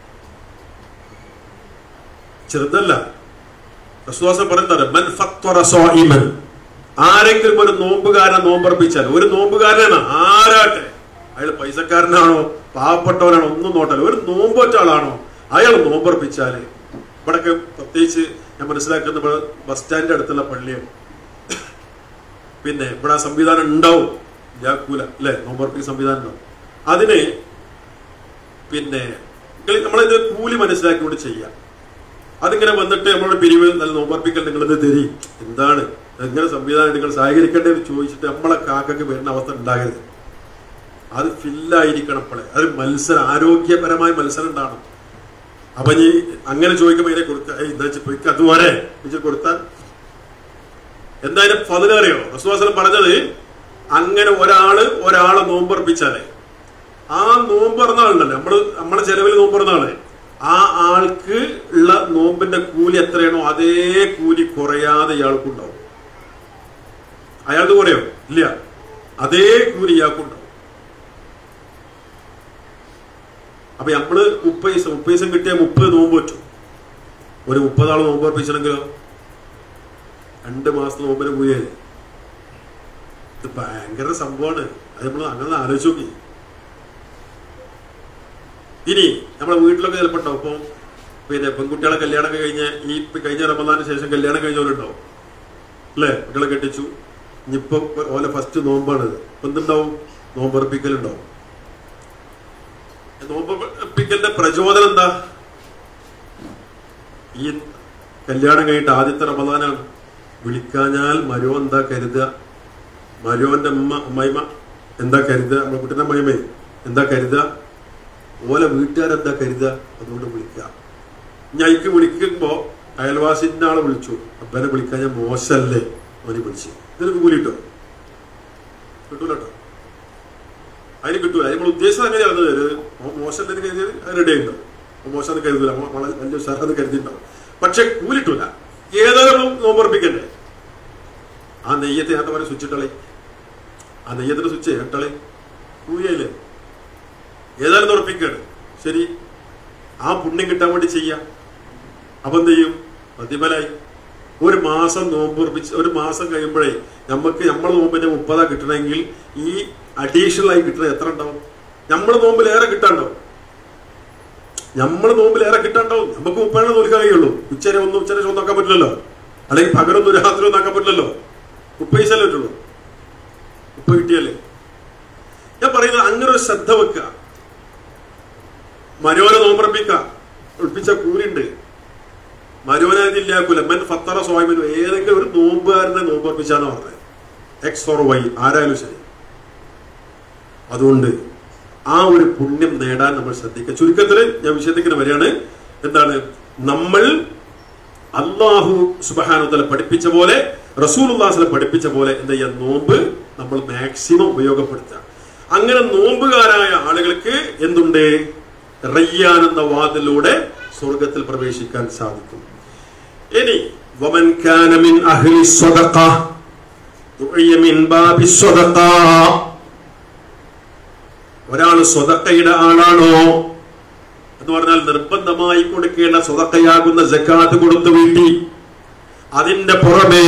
ചെറുതല്ല. റസൂൽ പറയുന്നത് മൻ ഫത്തറ സായിമൻ, ആരെങ്കിലും ഒരു നോമ്പുകാരനെ നോമ്പർപ്പിച്ചാൽ, ഒരു നോമ്പുകാരനാണ് ആരാട്ടെ, അയാൾ പൈസക്കാരനാണോ പാവപ്പെട്ടവനാണോ ഒന്നും നോട്ടല്ല, ഒരു നോമ്പൊറ്റ ആളാണോ അയാൾ നോമ്പർപ്പിച്ചാല്, ഇവിടൊക്കെ പ്രത്യേകിച്ച് ഞാൻ മനസ്സിലാക്കുന്ന ബസ് സ്റ്റാൻഡിന്റെ അടുത്തുള്ള പള്ളിയാണ്, പിന്നെ ഇവിടെ സംവിധാനം ഉണ്ടാവും, ജാക്കൂല അല്ലെ നോമ്പർപ്പിക്കുന്ന സംവിധാനം ഉണ്ടാവും. അതിന് പിന്നെ നമ്മളിത് കൂലി മനസ്സിലാക്കിക്കൊണ്ട് ചെയ്യാം. അതിങ്ങനെ വന്നിട്ട് നമ്മളോട് പിരിവ് നല്ല നോമ്പർപ്പിക്കൽ നിങ്ങളിത് തരി, എന്താണ് എങ്ങനെ സംവിധാനം നിങ്ങൾ സഹകരിക്കേണ്ടതെന്ന് ചോദിച്ചിട്ട് നമ്മളെ കാക്കക്ക് വരുന്ന അവസ്ഥ ഉണ്ടാകരുത്. അത് ഫില്ലായിരിക്കണം. അപ്പോഴേ അത് മത്സരം, ആരോഗ്യപരമായ മത്സരം ഉണ്ടാകണം. അപ്പൊ നീ അങ്ങനെ ചോദിക്കുമ്പോ ഇതിനെ കൊടുക്കുക, എന്താ വെച്ചാൽ അതുപോലെ കൊടുത്താൽ എന്തായാലും ഫതിലറിയോ റസൂൽ പറഞ്ഞത്, അങ്ങനെ ഒരാള് ഒരാളെ നോമ്പർപ്പിച്ചാലേ ആ നോമ്പറന്ന ആളുണ്ടല്ലോ, നമ്മള് നമ്മളെ ചെലവിൽ നോമ്പറന്ന ആള്, ആ ആൾക്ക് ഉള്ള നോമ്പിന്റെ കൂലി എത്രയാണോ അതേ കൂലി കുറയാതെ ഇയാൾക്കുണ്ടാവും. അയാൾക്ക് കുറയോ ഇല്ല, അതേ കൂലി ഇയാൾക്കുണ്ടാവും. അപ്പൊ നമ്മള് മുപ്പത് ദിവസം മുപ്പത് ദിവസം കിട്ടിയാൽ മുപ്പത് നോമ്പ് പറ്റും. ഒരു മുപ്പതാള് നോമ്പ് അർപ്പിച്ചണെങ്കിലോ രണ്ട് മാസത്തെ നോമ്പിന് കൂലിയായി. ഇത് ഭയങ്കര സംഭവമാണ്. അത് നമ്മൾ അങ്ങനെ ആലോചിച്ച് നോക്കി. ഇനി നമ്മളെ വീട്ടിലൊക്കെ ചിലപ്പോൾ ഉണ്ടാവും. ഇപ്പം പിന്നെ പെൺകുട്ടികളെ കല്യാണം കഴിഞ്ഞ ഈ കഴിഞ്ഞ റമദാന് ശേഷം കല്യാണം കഴിഞ്ഞവരുണ്ടാവും അല്ലെ, മക്കളെ കെട്ടിച്ചു, ഇനിയിപ്പോ ഓലെ ഫസ്റ്റ് നോമ്പാണിത്. ഇപ്പൊ എന്തുണ്ടാവും, നോമ്പർപ്പിക്കലുണ്ടാവും. നോമ്പർപ്പിക്കലിന്റെ പ്രചോദനം എന്താ? ഈ കല്യാണം കഴിഞ്ഞിട്ട് ആദ്യത്തെ റമദാനാണ്. വിളിക്കാഞ്ഞാൽ മരോ എന്താ കരുതുക, മരോന്റെ അമ്മ അമ്മായിമ എന്താ കരുതുക, നമ്മുടെ കുട്ടീന്റെ അമ്മായിമേ എന്താ കരുതുക, ഓലെ വീട്ടുകാരെന്താ കരുതുക, അതുകൊണ്ട് വിളിക്കുക. ഞാൻ എനിക്ക് വിളിക്കുമ്പോ അയൽവാസിന്റെ ആളെ വിളിച്ചു, അപ്പനെ വിളിക്കാൻ ഞാൻ മോശമല്ലേ അവന് വിളിച്ചു, ഇതിനൊക്കെ കൂലി കിട്ടോ? കിട്ടൂല കേട്ടോ, അതിന് കിട്ടൂല. നമ്മൾ ഉദ്ദേശം അങ്ങനെയാണ്. മോശം കരുതിയത് അത് റെഡി ആയിട്ടുണ്ടാവും, മോശം കരുതൂല, വലിയ ഉഷാറത് കരുതിയിട്ടുണ്ടാവും, പക്ഷെ കൂലിട്ടൂല. ഏതായാലും നോമ്പർപ്പിക്കണ്ടേ? ആ നെയ്യത്തെ ഞാൻ പറഞ്ഞ സ്വിച്ച് ഇട്ടളെ, ആ നെയ്യത്തിന്റെ സ്വിച്ച് ഇട്ടളെ, കൂലിയായില്ലേ? ഏതായാലും ഉറപ്പിക്കാണ്. ശരി, ആ പുണ്യം കിട്ടാൻ വേണ്ടി ചെയ്യാം. അപ്പൊ എന്ത് ചെയ്യും? പ്രതിഫലായി. ഒരു മാസം നോമ്പ് ഉറപ്പിച്ച് ഒരു മാസം കഴിയുമ്പോഴേ നമുക്ക് നമ്മളെ നോമ്പിന്റെ മുപ്പതാ കിട്ടണമെങ്കിൽ ഈ അഡീഷണൽ ആയി കിട്ടുന്നത് എത്ര ഉണ്ടാവും? നമ്മളെ നോമ്പിലേറെ കിട്ടാണ്ടാവും. നമ്മളെ നോമ്പിലേറെ കിട്ടാണ്ടാവും. നമുക്ക് മുപ്പതെണ്ണം നോക്കാൻ കഴിയുള്ളൂ. ഉച്ചരെ ഒന്നും ഉച്ചരെ ചോദിക്കാൻ നോക്കാൻ പറ്റില്ലല്ലോ, അല്ലെങ്കിൽ പകലൊന്നും രാത്രി ഒന്നും ആക്കാൻ പറ്റില്ലല്ലോ. മുപ്പത് പൈസല്ലേ പറ്റുള്ളൂ. മുപ്പത് കിട്ടിയല്ലേ? ഞാൻ പറയുന്നത് അങ്ങനെ ഒരു ശ്രദ്ധ വെക്കുക. മരോനെ നോമ്പറപ്പിക്ക, ഒളിപ്പിച്ച കൂലിണ്ട്. മരോനില്ലാക്കൂല. മൻ ഫത്തറ സ്വാമിനു, ഏതെങ്കിലും ഒരു നോമ്പുകാരനെ നോമ്പറപ്പിച്ചാന്ന് പറഞ്ഞത്, എക്സ് ഓർ വൈ ആരായാലും ശരി. അതുകൊണ്ട് ആ ഒരു പുണ്യം നേടാൻ നമ്മൾ ശ്രദ്ധിക്കുക. ചുരുക്കത്തിൽ ഞാൻ വിഷയത്തിലേക്ക് വരികയാണ്. എന്താണ് നമ്മൾ അല്ലാഹു സുബ്ഹാനഹു വ തആല പഠിപ്പിച്ച പോലെ, റസൂലുള്ളാഹി സ്വല്ലല്ലാഹു അലൈഹി വസല്ലം പഠിപ്പിച്ച പോലെ എന്താ ചെയ്യാ, നോമ്പ് നമ്മൾ മാക്സിമം ഉപയോഗപ്പെടുത്തുക. അങ്ങനെ നോമ്പുകാരായ ആളുകൾക്ക് എന്തുണ്ട്, റയ്യാൻ എന്ന വാതിലൂടെ സ്വർഗത്തിൽ പ്രവേശിക്കാൻ സാധിക്കും. ഇനി വമൻ കാന മിൻ അഹ്ലി സ്വദഖ ദുഇയ മിൻ ബാബി സ്വദഖ, ഒരാൾ സ്വദഖയുടെ ആളാണോ എന്ന് പറഞ്ഞാൽ നിർബന്ധമായി കൊടുക്കേണ്ട സ്വദഖയാകുന്ന സക്കാത്ത് കൊടുത്തു വീട്ടി, അതിന്റെ പുറമെ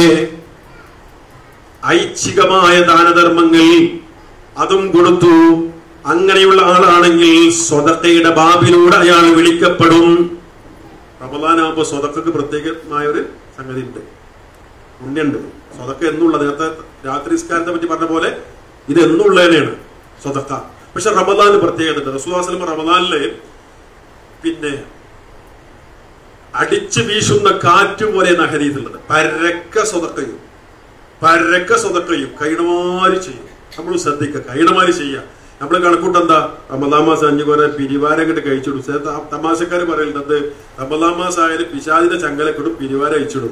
ഐച്ഛികമായ ദാനധർമ്മങ്ങൾ അതും കൊടുത്തു, അങ്ങനെയുള്ള ആളാണെങ്കിൽ സ്വദഖയുടെ ബാബിലൂടെ അയാൾ വിളിക്കപ്പെടും. റമളാനാകുമ്പോ സ്വദഖക്ക് പ്രത്യേകമായ ഒരു സംഗതി ഉണ്ട്, പുണ്യുണ്ട്. സ്വദഖ എന്നുള്ള നേരത്തെ രാത്രി നിസ്കാരത്തെ പറ്റി പറഞ്ഞ പോലെ ഇത് എന്നുള്ളതിനെയാണ് സ്വദഖ. പക്ഷെ റമളാന് പ്രത്യേകത ഉണ്ട്. റസൂലുള്ളാഹി സ്വല്ലല്ലാഹു അലൈഹി വസല്ലം റമളാനില് പിന്നെ അടിച്ചു വീശുന്ന കാറ്റ് പോലെ ഹദീസിലുള്ളത്, പരക്ക സ്വദഖയും പരക്ക സ്വദഖയും കൈണമാരി ചെയ്യും. നമ്മൾ ശ്രദ്ധിക്കുക, കൈണമാരി ചെയ്യുക. നമ്മൾ കണക്കൂട്ട് എന്താ, റമളാൻ മാസം അഞ്ചു കുറെ പിരിവാരം കിട്ട് കഴിച്ചിടും. തമാശക്കാര് പറയുന്നത് റമളാൻ മാസം ആയാലും പിശാചിന്റെ ചങ്ങലക്കിടും, പിരിവാരം അയച്ചിടും.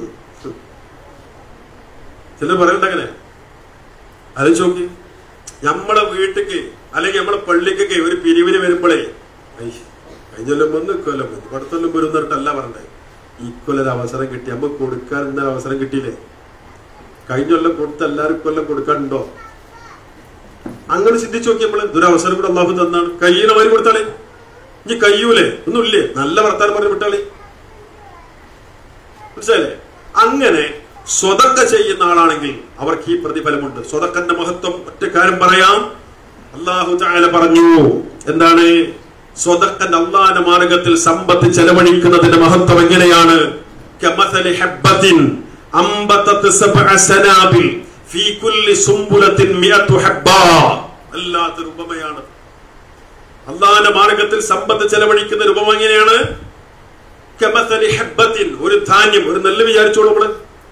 ചിലർ പറയുന്നത് അങ്ങനെ. അത് ചോക്കി നമ്മളെ വീട്ടിക്ക് അല്ലെങ്കിൽ നമ്മളെ പള്ളിക്കൊക്കെ ഒരു പിരിവിന് വരുമ്പോഴേ കഴിഞ്ഞൊല്ലം വന്ന് ഇക്കൊല്ലം വന്നു പടത്തൊല്ലം വരുന്നിട്ടല്ല പറഞ്ഞേ, ഇക്കൊല്ലം അവസരം കിട്ടി, നമുക്ക് കൊടുക്കാൻ ഇന്നൊരു അവസരം കിട്ടിയില്ലേ, കഴിഞ്ഞൊല്ലം കൊടുത്ത് എല്ലാവരും കൊല്ലം കൊടുക്കാനുണ്ടോ? അങ്ങനെ ചിന്തിച്ചു നോക്കി നമ്മള് ദുരവസരം കൂടെ അള്ളാഹു തന്നാണ്. കയ്യിനെ മാറി കൊടുത്താളേ, ഇനി കയ്യൂലേ ഒന്നുമില്ലേ, നല്ല വർത്താനം പറഞ്ഞ് വിട്ടാളേ, മനസ്സിലായില്ലേ? അങ്ങനെ സ്വതക്ക ചെയ്യുന്ന ആളാണെങ്കിൽ അവർക്ക് ഈ പ്രതിഫലമുണ്ട്. സ്വതക്കന്റെ മഹത്വം ഒറ്റ കാര്യം പറയാം. അല്ലാഹു തആല പറഞ്ഞു, എന്താണ് സ്വതക്കന്റെ അള്ളാന്റെ മാർഗത്തിൽ സമ്പത്ത് ചെലവഴിക്കുന്നതിന്റെ മഹത്വം എങ്ങനെയാണ്? കമസലി ഹബ്ബത്തിൻ അംബതത് സബ്അ സനാബിൽ ഫീ കുല്ലി സുംബുലത്തിൻ മിഅതു ഹബ്ബ. അല്ലാത്തൊരു ഉപമയാണ്. അള്ളാന്റെ മാർഗത്തിൽ സമ്പത്ത് ചെലവഴിക്കുന്ന ഉപമ എങ്ങനെയാണ്? കമസലി ഹബ്ബത്തിൻ, ഒരു ധാന്യം, ഒരു നെല്ല് വിചാരിച്ചോളൂ നമ്മള്.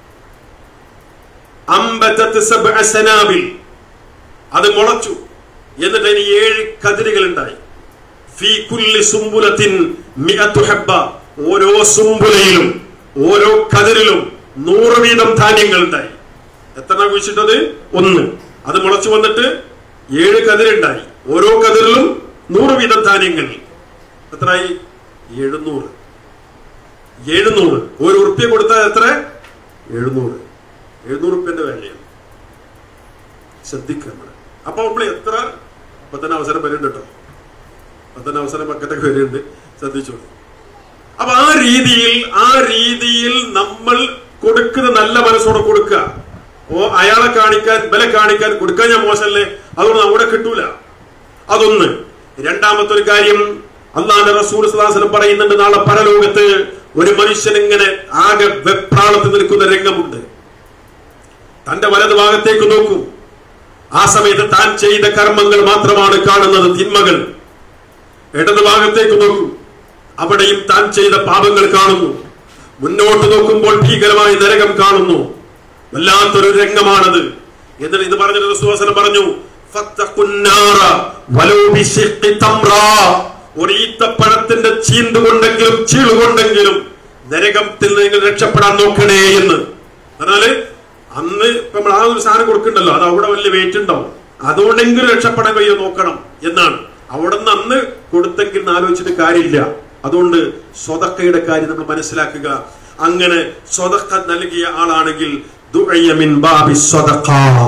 അംബതത് സബ്അ സനാബിൽ, അത് മുളച്ചു, എന്നിട്ട് അതിന് ഏഴ് കതിരുകൾ ഉണ്ടായി. ഫീ കുല്ലി സുംബുലത്തിൻ മിഅതു ഹബ്ബ, ഓരോ സുംബുലയിലും ഓരോ കതിരിലും നൂറ് വീതം ധാന്യങ്ങൾ ഉണ്ടായി. എത്ര കുഴിച്ചിട്ടത്? ഒന്ന്. അത് മുളച്ചു വന്നിട്ട് ഏഴ് കതിരുണ്ടായി, ഓരോ കതിരിലും നൂറ് വീതം ധാന്യങ്ങൾ. എത്രയായി? എഴുന്നൂറ്. എഴുന്നൂറ് ഒരു ഉറുപ്പ്യ കൊടുത്താൽ എത്ര? എഴുന്നൂറ്. എഴുന്നൂറ് ഉറുപ്പ്യന്റെ വിലയാണ്. ശ്രദ്ധിക്കുക നമ്മള്. അപ്പൊ നമ്മൾ എത്ര ഇപ്പൊ തന്നെ അവസരം വരുന്നുണ്ട് കേട്ടോ, ഇപ്പൊ തന്നെ അവസരം പക്കത്തൊക്കെ വരുന്നുണ്ട്, ശ്രദ്ധിച്ചോളൂ. അപ്പൊ ആ രീതിയിൽ ആ രീതിയിൽ നമ്മൾ കൊടുക്കുന്ന നല്ല മനസ്സോടെ കൊടുക്കുക. ഓ അയാളെ കാണിക്കാൻ ബല കാണിക്കാൻ കൊടുക്കാൻ ഞാൻ മോശമല്ലേ, അതുകൊണ്ട് അവിടെ കിട്ടൂല. അതൊന്ന്. രണ്ടാമത്തെ ഒരു കാര്യം, അല്ലാഹുവിന്റെ റസൂൽ സ്വല്ലല്ലാഹു അലൈഹി വസല്ലം പറയുന്നുണ്ട്, നാളെ പരലോകത്ത് ഒരു മനുഷ്യൻ ഇങ്ങനെ ആകെ വെപ്രാളത്തിൽ നിൽക്കുന്ന രംഗമുണ്ട്. തന്റെ വലതു ഭാഗത്തേക്ക് നോക്കും, ആ സമയത്ത് താൻ ചെയ്ത കർമ്മങ്ങൾ മാത്രമാണ് കാണുന്നത്, തിന്മകൾ. ഇടതു ഭാഗത്തേക്ക് നോക്കും, അവിടെയും താൻ ചെയ്ത പാപങ്ങൾ കാണുന്നു. മുന്നോട്ട് നോക്കുമ്പോൾ ഭീകരമായ നരകം കാണുന്നു. വല്ലാത്തൊരു രംഗമാണത്. എന്നിട്ട് ഇത് പറഞ്ഞിട്ട് റസൂൽ സ്വല്ലല്ലാഹു അലൈഹി വസല്ലം പറഞ്ഞു, ഫത്തഖുന്നാറ വലൗ ബിശിഖ്ഖി തംറ, ഒരു ഈത്തപ്പഴത്തിന്റെ ചീന്തുകൊണ്ടെങ്കിലും ചീളുകൊണ്ടെങ്കിലും നരകത്തിൽ നിങ്ങൾ രക്ഷപ്പെടാൻ നോക്കണേ എന്ന്. എന്നാല് അന്ന് നമ്മൾ ആ ഒരു സാധനം കൊടുക്കണ്ടല്ലോ, അത് അവിടെ വലിയ വെയിറ്റ് ഉണ്ടാവും, അതുകൊണ്ടെങ്കിലും രക്ഷപ്പെടാൻ കഴിയോ നോക്കണം എന്നാണ്. അവിടെ നിന്ന് അന്ന് കൊടുത്തെങ്കിൽ ആലോചിച്ചിട്ട് കാര്യമില്ല. അതുകൊണ്ട് സ്വതക്കയുടെ കാര്യം നമ്മൾ മനസ്സിലാക്കുക. അങ്ങനെ സ്വതക്ക നൽകിയ ആളാണെങ്കിൽ ദുഇയ മിൻ ബാബി സ്വതഖ,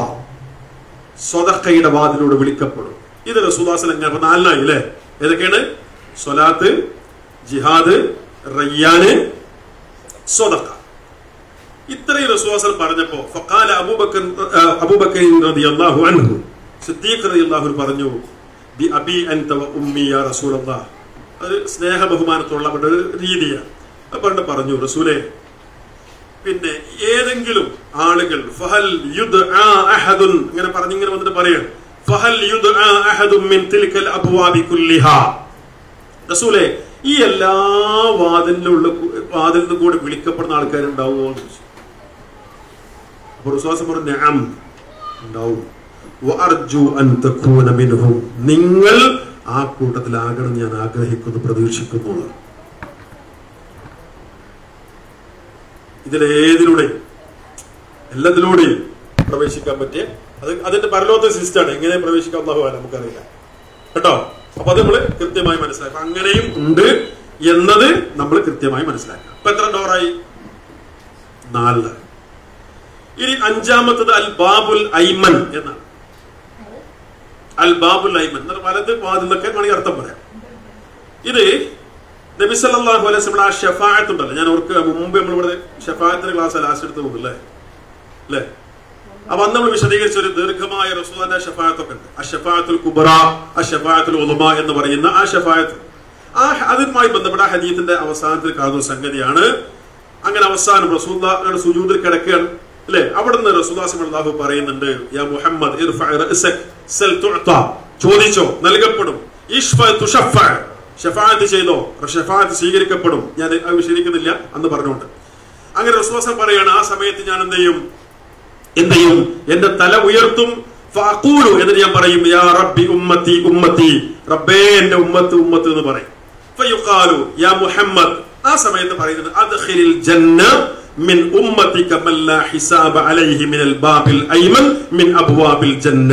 സ്വതക്കയുടെ വാതിലൂടെ വിളിക്കപ്പെടും. ഇത് റസൂലുള്ളാഹി സ്വല്ലല്ലാഹു അലൈഹി വസല്ലം നാലിനായി അല്ലേ? ഏതൊക്കെയാണ്? സ്വലാത്ത്, ജിഹാദ്, റയ്യാന്, സ്വതക്ക. ഇത്രയും റസൂലുള്ളാഹി സ്വല്ലല്ലാഹു അലൈഹി വസല്ലം പറഞ്ഞപ്പോ ഫഖാല അബൂബക്കർ അബൂബക്കർ റളിയല്ലാഹു അൻഹു, സിദ്ദീഖ് റളിയല്ലാഹു അൻഹു പറഞ്ഞു, ബി അബി അൻത വ ഉമ്മി യാ റസൂലല്ലാഹ്. അത് സ്നേഹ ബഹുമാനത്തോടുള്ള ഒരു രീതിയാണ്. അപ്പൊ പറഞ്ഞു, റസൂലേ, പിന്നെ ഏതെങ്കിലും ആളുകൾ ഫഹൽ യുദ്ആ അഹദുൻ, ഇങ്ങനെ പറഞ്ഞിങ്ങനെ വന്നിട്ട് പറയാണ്, ഫഹൽ യുദ്ആ അഹദുൻ മിൻ തിൽകൽ അബ്വാബി കുല്ലിഹാ. റസൂലേ, ഈ എല്ലാ വാതിലുള്ള വാതിൽ നിന്ന് കൂടെ വിളിക്കപ്പെടുന്ന ആൾക്കാരുണ്ടാവുമോ എന്ന് ചോദിച്ചു. അപ്പൊ റസൂൽ പറഞ്ഞു, നഅം, ഉണ്ടാവും. വഅർജു അൻ തകൂന മിൻഹും, നിങ്ങൾ ആ കൂട്ടത്തിലാകണം ഞാൻ ആഗ്രഹിക്കുന്നു, പ്രതീക്ഷിക്കുന്നു. ഇതിലേതിലൂടെ എല്ലാത്തിലൂടെയും പ്രവേശിക്കാൻ പറ്റിയ അത് അതിന്റെ പരലോകത്തെ സിസ്റ്റമാണ്. എങ്ങനെ പ്രവേശിക്കാൻ അല്ലാഹു നമുക്കറിയില്ല കേട്ടോ. അപ്പൊ അത് നമ്മൾ കൃത്യമായി മനസ്സിലാക്കുക. അങ്ങനെയും ഉണ്ട് എന്നത് നമ്മൾ കൃത്യമായി മനസ്സിലാക്കുക. അപ്പൊ എത്ര ഡോറായി? നാല്. ഇനി അഞ്ചാമത്തത് അൽ ബാബുൽ ഐമൻ എന്നാണ്. അൽ ബാബുൽ ഐമൻ എന്നാൽ വലത് വാതിൽ എന്നൊക്കെ വേണമെങ്കിൽ അർത്ഥം പറയാം. ഇത് നബി സല്ലല്ലാഹു അലൈഹി വസല്ലം ആ ഷഫാഅത്ത് ഉണ്ടല്ലോ, ഞാൻ ഓർക്കുക മുമ്പ് നമ്മളിവിടെ ഷഫാഅത്തിന്റെ ക്ലാസ് ലാസ്റ്റ് എടുത്ത് പോകും അല്ലേ അല്ലേ അപ്പൊ അന്ന് നമ്മൾ വിശദീകരിച്ച ഒരു ദീർഘമായ റസൂലുള്ളാഹിന്റെ ഷഫാഅത്തൊക്കെ ഉണ്ട്. അഷ്ഫാഅത്തുൽ കുബ്ര, അഷ്ഫാഅത്തുൽ ഉളുമ എന്ന് പറയുന്ന ആ ഷഫാഅത്ത്, ആ അതുമായി ബന്ധപ്പെട്ട ഹദീസിന്റെ അവസാനത്തിൽ കാണുന്ന സംഗതിയാണ്. അങ്ങനെ അവസാനം റസൂലുള്ളാഹിയുടെ സുജൂദിൽ കിടക്കുകയാണ് അല്ലെ, അവിടുന്ന് റസൂലുള്ളാഹി സ്വല്ലല്ലാഹു അലൈഹി പറയുന്നുണ്ട്, യാ മുഹമ്മദ് ഇർഫഅ റഅസക് സൽ തുഅത, ചോദിച്ചോ നൽകപ്പെടും, ഇശ്ഫഅ തുശഫഅ, ഷഫാഅത്ത് ചെയ്തോ ഷഫാഅത്ത് സ്വീകരിക്കപ്പെടും. ഞാൻ അത് വിശദീകരിക്കുന്നില്ല അന്ന് പറഞ്ഞുകൊണ്ട്. അങ്ങനെ റസൂലുള്ളാഹി പറയാണ്, ആ സമയത്ത് ഞാൻ എന്ത് ചെയ്യും എന്ത് ചെയ്യും എന്റെ തല ഉയർത്തും, ഫഅഖൂലു, എന്നിട്ട് ഞാൻ പറയും, യാ റബ്ബി ഉമ്മത്തി ഉമ്മത്തി, റബ്ബേ എന്റെ ഉമ്മത്ത് ഉമ്മത്ത് എന്ന് പറയും. ഫയുഖാലു യാ മുഹമ്മദ്, ആ സമയത്ത് പറയുന്നത്, അദ്ഖിലിൽ ജന്ന മിൻ ഉമ്മതിക മൻ ലാ ഹിസാബ അലൈഹി മിനൽ ബാബിൽ ഐമൻ മിൻ അബ്വാബിൽ ജന്ന.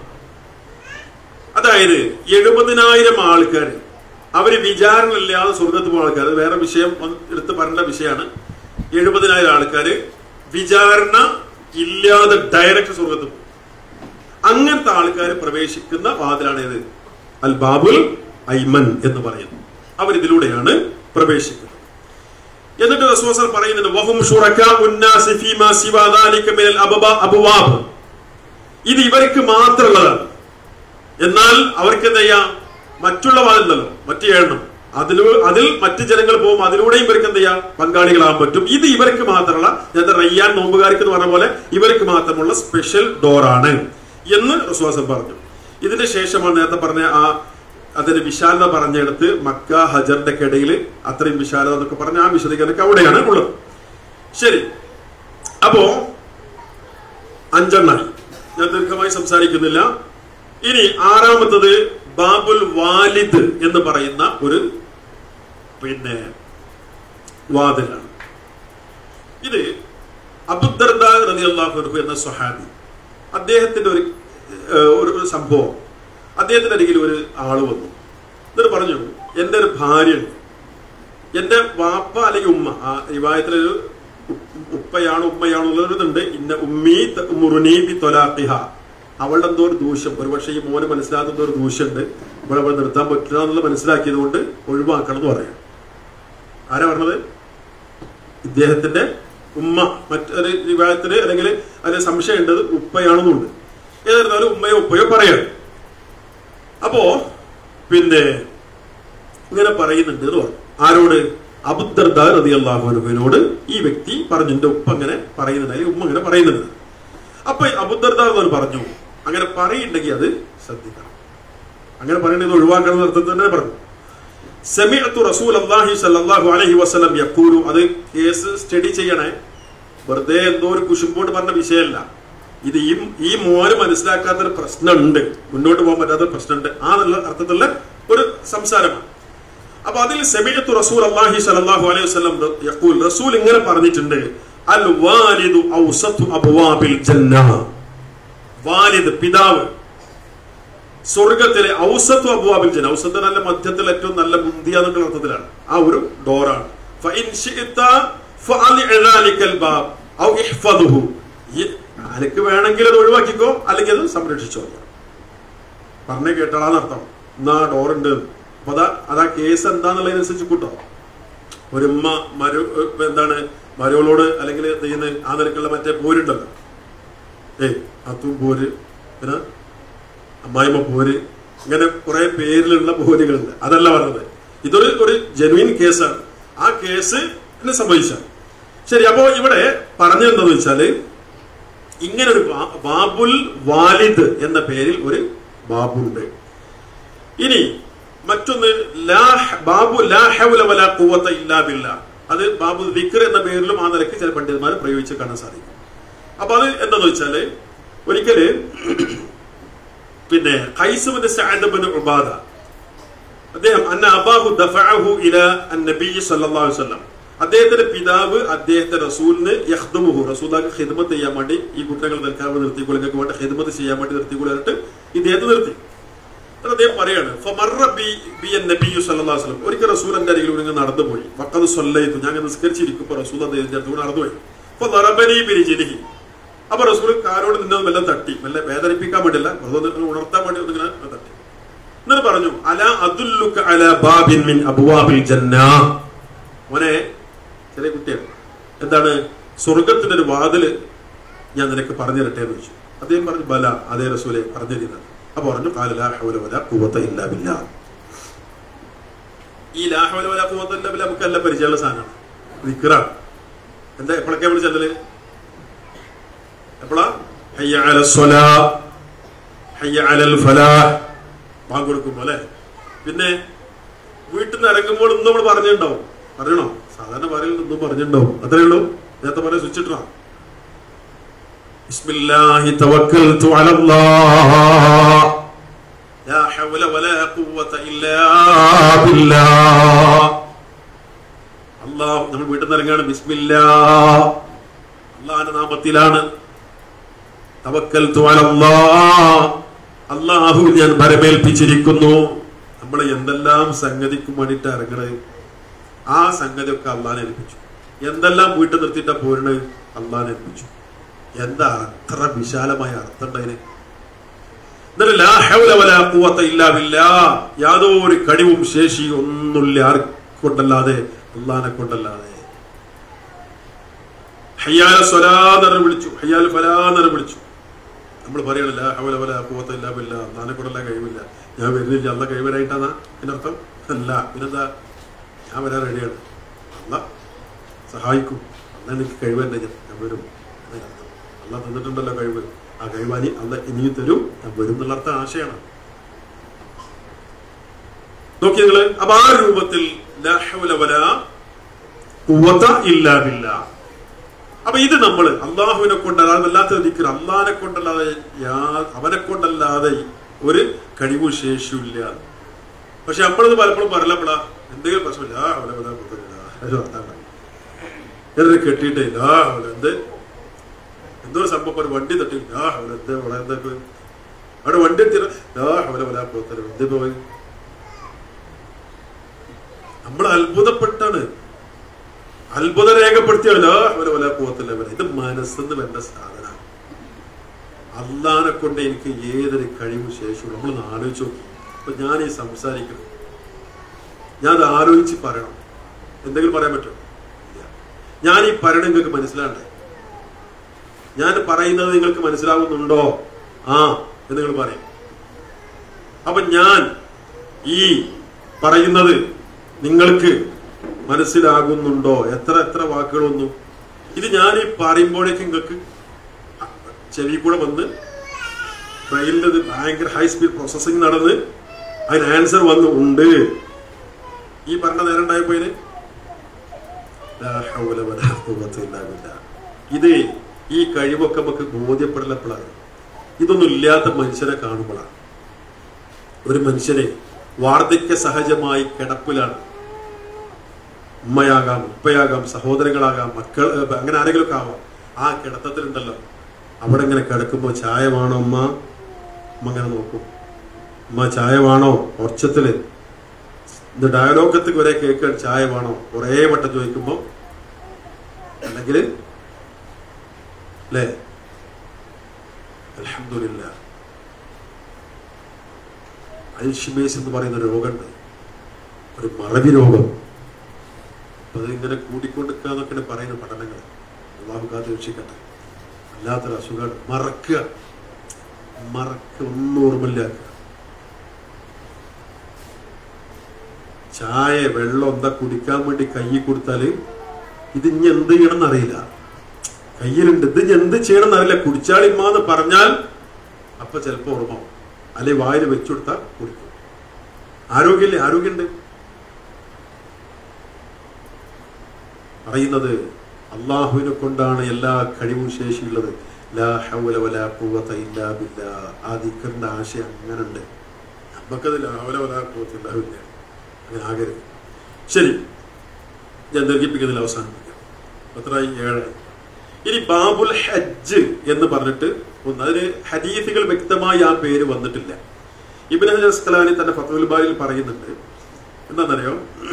അതായത് എഴുപതിനായിരം ആൾക്കാർ അവര് വിചാരണ ഇല്ലാതെ സ്വർഗത്ത് പോകുന്ന ആൾക്കാർ, വേറെ വിഷയം എടുത്ത് പറയേണ്ട വിഷയമാണ്. എഴുപതിനായിരം ആൾക്കാര് വിചാരണ ഇല്ലാതെ ഡയറക്റ്റ് സ്വർഗത്ത് പോകും. അങ്ങനത്തെ ആൾക്കാർ പ്രവേശിക്കുന്ന വാതിലാണ് ഇത് അൽ ബാബുൽ ഐമൻ എന്ന് പറയുന്നത്. അവരിതിലൂടെയാണ് പ്രവേശിക്കുന്നത്. എന്നിട്ട് റസൂൽ പറയുന്നുണ്ട്, വഹും ശുറകാഉൻ നാസി ഫീമാ സിവാ ദാലിക മിനൽ അബ്വാബ്, ഇത് ഇവർക്ക് മാത്രമുള്ളതാണ്. എന്നാൽ അവർക്ക് എന്താ ചെയ്യാം, മറ്റുള്ള വാതിലല്ലോ മറ്റു ഏഴെണ്ണം, അതിൽ അതിൽ മറ്റു ജനങ്ങൾ പോകും, അതിലൂടെയും ഇവർക്ക് എന്ത് ചെയ്യാം പങ്കാളികളാകാൻ പറ്റും. ഇത് ഇവർക്ക് മാത്രമുള്ള, ഞാൻ റയ്യാൻ നോമ്പുകാർക്ക് എന്ന് പറഞ്ഞ പോലെ ഇവർക്ക് മാത്രമുള്ള സ്പെഷ്യൽ ഡോറാണ് എന്ന് റസൂൽ പറഞ്ഞു. ഇതിന് ശേഷമാണ് നേരത്തെ പറഞ്ഞ ആ അതിന്റെ വിശാലത പറഞ്ഞെടുത്ത് മക്ക ഹജറിന്റെ ഇടയിൽ അത്രയും വിശാലത എന്നൊക്കെ പറഞ്ഞ ആ വിശദീകരണമൊക്കെ അവിടെയാണ് ഉള്ളത്. ശരി, അപ്പോ അഞ്ചെണ്ണായി, ഞാൻ ദീർഘമായി സംസാരിക്കുന്നില്ല. ഇനി ആറാമത്തത് ബാബുൽ വാലിദ് എന്ന് പറയുന്ന ഒരു പിന്നെ വാതിലാണ്. ഇത് അബൂദർദ റളിയല്ലാഹു അൻഹു എന്ന സ്വഹാബി, അദ്ദേഹത്തിന്റെ ഒരു ഒരു സംഭവം, അദ്ദേഹത്തിന്റെ അരികിൽ ഒരു ആള് വന്നു. എന്നിട്ട് പറഞ്ഞു, എന്റെ ഒരു ഭാര്യ ഉണ്ട്, എന്റെ വാപ്പ അല്ലെങ്കിൽ ഉമ്മ, ആ റിവായത്തിലൊരു ഉപ്പയാണോ ഉമ്മയാണോ ഉള്ളതുണ്ട്, ഇന്ന ഉമ്മീ തഅ്മുറുനീ ബിത്വലാഖിഹ, അവളുടെ എന്തോ ഒരു ദൂഷ്യം, ഒരുപക്ഷെ ഈ മോന് മനസ്സിലാക്കുന്ന ഒരു ദൂഷ്യമുണ്ട്, ഇവിടെ അവൾ നിർത്താൻ പറ്റില്ല എന്നുള്ളത് മനസ്സിലാക്കിയത് കൊണ്ട് ഒഴിവാക്കണം എന്ന് പറയാം. ആരാ പറഞ്ഞത്? ഇദ്ദേഹത്തിന്റെ ഉമ്മ. മറ്റൊരു വിവാഹത്തിന് അല്ലെങ്കിൽ അതിന് സംശയം ഉണ്ടത് ഉപ്പയാണെന്നുണ്ട്. ഏതായിരുന്നാലും ഉമ്മയോ ഉപ്പയോ പറയാം. അപ്പോ പിന്നെ ഇങ്ങനെ പറയുന്നുണ്ട് എന്ന് പറഞ്ഞു. ആരോട്? അബൂദർദ റളിയല്ലാഹു അൻഹുവിനോട് ഈ വ്യക്തി പറഞ്ഞു, എന്റെ ഉപ്പ അങ്ങനെ പറയുന്നുണ്ട്, അല്ലെങ്കിൽ ഉമ്മ അങ്ങനെ പറയുന്നുണ്ട്. അപ്പൊ അബൂദർദ പറഞ്ഞു, അങ്ങനെ പറയുന്നുണ്ടെങ്കിൽ അത് ശ്രദ്ധിക്കണം, അങ്ങനെ പറയണത് ഒഴിവാക്കണം എന്ന അർത്ഥത്തിൽ തന്നെ പറഞ്ഞു. സമിഅതു റസൂലുള്ളാഹി സ്വല്ലല്ലാഹു അലൈഹി വസല്ലം യഖൂലു, അത് കേസ് സ്റ്റഡി ചെയ്യണേ, വെറുതെ എന്തോ ഒരു കുശുമ്പോട്ട് പറഞ്ഞ വിഷയമല്ല ഇത്. ഈ ഈ മോന് മനസ്സിലാക്കാത്തൊരു പ്രശ്നമുണ്ട്, മുന്നോട്ട് പോകാൻ പറ്റാത്തൊരു പ്രശ്നമുണ്ട്, ആ അർത്ഥത്തിലുള്ള ഒരു സംസാരമാണ്. അപ്പൊ അതിൽ സമിഅതു റസൂലുള്ളാഹി സ്വല്ലല്ലാഹു അലൈഹി വസല്ലം യഖൂൽ, റസൂൽ ഇങ്ങനെ പറഞ്ഞിട്ടുണ്ട്, അൽ വാലിദു ഔസതു അബ്വാബിൽ ജന്ന, വാലിദ് പിതാവ് സ്വർഗത്തിലെ ഔസതു അബ്വാബിൽ ജന്ന, ഔസത്ത് നല്ല മധ്യത്തിൽ ഏറ്റവും നല്ല മുന്തിയ എന്നുള്ള അർത്ഥത്തിലാണ്, ആ ഒരു ഡോറാണ്. ഫഇൻ ശിഅത ഫഅലി ദാലികൽ ബാബ് ഔ ഇഹ്ഫദുഹു, അനക്ക് വേണമെങ്കിൽ അത് ഒഴിവാക്കിക്കോ, അല്ലെങ്കിൽ അത് സംരക്ഷിച്ചോ. പറഞ്ഞേ കേട്ടാളാന്നർത്ഥം. എന്നാ ഡോറുണ്ട്, അപ്പൊ അതാ അതാ കേസ് എന്താന്നുള്ളതിനനുസരിച്ച് കൂട്ടോ. ഒരു ഉമ്മ മരു എന്താണ് മരുകളോട് അല്ലെങ്കിൽ ചെയ്യുന്ന ആ നിരക്കുള്ള മറ്റേ പോരുണ്ടല്ലോ, ഏയ് അത്തും പോര്, പിന്നെ അമ്മായിമ്മ പോര്, ഇങ്ങനെ കുറെ പേരിലുള്ള പോരുകളുണ്ട്. അതല്ല പറഞ്ഞത്, ഇതൊരു ഒരു ജെനുവിൻ കേസാണ്. ആ കേസ് എന്നെ സംഭവിച്ചാൽ ശരി. അപ്പോ ഇവിടെ പറഞ്ഞെന്താന്ന് വെച്ചാല്, ഇങ്ങനെ ഒരു ബാബുൽ വാലിദ് എന്ന പേരിൽ ഒരു ബാബുണ്ട്. ഇനി മറ്റൊന്ന് ബാബു ലാ ഹൗല വലാ ഖുവത ഇല്ലാ ബില്ലാഹ്, അത് ബാബു ദിക്ർ എന്ന പേരിലും ആ നിലയ്ക്ക് ചില പണ്ഡിതന്മാർ പ്രയോഗിച്ച് കാണാൻ സാധിക്കും. അപ്പൊ അത് എന്താന്ന് വെച്ചാല്, ഒരിക്കല് പിന്നെ Qais bin Saad bin Ubada അദ്ദേഹം അന്ന അബാഹു ദഫഅഹു ഇലാ അൻ-നബി സല്ലല്ലാഹു അലൈഹി വസല്ലം, അദ്ദേഹത്തിന്റെ പിതാവ് അദ്ദേഹത്തെ റസൂലിന് യഖ്ദമുഹു, റസൂലുള്ളാഹിക്ക് ഖിദ്മത്ത് ചെയ്യാൻ വേണ്ടി ഈ കുട്ടികൾ നിൽക്കാൻ നിർത്തിക്കോളൂ, നിങ്ങൾക്ക് വേണ്ടി ഖിദ്മത്ത് ചെയ്യാൻ വേണ്ടി നിർത്തിക്കോളൂ എന്നിട്ട് ഇദ്ദേഹത്തെ നിർത്തി. അദ്ദേഹം പറയാണ് ഫമറ ബി ബി അൻ-നബി സല്ലല്ലാഹു അലൈഹി വസല്ലം, ഒരിക്കൽ റസൂൽ എന്റെ അരികിലൂടെ ഇങ്ങനെ നടന്നുപോയി. വഖദ് സ്വല്ലൈതു, ഞാൻ നിസ്കരിച്ചിരിക്കുമ്പോൾ റസൂൽ അദ്ദേഹത്തിന്റെ അടുത്ത് നടന്നുപോയി. ഫദറബനി ബിരിജ്ലിഹി, അപ്പൊ റസൂൽ കാരോട് നിന്നെ മെല്ലെ തട്ടി, മെല്ലെ വേദനിപ്പിക്കാൻ വേണ്ടില്ല, ഉണർത്താൻ വേണ്ടി ഇങ്ങനെ തട്ടി. എന്നിട്ട് പറഞ്ഞു അലാ അദുല്ലുക അലാ ബാബിൻ മിൻ അബ്വാബിൽ ജന്ന, മോനെ ചെറിയ കുട്ടിയാണ്, എന്താണ് സ്വർഗത്തിന്റെ ഒരു വാതില് ഞാൻ നിനക്ക് പറഞ്ഞു തരട്ടെ എന്ന് ചോദിച്ചു. അദ്ദേഹം പറഞ്ഞു ബല, അതേ റസൂലെ പറഞ്ഞു തരുന്നത്. അപ്പൊ പറഞ്ഞു ഖാല ലാ ഹൗല വലാ ഖുവത ഇല്ലാ ബില്ലാഹ്. ഈ ലാ ഹൗല വലാ ഖുവത ഇല്ലാ ബില്ലാഹ് നമുക്ക് എല്ലാം പരിചയമുള്ള സാധനമാണ്, ദിക്റാണ്. എന്താ എപ്പോഴൊക്കെ നമ്മൾ ചെല്ലല്? എപ്പോഴാ? ഹയ്യ അലസ് സ്വലാ, ഹയ്യ അലൽ ഫലാഹ്, ബാങ്ക് കൊടുക്കുമ്പോ അല്ലെ. പിന്നെ വീട്ടിൽ നിന്ന് ഇറങ്ങുമ്പോൾ ഒന്നും നമ്മൾ പറഞ്ഞിട്ടുണ്ടാവും, പറയണോ? സാധാരണ പറയുന്നത് ഒന്നും പറഞ്ഞിട്ടുണ്ടാവും, അത്രേ ഉള്ളൂ. നേരത്തെ പറയാൻ സ്വിച്ചിട്ടാ ബിസ്മില്ലാഹി തവക്കൽതു അലല്ലാഹ് ലാ ഹൗല വലാ ഖുവത ഇല്ലാ ബില്ലാഹ്. അല്ലാഹ്, നമ്മൾ വീട്ടിൽ നിന്ന് ഇറങ്ങാണ് ബിസ്മില്ലാഹ്, അല്ലാഹുവിന്റെ നാമത്തിലാണ്. തവക്കൽതു അലല്ലാഹ്, അല്ലാഹു ഞാൻ ഭരമേൽപ്പിച്ചിരിക്കുന്നു. നമ്മളെ എന്തെല്ലാം സംഗതിക്കും വേണ്ടിയിട്ട് ഇറങ്ങണത് ആ സംഗതി ഒക്കെ അള്ളാഹിനെ ഏൽപ്പിച്ചു. എന്തെല്ലാം വീട്ടിൽ നിർത്തിയിട്ടാ പോരണത് അള്ളാഹിനെ ഏൽപ്പിച്ചു. എന്താ അത്ര വിശാലമായ അർത്ഥം ഉണ്ടായിന്? ലാ ഹൗല വലാ ഖുവത ഇല്ലാ ബില്ലാഹ്, യാതൊരു കഴിവും ശേഷിയും ഒന്നുമില്ല ആർക്കൊണ്ടല്ലാതെ, അള്ളാഹിനെ കൊണ്ടല്ലാതെ. ഹയ്യാല സ്വലാന്ന് വിളിച്ചു, ഹയ്യാൽ ഫലാന്ന് വിളിച്ചു. നമ്മൾ പറയണ ലാ ഹൗല വലാ ഖുവത ഇല്ലാ ബില്ലാഹ്, അള്ളാഹിനെ കൊണ്ടല്ല കഴിവില്ല, ഞാൻ വരുന്നില്ല, അള്ള കഴിവരായിട്ടാണ് ഇതിനർത്ഥം അല്ല. പിന്നെന്താ? ഞാൻ വരാൻ റെഡിയാണ്, അല്ല സഹായിക്കും, അല്ല എനിക്ക് കഴിവന്നെ, ഞാൻ വരും അതിനർത്ഥം. അല്ല തന്നിട്ടുണ്ടല്ലോ കഴിവ്, ആ കഴിവാനി അല്ല ഇനിയും തരും, ഞാൻ വരും എന്നുള്ള അർത്ഥം ആശയാണ്. നോക്കി നിങ്ങള്. അപ്പൊ ആ രൂപത്തിൽ ലാ ഹൗല വലാ ഖുവത ഇല്ലാ ബില്ലാഹ്. അപ്പൊ ഇത് നമ്മള് അള്ളാഹുവിനെ കൊണ്ടല്ലാതെ വല്ലാത്ത ദിക്ർ, അള്ളാഹിനെ കൊണ്ടല്ലാതെ അവനെ കൊണ്ടല്ലാതെ ഒരു കഴിവും ശേഷിയും ഇല്ല. പക്ഷെ നമ്മളത് പലപ്പോഴും പറയലപ്പെടാ എന്തെങ്കിലും പ്രശ്നമില്ല, അവനെ വല്ല കുത്തില്ല കെട്ടിയിട്ടേ ഇല്ലാ അവൻ എന്ത് എന്തോ സംഭവം, ഒരു വണ്ടി തട്ടില്ല അവൻ എന്ത് എന്തൊക്കെ അവിടെ വണ്ടി എത്തിയ അവനെ വല്ല പോത്തര എന്ത് പോയി. നമ്മൾ അത്ഭുതപ്പെട്ടാണ്, അത്ഭുതം രേഖപ്പെടുത്തിയല്ലോ അവനെ വല്ല പോത്തില്ല അവനെ. ഇത് മനസ്സെന്ന് വേണ്ട സാധനം. അള്ളാഹിനെ കൊണ്ട് എനിക്ക് ഏതൊരു കഴിവും ശേഷിയും നമ്മളൊന്ന് ആലോചിച്ച് നോക്കി. അപ്പൊ ഞാൻ ഈ സംസാരിക്കണം, ഞാൻ അത് ആലോചിച്ച് പറയണം. എന്തെങ്കിലും പറയാൻ പറ്റുമോ? ഇല്ല. ഞാൻ ഈ പറയണം നിങ്ങൾക്ക് മനസ്സിലാണ്ടേ? ഞാൻ പറയുന്നത് നിങ്ങൾക്ക് മനസ്സിലാവുന്നുണ്ടോ? ആ എന്ന് നിങ്ങൾ പറയും. അപ്പൊ ഞാൻ ഈ പറയുന്നത് നിങ്ങൾക്ക് മനസ്സിലാകുന്നുണ്ടോ? എത്ര എത്ര വാക്കുകളൊന്നും ഇത് ഞാൻ ഈ പറയുമ്പോഴേക്കും നിങ്ങൾക്ക് ചെവി കൂടെ വന്ന് ട്രെയിനിൽ ഭയങ്കര ഹൈ സ്പീഡ് പ്രോസസ്സിംഗ് നടന്ന് അതിന് ആൻസർ വന്ന് ഉണ്ട്. ഈ പറഞ്ഞ നേരം ഉണ്ടായപ്പോയിന് ഇത് ഈ കഴിവൊക്കെ നമുക്ക് ബോധ്യപ്പെടലപ്പോഴാണ്. ഇതൊന്നും ഇല്ലാത്ത മനുഷ്യനെ കാണുമ്പോഴാണ്. ഒരു മനുഷ്യനെ വാർദ്ധക്യ സഹജമായി കിടപ്പിലാണ്, ഉമ്മയാകാം, ഉപ്പയാകാം, സഹോദരങ്ങളാകാം, മക്കൾ, അങ്ങനെ ആരെങ്കിലുമൊക്കെ ആവാം. ആ കിടത്തത്തിലുണ്ടല്ലോ, അവിടെ ഇങ്ങനെ കിടക്കുമ്പോ ചായ വേണോ ഉമ്മ? ഉമ്മ അങ്ങനെ നോക്കും, ഉമ്മ ചായ വേണോ? ഒച്ചത്തില് ഇത് ഡയലോഗത്തിൽ കുറെ കേൾക്കാൻ ചായ വേണോ കുറെ വട്ടം ചോദിക്കുമ്പോ, അല്ലെങ്കിൽ അല്ലേ അൽഹംദുലില്ലാ അൽഷിമേസ് എന്ന് പറയുന്ന രോഗമുണ്ട്, ഒരു മറവി രോഗം. അപ്പൊ അതിങ്ങനെ കൂടിക്കൊണ്ടിരിക്കാന്നൊക്കെ പറയുന്ന പഠനങ്ങൾ. അള്ളാഹു കാത്ത് രക്ഷിക്കട്ടെ. അല്ലാത്തൊരു അസുഖമാണ് മറക്കുക, മറക്കുക, ഒന്നും ഓർമ്മയില്ലാക്കുക. ചായ വെള്ളം എന്താ കുടിക്കാൻ വേണ്ടി കൈ കൊടുത്താല് ഇത് ഇനി എന്ത് ചെയ്യണം എന്നറിയില്ല, കയ്യിലുണ്ട്, ഇത് എന്ത് ചെയ്യണം എന്നറിയില്ല. കുടിച്ചാളിമാന്ന് പറഞ്ഞാൽ അപ്പൊ ചിലപ്പോ ഓർമ്മ, അല്ലെ വായിൽ വെച്ചു കൊടുത്താൽ കുടിക്കും. ആരോഗ്യമില്ലേ? ആരോഗ്യമുണ്ട്. പറയുന്നത് അള്ളാഹുവിനെ കൊണ്ടാണ് എല്ലാ കഴിവും ശേഷിയുള്ളത്. ലാ ഹൗല വലാ ഖുവത ഇല്ലാ ബില്ലാഹ്. ആ ദിക്റിന്റെ ആശയം അങ്ങനെ ഉണ്ട്. നമുക്കത് ലാ ഹൗല വലാ ഖുവത ഇല്ലാ ബില്ലാഹ് അങ്ങനെ ആകരുത്. ശരി, ഞാൻ ദീർഘിപ്പിക്കുന്നതിൽ അവസാനിപ്പിക്കാം. എത്രയായി? ഏഴായി. ഇനി ബാബുൽ ഹജ്ജ് എന്ന് പറഞ്ഞിട്ട് ഒന്ന്, അതിന് ഹദീസുകൾ വ്യക്തമായി ആ പേര് വന്നിട്ടില്ല. ഇബ്നു ഹജർ അസ്ഖലാനി തന്റെ ഫത്ഹുൽ ബാരിയിൽ പറയുന്നുണ്ട്, എന്താണെന്നറിയോ,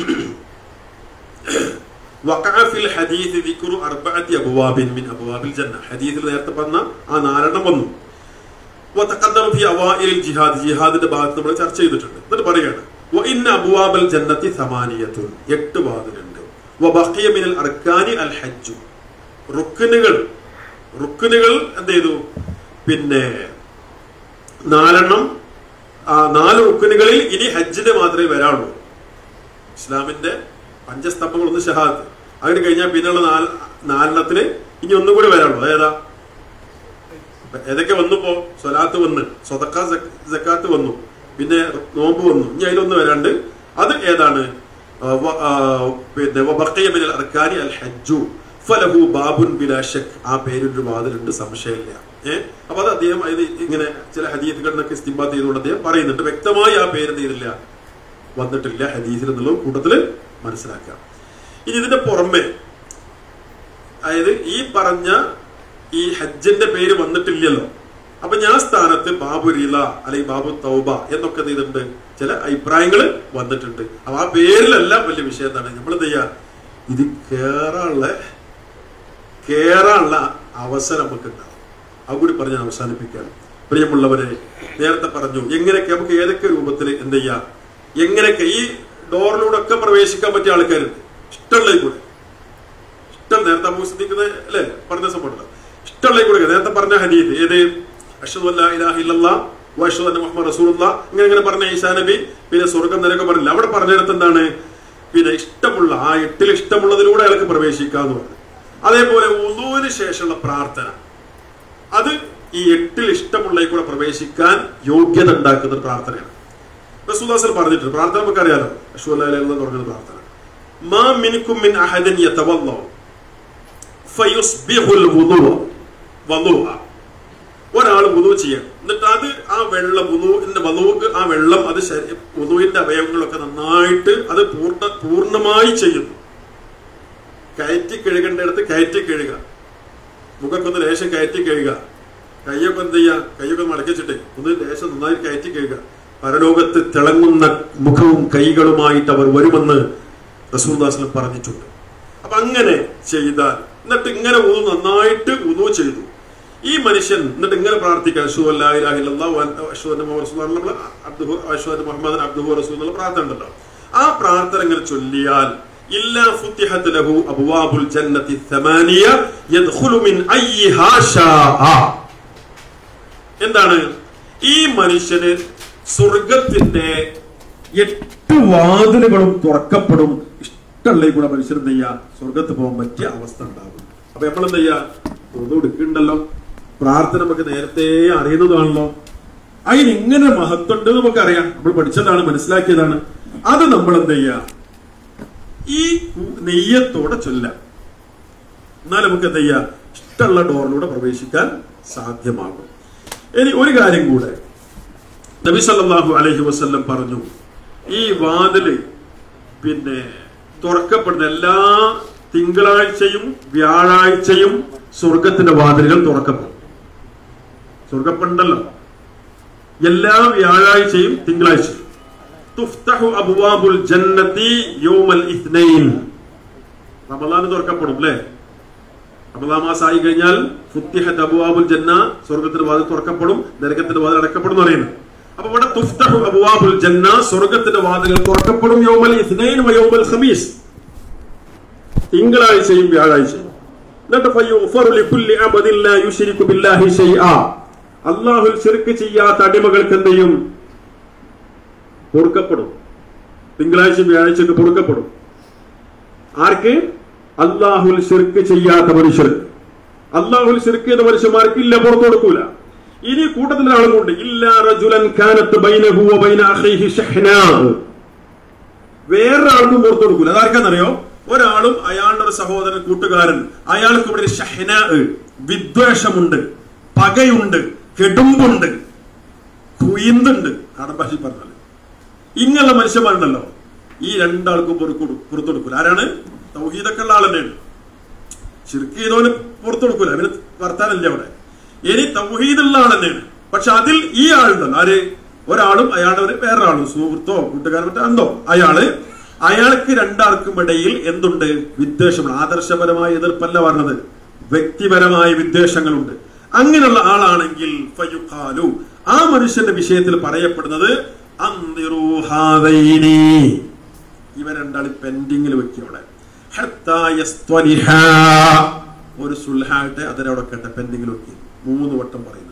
വഖഅ ഫിൽ ഹദീസ് ദിക്റു അർബഅത്തി അബ്വാബിൻ മിൻ അബ്വാബിൽ ജന്ന. ഹദീസിൽ നേരത്തെ പറഞ്ഞ ആ നാലെണ്ണം വന്നു. വതഖദ്ദമ ഫി അവൈൽ ജിഹാദ്, ജിഹാദിന്റെ ഭാഗത്ത് നമ്മൾ ചർച്ച ചെയ്തിട്ടുണ്ട്. എന്നിട്ട് പറയുകയാണ്, വഇന്ന അബ്വാബൽ ജന്നത്തി സമാനിയത്തുൻ, എട്ട് വാതിലുണ്ട്. വബഖിയ മിനൽ അർക്കാനി അൽ ഹജ്ജ്, റുക്നുകൾ റുക്നുകൾ എന്ത് ചെയ്തു, പിന്നെ നാലെണ്ണം. ആ നാല് റുക്നുകളിൽ ഇനി ഹജ്ജിന്റെ മാത്രമേ വരാനുള്ളൂ. ഇസ്ലാമിന്റെ പഞ്ചസ്തംഭങ്ങൾ ഒന്ന് ഷഹാദത്ത്, അങ്ങനെ കഴിഞ്ഞാൽ പിന്നെയുള്ള നാല് നാലെണ്ണത്തിന് ഇനി ഒന്നും കൂടി വരാനുള്ളൂ. ഏതാ? ഏതൊക്കെ വന്നുപ്പോ? സ്വലാത്ത് വന്ന്, സ്വതക്ക സക്കാത്ത് വന്നു, പിന്നെ നോമ്പ് വന്നു. ഇനി അതിലൊന്ന് വരാണ്ട്. അത് ഏതാണ്? പിന്നെ വബഖിയ മിനൽ അർക്കാനി അൽ ഹജ്ജു ഫലഹു ബാബുൻ ബിലാ ശക്ക്, ആ പേരിലൊരു വാതിലുണ്ട്, സംശയമില്ല. ഏഹ് അപ്പൊ അത് അദ്ദേഹം ഇത് ഇങ്ങനെ ചില ഹദീസുകളിൽ നിന്നൊക്കെ ഇസ്തിംബാത്ത് ചെയ്തുകൊണ്ട് അദ്ദേഹം പറയുന്നുണ്ട്. വ്യക്തമായി ആ പേര് തീരില്ല, വന്നിട്ടില്ല ഹദീസിൽ എന്നുള്ള കൂട്ടത്തില് മനസ്സിലാക്കാം. ഇനി ഇതിന്റെ പുറമെ, അതായത് ഈ പറഞ്ഞ ഈ ഹജ്ജിന്റെ പേര് വന്നിട്ടില്ലല്ലോ, അപ്പൊ ഞാൻ സ്ഥാനത്ത് ബാബു റില അല്ലെങ്കിൽ ബാബു തൗബ എന്നൊക്കെ ചെയ്തിട്ടുണ്ട്, ചില അഭിപ്രായങ്ങൾ വന്നിട്ടുണ്ട്. അപ്പൊ ആ പേരിലെല്ലാം വലിയ വിഷയം എന്താണ്, നമ്മൾ എന്ത് ചെയ്യാ, ഇത് കേറാനുള്ള കേറാനുള്ള അവസരം നമുക്ക് ഉണ്ടാവും. അതുകൂടി പറഞ്ഞ് അവസാനിപ്പിക്കുകയാണ്. പ്രിയമുള്ളവരെ, നേരത്തെ പറഞ്ഞു എങ്ങനെയൊക്കെ നമുക്ക് ഏതൊക്കെ രൂപത്തിൽ എന്ത് ചെയ്യാം, എങ്ങനെയൊക്കെ ഈ ഡോറിലൂടെ ഒക്കെ പ്രവേശിക്കാൻ പറ്റിയ ആൾക്കാരുണ്ട്. ഇഷ്ടമുള്ള കൂടെ ഇഷ്ടം, നേരത്തെ അബൂസിദ്ദീഖ് അല്ലെ പറഞ്ഞ സംഭവം, ഇഷ്ടമുള്ള കൂടെ നേരത്തെ പറഞ്ഞ ഹദീസ് ഏത്, അഷ്ഹദു അല്ലാ ഇലാഹ ഇല്ലല്ലാഹ് വ അഷ്ഹദു അന്ന മുഹമ്മദ് റസൂലുള്ളാഹ്, ഇങ്ങനെ ഇങ്ങനെ പറഞ്ഞ ഈസാ നബി, പിന്നെ സ്വർഗം നിരക്ക് പറഞ്ഞില്ല. അവിടെ പറഞ്ഞിടത്ത് എന്താണ്, പിന്നെ ഇഷ്ടമുള്ള ആ എട്ടിൽ ഇഷ്ടമുള്ളതിലൂടെ അയാൾക്ക് പ്രവേശിക്കാന്ന് പറഞ്ഞു. അതേപോലെ വുളൂവിന് ശേഷമുള്ള പ്രാർത്ഥന, അത് ഈ എട്ടിൽ ഇഷ്ടമുള്ള കൂടെ പ്രവേശിക്കാൻ യോഗ്യത ഉണ്ടാക്കുന്ന ഒരു പ്രാർത്ഥനയാണ്. റസൂലുള്ളാഹി പറഞ്ഞിട്ടുണ്ട്. പ്രാർത്ഥന നമുക്ക് അറിയാലോ, അഷ്ഹദു അല്ലാ ഇലാഹ ഇല്ലല്ലാഹ് പറഞ്ഞ പ്രാർത്ഥന. മാ മിൻകും മിൻ അഹദിൻ യതവല്ലഉ ഫയുസ്ബിഹുൽ വുളൂഅ വളുഅ, ഒരാൾ വുളൂ ചെയ്യാൻ, എന്നിട്ട് അത് ആ വെള്ളം വുളൂന്റെ വളുക്ക് ആ വെള്ളം അത് വുളൂവിന്റെ അവയവങ്ങളൊക്കെ നന്നായിട്ട് അത് പൂർണ്ണ പൂർണ്ണമായി ചെയ്യുന്നു. കയറ്റി കഴുകേണ്ട അടുത്ത് കയറ്റി കഴുകുക, മുഖൊക്കെ ഒന്ന് ലേശം കയറ്റി കഴുകുക, കൈയൊക്കെ എന്ത് ചെയ്യുക, കൈയൊക്കെ മടക്കിച്ചിട്ടേ ഒന്ന് ലേശം നന്നായി കയറ്റി കഴുകുക. പരലോകത്ത് തിളങ്ങുന്ന മുഖവും കൈകളുമായിട്ട് അവർ വരുമെന്ന് റസൂലുള്ളാഹി പറഞ്ഞിട്ടുണ്ട്. അപ്പൊ അങ്ങനെ ചെയ്താൽ, എന്നിട്ട് ഇങ്ങനെ വുളൂ നന്നായിട്ട് വുളൂ ചെയ്തു ഈ മനുഷ്യൻ, എന്നിട്ട് ഇങ്ങനെ പ്രാർത്ഥിക്കുക, അഷ്ഹദു അല്ലാ ഇലാഹ ഇല്ലല്ലാഹ് വ അഷ്ഹദു അന്ന മുഹമ്മദൻ റസൂലുള്ളാഹ്, നമ്മൾ അബ്ദുഹു അഷ്ഹദു അന്ന മുഹമ്മദൻ അബ്ദുഹു റസൂലുള്ളാഹ് എന്നുള്ള പ്രാർത്ഥന ഉണ്ടല്ലോ. ആ പ്രാർത്ഥന ഇങ്ങനെ ചൊല്ലിയാൽ ഇല്ലാ ഫുത്തിഹത് ലഹു അബ്വാബുൽ ജന്നത്തി സമാനിയ യദ്ഖുലു മിൻ അയ്യിഹാ ശാഅ, എന്താണ്, ഈ മനുഷ്യന് സ്വർഗത്തിന്റെ എട്ട് വാതിലുകളും തുറക്കപ്പെടും. ഇഷ്ടമുള്ള കൂടെ മനുഷ്യൻ എന്ത് ചെയ്യാ, സ്വർഗത്ത് പോകാൻ പറ്റിയ അവസ്ഥ ഉണ്ടാകും. അപ്പൊ നമ്മൾ എന്ത് ചെയ്യാ, വുളൂ എടുക്കണ്ടല്ലോ, പ്രാർത്ഥന നമുക്ക് നേരത്തെ അറിയുന്നതാണല്ലോ, അതിന് ഇങ്ങനെ മഹത്വം ഉണ്ട് നമുക്കറിയാം, നമ്മൾ പഠിച്ചതാണ്, മനസ്സിലാക്കിയതാണ്. അത് നമ്മൾ എന്ത് ചെയ്യാ, ഈ നെയ്യത്തോടെ ചൊല്ലാം. എന്നാൽ നമുക്ക് എന്ത് ചെയ്യാ, ഇഷ്ടമുള്ള ഡോറിലൂടെ പ്രവേശിക്കാൻ സാധ്യമാകും. ഇനി ഒരു കാര്യം കൂടെ നബി സല്ലല്ലാഹു അലൈഹി വസല്ലം പറഞ്ഞു, ഈ വാതില് പിന്നെ തുറക്കപ്പെടുന്ന എല്ലാ തിങ്കളാഴ്ചയും വ്യാഴാഴ്ചയും സ്വർഗത്തിന്റെ വാതിലുകൾ തുറക്കപ്പെടും. സ്വർഗപ്പെടുണ്ടല്ലോ, എല്ലാ വ്യാഴാഴ്ചയും തിങ്കളാഴ്ചയും. തുഫ്തഹു അബ്വാബുൽ ജന്നത്തി യൗമൽ ഇത്നൈൻ, റമളാൻ തുറക്കപ്പെടും അല്ലേ, റമളാൻ മാസമായി കഴിഞ്ഞാൽ ഫുത്തിഹത് അബ്വാബുൽ ജന്ന, സ്വർഗത്തിന്റെ വാതിൽ തുറക്കപ്പെടും, നരകത്തിന്റെ വാതിൽ അടക്കപ്പെടും എന്ന് പറയുന്നത്. അപ്പൊ ഇവിടെ തുഫ്തഹു അബ്വാബുൽ ജന്ന, സ്വർഗത്തിന്റെ വാതിലുകൾ തുറക്കപ്പെടും, യൗമൽ ഇത്നൈൻ വ യൗമൽ ഖമീസ്, തിങ്കളാഴ്ചയും വ്യാഴാഴ്ചയും. എന്നിട്ട് ഫയുഗ്ഫറു ലികുല്ലി അബ്ദിൻ ലാ യുശ്രികു ബില്ലാഹി ശൈആ, അല്ലാഹുൽ ശിർക്ക് ചെയ്യാത്ത അടിമകൾക്ക് എന്ത് ചെയ്യും, പൊറുക്കപ്പെടും. തിങ്കളാഴ്ചയും വ്യാഴാഴ്ചയൊക്കെ പൊറുക്കപ്പെടും. ആർക്ക്? അല്ലാഹുൽ ശിർക്ക് ചെയ്യാത്ത മനുഷ്യർക്ക്. അല്ലാഹുൽ ശിർക്ക് ചെയ്ത മനുഷ്യന്മാർക്ക് ഇല്ല, പുറത്തു കൊടുക്കൂല. ഇനി കൂട്ടത്തിൽ ആളുകളുണ്ട്, ഇല്ലാ റജുലൻ കാനത്ത് ബൈനഹു വ ബൈന അഖീഹി ശഹ്നാ, വേറൊരാൾക്കും പുറത്തു കൊടുക്കൂല. അതാർക്കാന്നറിയോ, ഒരാളും അയാളുടെ ഒരു സഹോദരൻ കൂട്ടുകാരൻ, അയാൾക്ക് ഇവിടെ ഒരു ഷഹ്നാ വിദ്വേഷമുണ്ട്, പകയുണ്ട്, കെടുമ്പുണ്ട്, കുയിന്തുണ്ട്. നാടൻ ഭാഷയിൽ പറഞ്ഞാല് ഇങ്ങനെയുള്ള മനുഷ്യന്മാരുണ്ടല്ലോ, ഈ രണ്ടാൾക്കും പുറത്തു പുറത്തു കൊടുക്കൂല. ആരാണ്? തൗഹീദൊക്കെ ഉള്ള ആൾ തന്നെയാണ്. ശിർക്ക് ചെയ്തവന് പുറത്തു കൊടുക്കൂല, അവന് വർത്താനല്ലേ അവിടെ. ഇനി തൗഹീദുള്ള ആൾ തന്നെയാണ്. പക്ഷെ അതിൽ ഈ ആളുണ്ടല്ലോ, ആര്? ഒരാളും അയാളുടെ ഒരു വേറൊരാളും സുഹൃത്തോ കൂട്ടുകാരോ മറ്റോ എന്തോ അയാള് അയാൾക്ക് രണ്ടാൾക്കും ഇടയിൽ എന്തുണ്ട്? വിദ്വേഷമാണ്. ആദർശപരമായ എതിർപ്പല്ല പറഞ്ഞത്, വ്യക്തിപരമായ വിദ്വേഷങ്ങളുണ്ട്. അങ്ങനെയുള്ള ആളാണെങ്കിൽ ഫയുഖാലു, ആ മനുഷ്യന്റെ വിഷയത്തിൽ പറയപ്പെടുന്നത് അൻദിറൂ ഹാദൈനി, ഇവ രണ്ടാളും പെൻഡിങ്ങിൽ വെക്കിയോടെ ഹത്താ യസ്തലിഹാ, ഒരു സുൽഹാട്ടെ അതിനവിടെ കേട്ടെ പെൻഡിങ്ങിൽ വെക്കി. മൂന്ന് വട്ടം പറയുന്നുണ്ട്.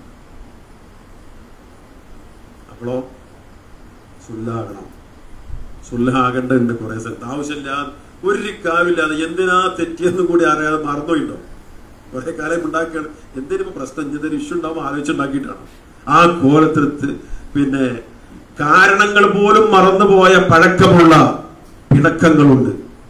അപ്പോഴോ സുല്ലാകണം. സുല്ലാകേണ്ടതുണ്ട് കുറെ സ്ഥലത്ത്. ആവശ്യമില്ലാതെ ഒരു കാവില്ലാതെ എന്തിനാ തെറ്റിയെന്നും കൂടി അറിയാതെ മറന്നുപോയിട്ടോ. കുറെ കാലം ഉണ്ടാക്കിയാണ്. എന്തിനും പ്രശ്നം, എന്തൊരു ഇഷ്യൂ ഉണ്ടാവും ആലോചിച്ചുണ്ടാക്കിയിട്ടാണ്. ആ കോലത്തിലെത്ത് പിന്നെ കാരണങ്ങൾ പോലും മറന്നുപോയ പഴക്കമുള്ള പിണക്കങ്ങളുണ്ട്.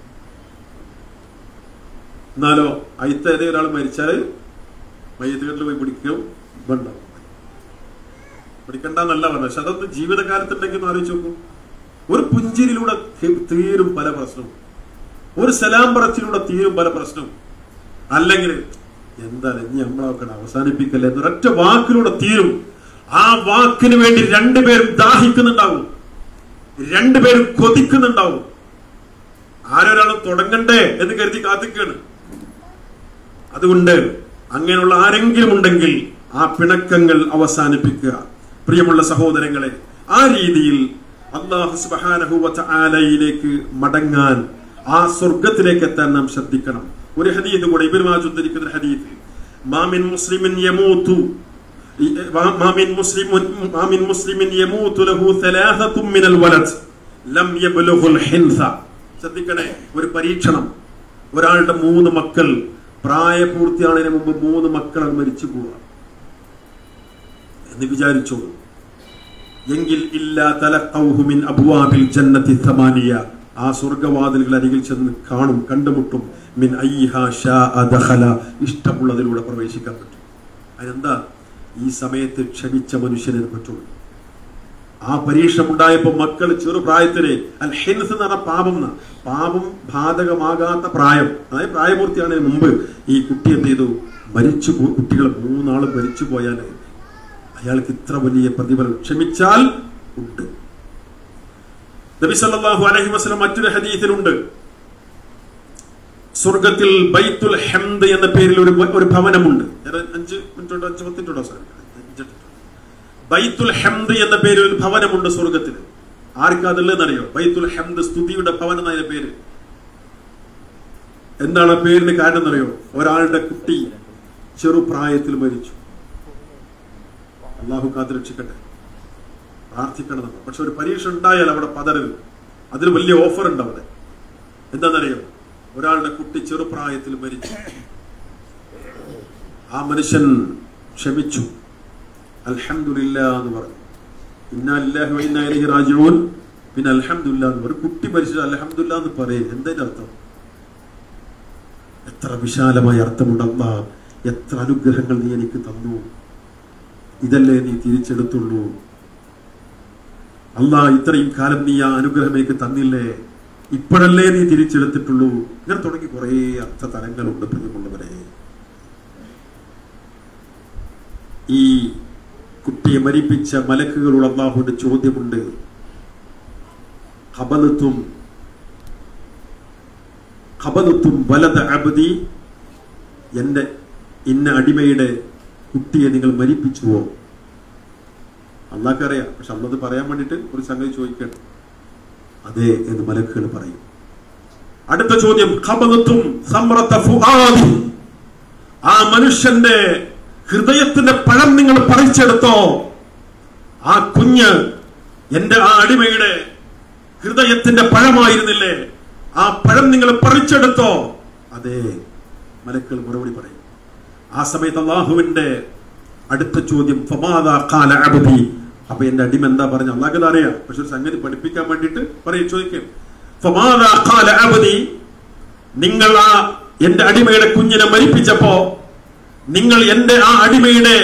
എന്നാലോ അയിത്ത ഏതേ ഒരാൾ മരിച്ചാല് മയ്യത്തുകളിൽ പോയി പിടിക്കും ഉണ്ടാവും. പിടിക്കണ്ടെന്നല്ല പറഞ്ഞത്. പക്ഷെ അതൊന്ന് ജീവിതകാലത്തുണ്ടെങ്കിൽ ഒന്ന് ആലോചിച്ച് നോക്കൂ. ഒരു പുഞ്ചിരിയിലൂടെ തീരും പല പ്രശ്നവും, ഒരു സലാം പറച്ചിലൂടെ തീരും പല പ്രശ്നവും. അല്ലെങ്കിൽ എന്താ ഇനി നമ്മളൊക്കെ അവസാനിപ്പിക്കല്ലേ എന്നൊരൊറ്റ വാക്കിലൂടെ തീരും. ആ വാക്കിന് വേണ്ടി രണ്ടുപേരും ദാഹിക്കുന്നുണ്ടാവും, രണ്ടുപേരും കൊതിക്കുന്നുണ്ടാവും. ആരൊരാളും തുടങ്ങണ്ടേ എന്ന് കരുതി കാത്തിക്കാണ്. അതുകൊണ്ട് അങ്ങനെയുള്ള ആരെങ്കിലും ഉണ്ടെങ്കിൽ ആ പിണക്കങ്ങൾ അവസാനിപ്പിക്കുക. പ്രിയമുള്ള സഹോദരങ്ങളെ, ആ രീതിയിൽ അല്ലാഹു സുബ്ഹാനഹു വ തആലയിലേക്ക് മടങ്ങാൻ, ആ സ്വർഗത്തിലേക്ക് എത്താൻ നാം ശ്രദ്ധിക്കണം. ഒരു ഹദീസ് കൂടെ ഇബ്നു മാജ ഉദ്ധരിക്കുന്ന ഹദീസ്, മാമിൻ മുസ്ലിമിൻ യമൂതു മാമിൻ മുസ്ലിമുൻ മാമിൻ മുസ്ലിമിൻ യമൂതു ലഹു സലാസത്തും മിനൽ വലദ് ലം യബ്ലുഗുൽ ഹിൻസ. ശ്രദ്ധിക്കണേ, ഒരു പരീക്ഷണം. ഒരാളുടെ മൂന്ന് മക്കൾ പ്രായപൂർത്തിയാണതിന് മുമ്പ് മൂന്ന് മക്കൾ മരിച്ചു പോവുക എന്ന് വിചാരിച്ചോളൂ. എങ്കിൽ ഇല്ലാ തലഖൗഹു മിൻ അബ്വാബിൽ ജന്നത്തി തമാനിയ, ആ സ്വർഗവാതിലുകൾ അരികിൽ ചെന്ന് കാണും, കണ്ടുമുട്ടും. മിൻ അയ്യിഹാ ശാഅ ദഖല, ഇഷ്ടമുള്ളതിലൂടെ പ്രവേശിക്കാൻ പറ്റും. അതിനെന്താ? ഈ സമയത്ത് ക്ഷമിച്ച മനുഷ്യനെ പറ്റുള്ളൂ. ആ പരീക്ഷണം ഉണ്ടായപ്പോ മക്കൾ ചെറുപ്രായത്തിലെ അൽ ഹിൻസ് എന്ന് പറഞ്ഞ പാപം, പാപം ബാധകമാകാത്ത പ്രായം, അതായത് പ്രായപൂർത്തിയാണതിന് മുമ്പ് ഈ കുട്ടി എന്ത് ചെയ്തു? മരിച്ചു. കുട്ടികൾ മൂന്നാള് മരിച്ചു പോയാൽ അയാൾക്ക് ഇത്ര വലിയ പ്രതിഫലം ക്ഷമിച്ചാൽ ഉണ്ട്. നബി സല്ലല്ലാഹു അലൈഹി വസല്ലം മറ്റൊരു ഹദീസിലുണ്ട്, സ്വർഗത്തിൽ ബൈത്തുൽ ഹംദ് എന്ന പേരിൽ ഒരു ഒരു ഭവനമുണ്ട്. അഞ്ച് മിനിറ്റോട്ടോ അഞ്ച് പത്തിട്ടോ സാർ ബൈത്തുൽ ഹംദ് എന്ന പേരിൽ ഒരു ഭവനമുണ്ട് സ്വർഗത്തിൽ. ആർക്കാ അതുള്ളതെന്നറിയോ? ബൈത്തുൽ ഹംദ്, സ്തുതിയുടെ ഭവനം എന്നതിന്റെ പേര്. എന്താണ് ആ പേരിന് കാരണം എന്നറിയോ? ഒരാളുടെ കുട്ടി ചെറുപ്രായത്തിൽ മരിച്ചു. അള്ളാഹു കാത്തുരക്ഷിക്കട്ടെ, പ്രാർത്ഥിക്കണം. പക്ഷെ ഒരു പരീക്ഷ ഉണ്ടായാൽ അവിടെ പതരരുത്. അതിന് വലിയ ഓഫർ ഉണ്ട് അവിടെ. എന്താണെന്നറിയോ? ഒരാളുടെ കുട്ടി ചെറുപ്രായത്തിൽ മരിച്ചു. ആ മനുഷ്യൻ ക്ഷമിച്ചു, അൽഹംദുലില്ലാ എന്ന് പറഞ്ഞു. ഇന്നാ ലില്ലാഹി വ ഇന്നാ ഇലൈഹി റാജിഊൻ. പിന്നെ അൽഹംദുലില്ലാ. ഒരു കുട്ടി മരിച്ചത് അൽഹംദുലില്ലാ എന്ന് പറയും. എന്തതിന്റെ അർത്ഥം? എത്ര വിശാലമായ അർത്ഥമുണ്ട്. അല്ലാഹ് എത്ര അനുഗ്രഹങ്ങൾ നീ എനിക്ക് തന്നു, ഇതല്ലേ നീ തിരിച്ചെടുത്തുള്ളൂ. അല്ലാഹ് ഇത്രയും കാലം നീ ആ അനുഗ്രഹം എനിക്ക് തന്നില്ലേ, ഇപ്പോഴല്ലേ നീ തിരിച്ചെടുത്തിട്ടുള്ളൂ. ഇങ്ങനെ തുടങ്ങി കുറെ അർത്ഥ തലങ്ങളുണ്ട് പ്രിയമുള്ളവരെ. ഈ കുട്ടിയെ മരിപ്പിച്ച മലക്കുകളുടെ അല്ലാഹുവിന്റെ ചോദ്യമുണ്ട്, ഖബലത്തും ഖബലത്തും വലദ അബ്ദി, എന്റെ ഇന്ന അടിമയുടെ കുട്ടിയെ നിങ്ങൾ മരിപ്പിച്ചുവോ? അള്ളാഹ്ക്കറിയാം. പക്ഷെ അള്ളത് പറയാൻ വേണ്ടിട്ട് ഒരു സംഗതി ചോദിക്കണം. അതെ എന്ന് മലക്കുകൾ പറയും. അടുത്ത ചോദ്യം, ഖബലത്തും സമറത ഫുആദി, ആ മനുഷ്യന്റെ ഹൃദയത്തിന്റെ പഴം നിങ്ങൾ പറിച്ചെടുത്തോ? ആ കുഞ്ഞ് എന്റെ ആ അടിമയുടെ ഹൃദയത്തിന്റെ പഴമായിരുന്നില്ലേ? ആ പഴം നിങ്ങൾ പറിച്ചെടുത്തോ? അതെ, മലക്കുകൾ മറുപടി പറയും. ആ സമയത്ത് അല്ലാഹുവിന്റെ അടുത്ത ചോദ്യം, ഫമാദാ ഖാല അബ്ദി, അപ്പൊ എന്റെ അടിമ എന്താ പറഞ്ഞു? അല്ലാഹുവിന് അറിയാം. പക്ഷെ ഒരു സംഗതി പഠിപ്പിക്കാൻ വേണ്ടിട്ട് പറയും, ചോദിക്കും. ഫമാദാ ഖാല അബ്ദി, നിങ്ങൾ ആ എന്റെ അടിമയുടെ കുഞ്ഞിനെ മരിപ്പിച്ചപ്പോ നിങ്ങൾ എന്റെ ആ അടിമയുടെ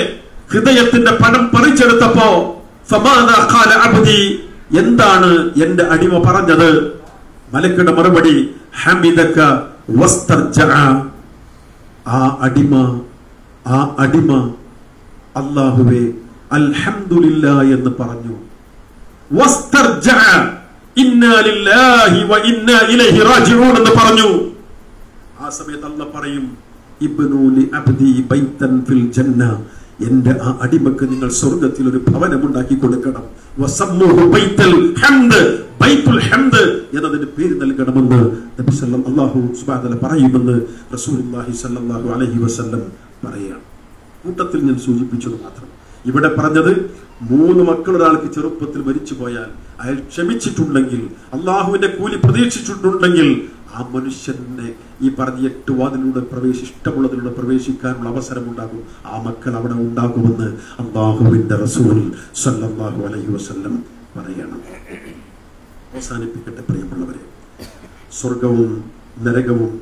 ഹൃദയത്തിന്റെ പഴം പറിച്ചെടുത്തപ്പോ ഫമാദാ ഖാല അബ്ദി, എന്താണ് എന്റെ അടിമ പറഞ്ഞത്? മലക്കുടെ മറുപടി ഹമിദക വസ്തർജഅ. ആ അടിമ ആ അടിമ അല്ലാഹുവേ അൽഹംദുലില്ലാ എന്ന് പറഞ്ഞു. വസ്തർജഅ ഇന്നാ ലില്ലാഹി വ ഇന്നാ ഇലൈഹി റാജിഊൻ എന്ന് പറഞ്ഞു. ആ സമയത്ത് അല്ലാഹ് പറയും ഇബ്നു ലി അബ്ദി ബൈതൻ ഫിൽ ജന്ന, എന്റെ ആ അടിമക്ക് നിങ്ങൾ സ്വർഗ്ഗത്തിൽ ഒരു ഭവനം ഉണ്ടാക്കി കൊടുക്കണം. വസമ്മുഹു ബൈത്തുൽ ഹംദ്, ബൈത്തുൽ ഹംദ് എന്നതിന് പേര് നൽകണമെന്ന് നബി സല്ലല്ലാഹു സുബ്ഹാനഹു വ തആല പറയുമെന്ന് റസൂലുള്ളാഹി സ്വല്ലല്ലാഹു അലൈഹി വസല്ലം പറയുകയാണ്. കൂട്ടത്തിൽ ഞാൻ സൂചിപ്പിച്ചത് മാത്രം. ഇവിടെ പറഞ്ഞത് മൂന്ന് മക്കൾ ഒരാൾക്ക് ചെറുപ്പത്തിൽ മരിച്ചു പോയാൽ അയാൾ ക്ഷമിച്ചിട്ടുണ്ടെങ്കിൽ, അള്ളാഹുവിന്റെ കൂലി പ്രതീക്ഷിച്ചിട്ടുണ്ടെങ്കിൽ ആ മനുഷ്യനെ ഈ പറഞ്ഞ എട്ട് വാതിലൂടെ പ്രവേശി ഇഷ്ടമുള്ളതിലൂടെ പ്രവേശിക്കാനുള്ള അവസരം ഉണ്ടാകും. ആ മക്കൾ അവിടെ ഉണ്ടാകുമെന്ന് അള്ളാഹുവിന്റെ റസൂൽ സല്ലല്ലാഹു അലൈഹി വസല്ലം പറയണം. അവസാനിപ്പിക്കട്ടെ പ്രിയമുള്ളവരെ, സ്വർഗവും നരകവും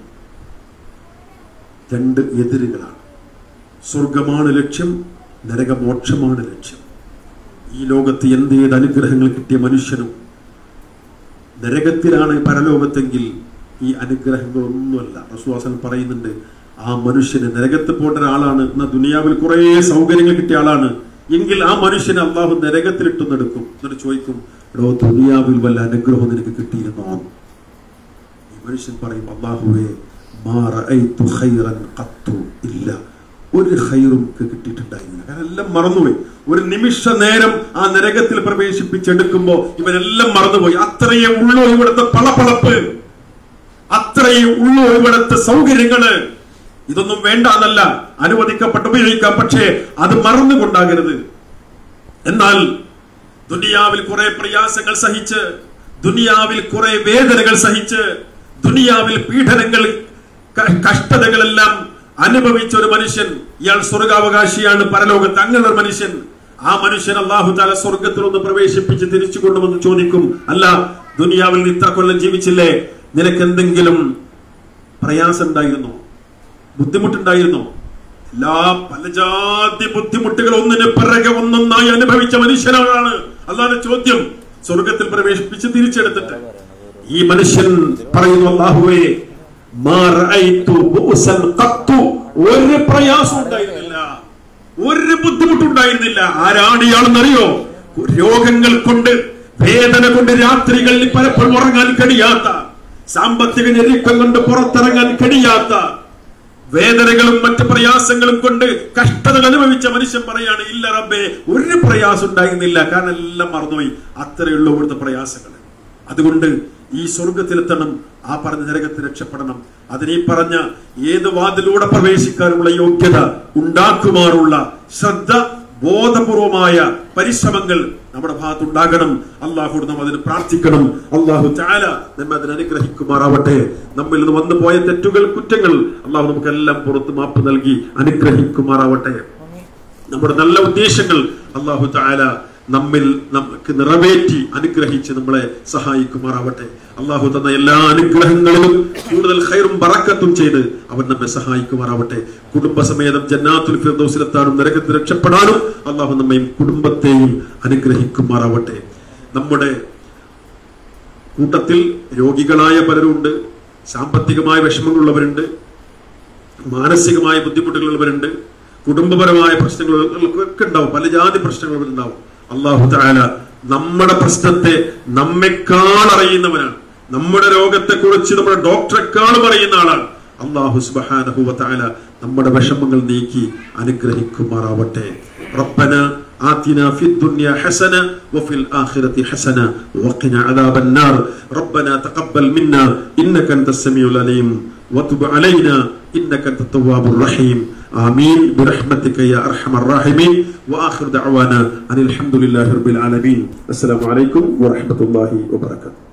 രണ്ട് എതിരുകളാണ്. സ്വർഗമാണ് ലക്ഷ്യം, നരകമോക്ഷമാണ് ലക്ഷ്യം. ഈ ലോകത്ത് എന്തേത് അനുഗ്രഹങ്ങൾ കിട്ടിയ മനുഷ്യനും നരകത്തിലാണ് പരലോകത്തെങ്കിൽ ഈ അനുഗ്രഹങ്ങളൊന്നുമല്ല. റസൂൽ പറയുന്നുണ്ട്, ആ മനുഷ്യന് നരകത്തിൽ പോകേണ്ട ഒരാളാണ്, എന്ന ദുനിയാവിൽ കുറെ സൗകര്യങ്ങൾ കിട്ടിയ ആളാണ് എങ്കിൽ ആ മനുഷ്യനെ അള്ളാഹു നരകത്തിലിട്ടെന്നെടുക്കും. എന്നിട്ട് ചോദിക്കും, എടോ ദുനിയാവിൽ വല്ല അനുഗ്രഹം നിനക്ക് കിട്ടിയിരുന്നോ? ഈ മനുഷ്യൻ പറയും, അള്ളാഹുവേ മാ റഅയ്തു ഖൈറൻ ഖത്തു ഇല്ല, ഒരു ഖൈറും കിട്ടിയിട്ടുണ്ടായിരുന്നില്ല. കാരണം എല്ലാം മറന്നുപോയി. ഒരു നിമിഷ നേരം ആ നരകത്തിൽ പ്രവേശിപ്പിച്ചെടുക്കുമ്പോ ഇവരെല്ലാം മറന്നുപോയി. അത്രയേ ഉള്ളൂ ഇവിടുത്തെ പളപ്പളപ്പ്, അത്രയേ ഉള്ളൂ ഇവിടുത്തെ സൗകര്യങ്ങള്. ഇതൊന്നും വേണ്ടാന്നല്ല, അനുവദിക്കപ്പെട്ട് ഉപയോഗിക്കാം, പക്ഷേ അത് മറന്നുകൊണ്ടാകരുത്. എന്നാൽ ദുനിയാവിൽ കുറെ പ്രയാസങ്ങൾ സഹിച്ച്, ദുനിയാവിൽ കുറെ വേദനകൾ സഹിച്ച്, ദുനിയാവിൽ പീഡനങ്ങൾ കഷ്ടതകളെല്ലാം അനുഭവിച്ച ഒരു മനുഷ്യൻ, ഇയാൾ സ്വർഗാവകാശിയാണ് പരലോകത്ത്. അങ്ങനെ ഒരു മനുഷ്യൻ, ആ മനുഷ്യൻ അല്ലാഹു തആല സ്വർഗത്തിൽ ഒന്ന് പ്രവേശിപ്പിച്ച് തിരിച്ചു കൊണ്ടുവന്ന് ചോദിക്കും, അല്ല ദുനിയാവിൽ നീ ഇത്ര കൊല്ലം ജീവിച്ചില്ലേ, നിനക്ക് എന്തെങ്കിലും പ്രയാസം ഉണ്ടായിരുന്നോ, ബുദ്ധിമുട്ടുണ്ടായിരുന്നോ? എല്ലാ പല ജാതി ബുദ്ധിമുട്ടുകൾ ഒന്നിന് പിറകെ ഒന്നൊന്നായി അനുഭവിച്ച മനുഷ്യനാണ്. അല്ലാഹുവിന്റെ ചോദ്യം സ്വർഗത്തിൽ പ്രവേശിപ്പിച്ച് തിരിച്ചെടുത്തിട്ട് ഈ മനുഷ്യൻ പറയുന്നു, അല്ലാഹുവേ മാ റഅയ്തു ബുഅസൻ ഖത്തു, ഒരു പ്രയാസം ഉണ്ടായിരുന്നില്ല, ഒരു ബുദ്ധിമുട്ടുണ്ടായിരുന്നില്ല. ആരാണ് ഇയാളെന്നറിയോ? രോഗങ്ങൾ കൊണ്ട്, വേദന കൊണ്ട് രാത്രികളിൽ പലപ്പോഴും ഉറങ്ങാൻ കഴിയാത്ത, സാമ്പത്തിക ഞെരുക്കം കൊണ്ട് പുറത്തിറങ്ങാൻ കഴിയാത്ത, വേദനകളും മറ്റു പ്രയാസങ്ങളും കൊണ്ട് കഷ്ടതകൾ അനുഭവിച്ച മനുഷ്യൻ പറയാണ്, ഇല്ല റബ്ബേ ഒരു പ്രയാസം ഉണ്ടായിരുന്നില്ല, കാരണം എല്ലാം മറന്നുപോയി. അത്രയുള്ള ഇവിടുത്തെ പ്രയാസങ്ങൾ. അതുകൊണ്ട് ഈ സ്വർഗത്തിലെത്തണം, ആ പറഞ്ഞ നരകത്തിൽ രക്ഷപ്പെടണം. അതിനീ പറഞ്ഞ ഏത് വാതിലൂടെ പ്രവേശിക്കാനുള്ള യോഗ്യത ഉണ്ടാക്കുമാറുള്ള ശ്രദ്ധ, ബോധപൂർവമായ പരിശ്രമങ്ങൾ നമ്മുടെ ഭാഗത്തുണ്ടാകണം. അള്ളാഹുവോട് നാം അതിന് പ്രാർത്ഥിക്കണം. അള്ളാഹു തആല നമ്മെ അതിന് അനുഗ്രഹിക്കുമാറാവട്ടെ. നമ്മിൽ നിന്ന് വന്നു പോയ തെറ്റുകൾ, കുറ്റങ്ങൾ അള്ളാഹു നമുക്കെല്ലാം പുറത്ത് മാപ്പ് നൽകി അനുഗ്രഹിക്കുമാറാവട്ടെ. നമ്മുടെ നല്ല ഉദ്ദേശങ്ങൾ അള്ളാഹു തആല നമ്മിൽ നമുക്ക് നിറവേറ്റി അനുഗ്രഹിച്ച് നമ്മളെ സഹായിക്കുമാറാവട്ടെ. അള്ളാഹു തന്ന എല്ലാ അനുഗ്രഹങ്ങളിലും കൂടുതൽ ഖൈറും ബറക്കത്തും ചെയ്ത് അവൻ നമ്മെ സഹായിക്കുമാറാവട്ടെ. കുടുംബസമേതം ജന്നാത്തുൽ ഫിർദൗസിലെത്താനും നരകത്തിൽ രക്ഷപ്പെടാനും അള്ളാഹു നമ്മയും കുടുംബത്തെയും അനുഗ്രഹിക്കുമാറാവട്ടെ. നമ്മുടെ കൂട്ടത്തിൽ രോഗികളായ പലരുണ്ട്, സാമ്പത്തികമായ വിഷമങ്ങളുള്ളവരുണ്ട്, മാനസികമായ ബുദ്ധിമുട്ടുകളുള്ളവരുണ്ട്, കുടുംബപരമായ പ്രശ്നങ്ങളൊക്കെ ഉണ്ടാവും, പല ജാതി പ്രശ്നങ്ങളും ഉണ്ടാവും. അല്ലാഹു തആല നമ്മുടെ പ്രശ്നത്തെ നമ്മെക്കാൾ അറിയുന്നവനാണ്. നമ്മുടെ രോഗത്തെ കുറിച്ച് നമ്മുടെ ഡോക്ടറെക്കാളും അറിയുന്ന ആളാണ്. അല്ലാഹു സുബ്ഹാനഹു വ തആല നമ്മുടെ വിഷമങ്ങൾ നീക്കി അനുഗ്രഹിക്കുമാറാവട്ടെ. റബ്ബന آتنا في الدنيا حسنة وفي الآخرة حسنة وقنا عذاب النار. ربنا تقبل منا إنك أنت السميع العليم وتب علينا إنك أنت التواب الرحيم. آمين برحمتك يا أرحم الراحمين. وآخر دعوانا أن الحمد لله رب العالمين. السلام عليكم ورحمة الله وبركاته.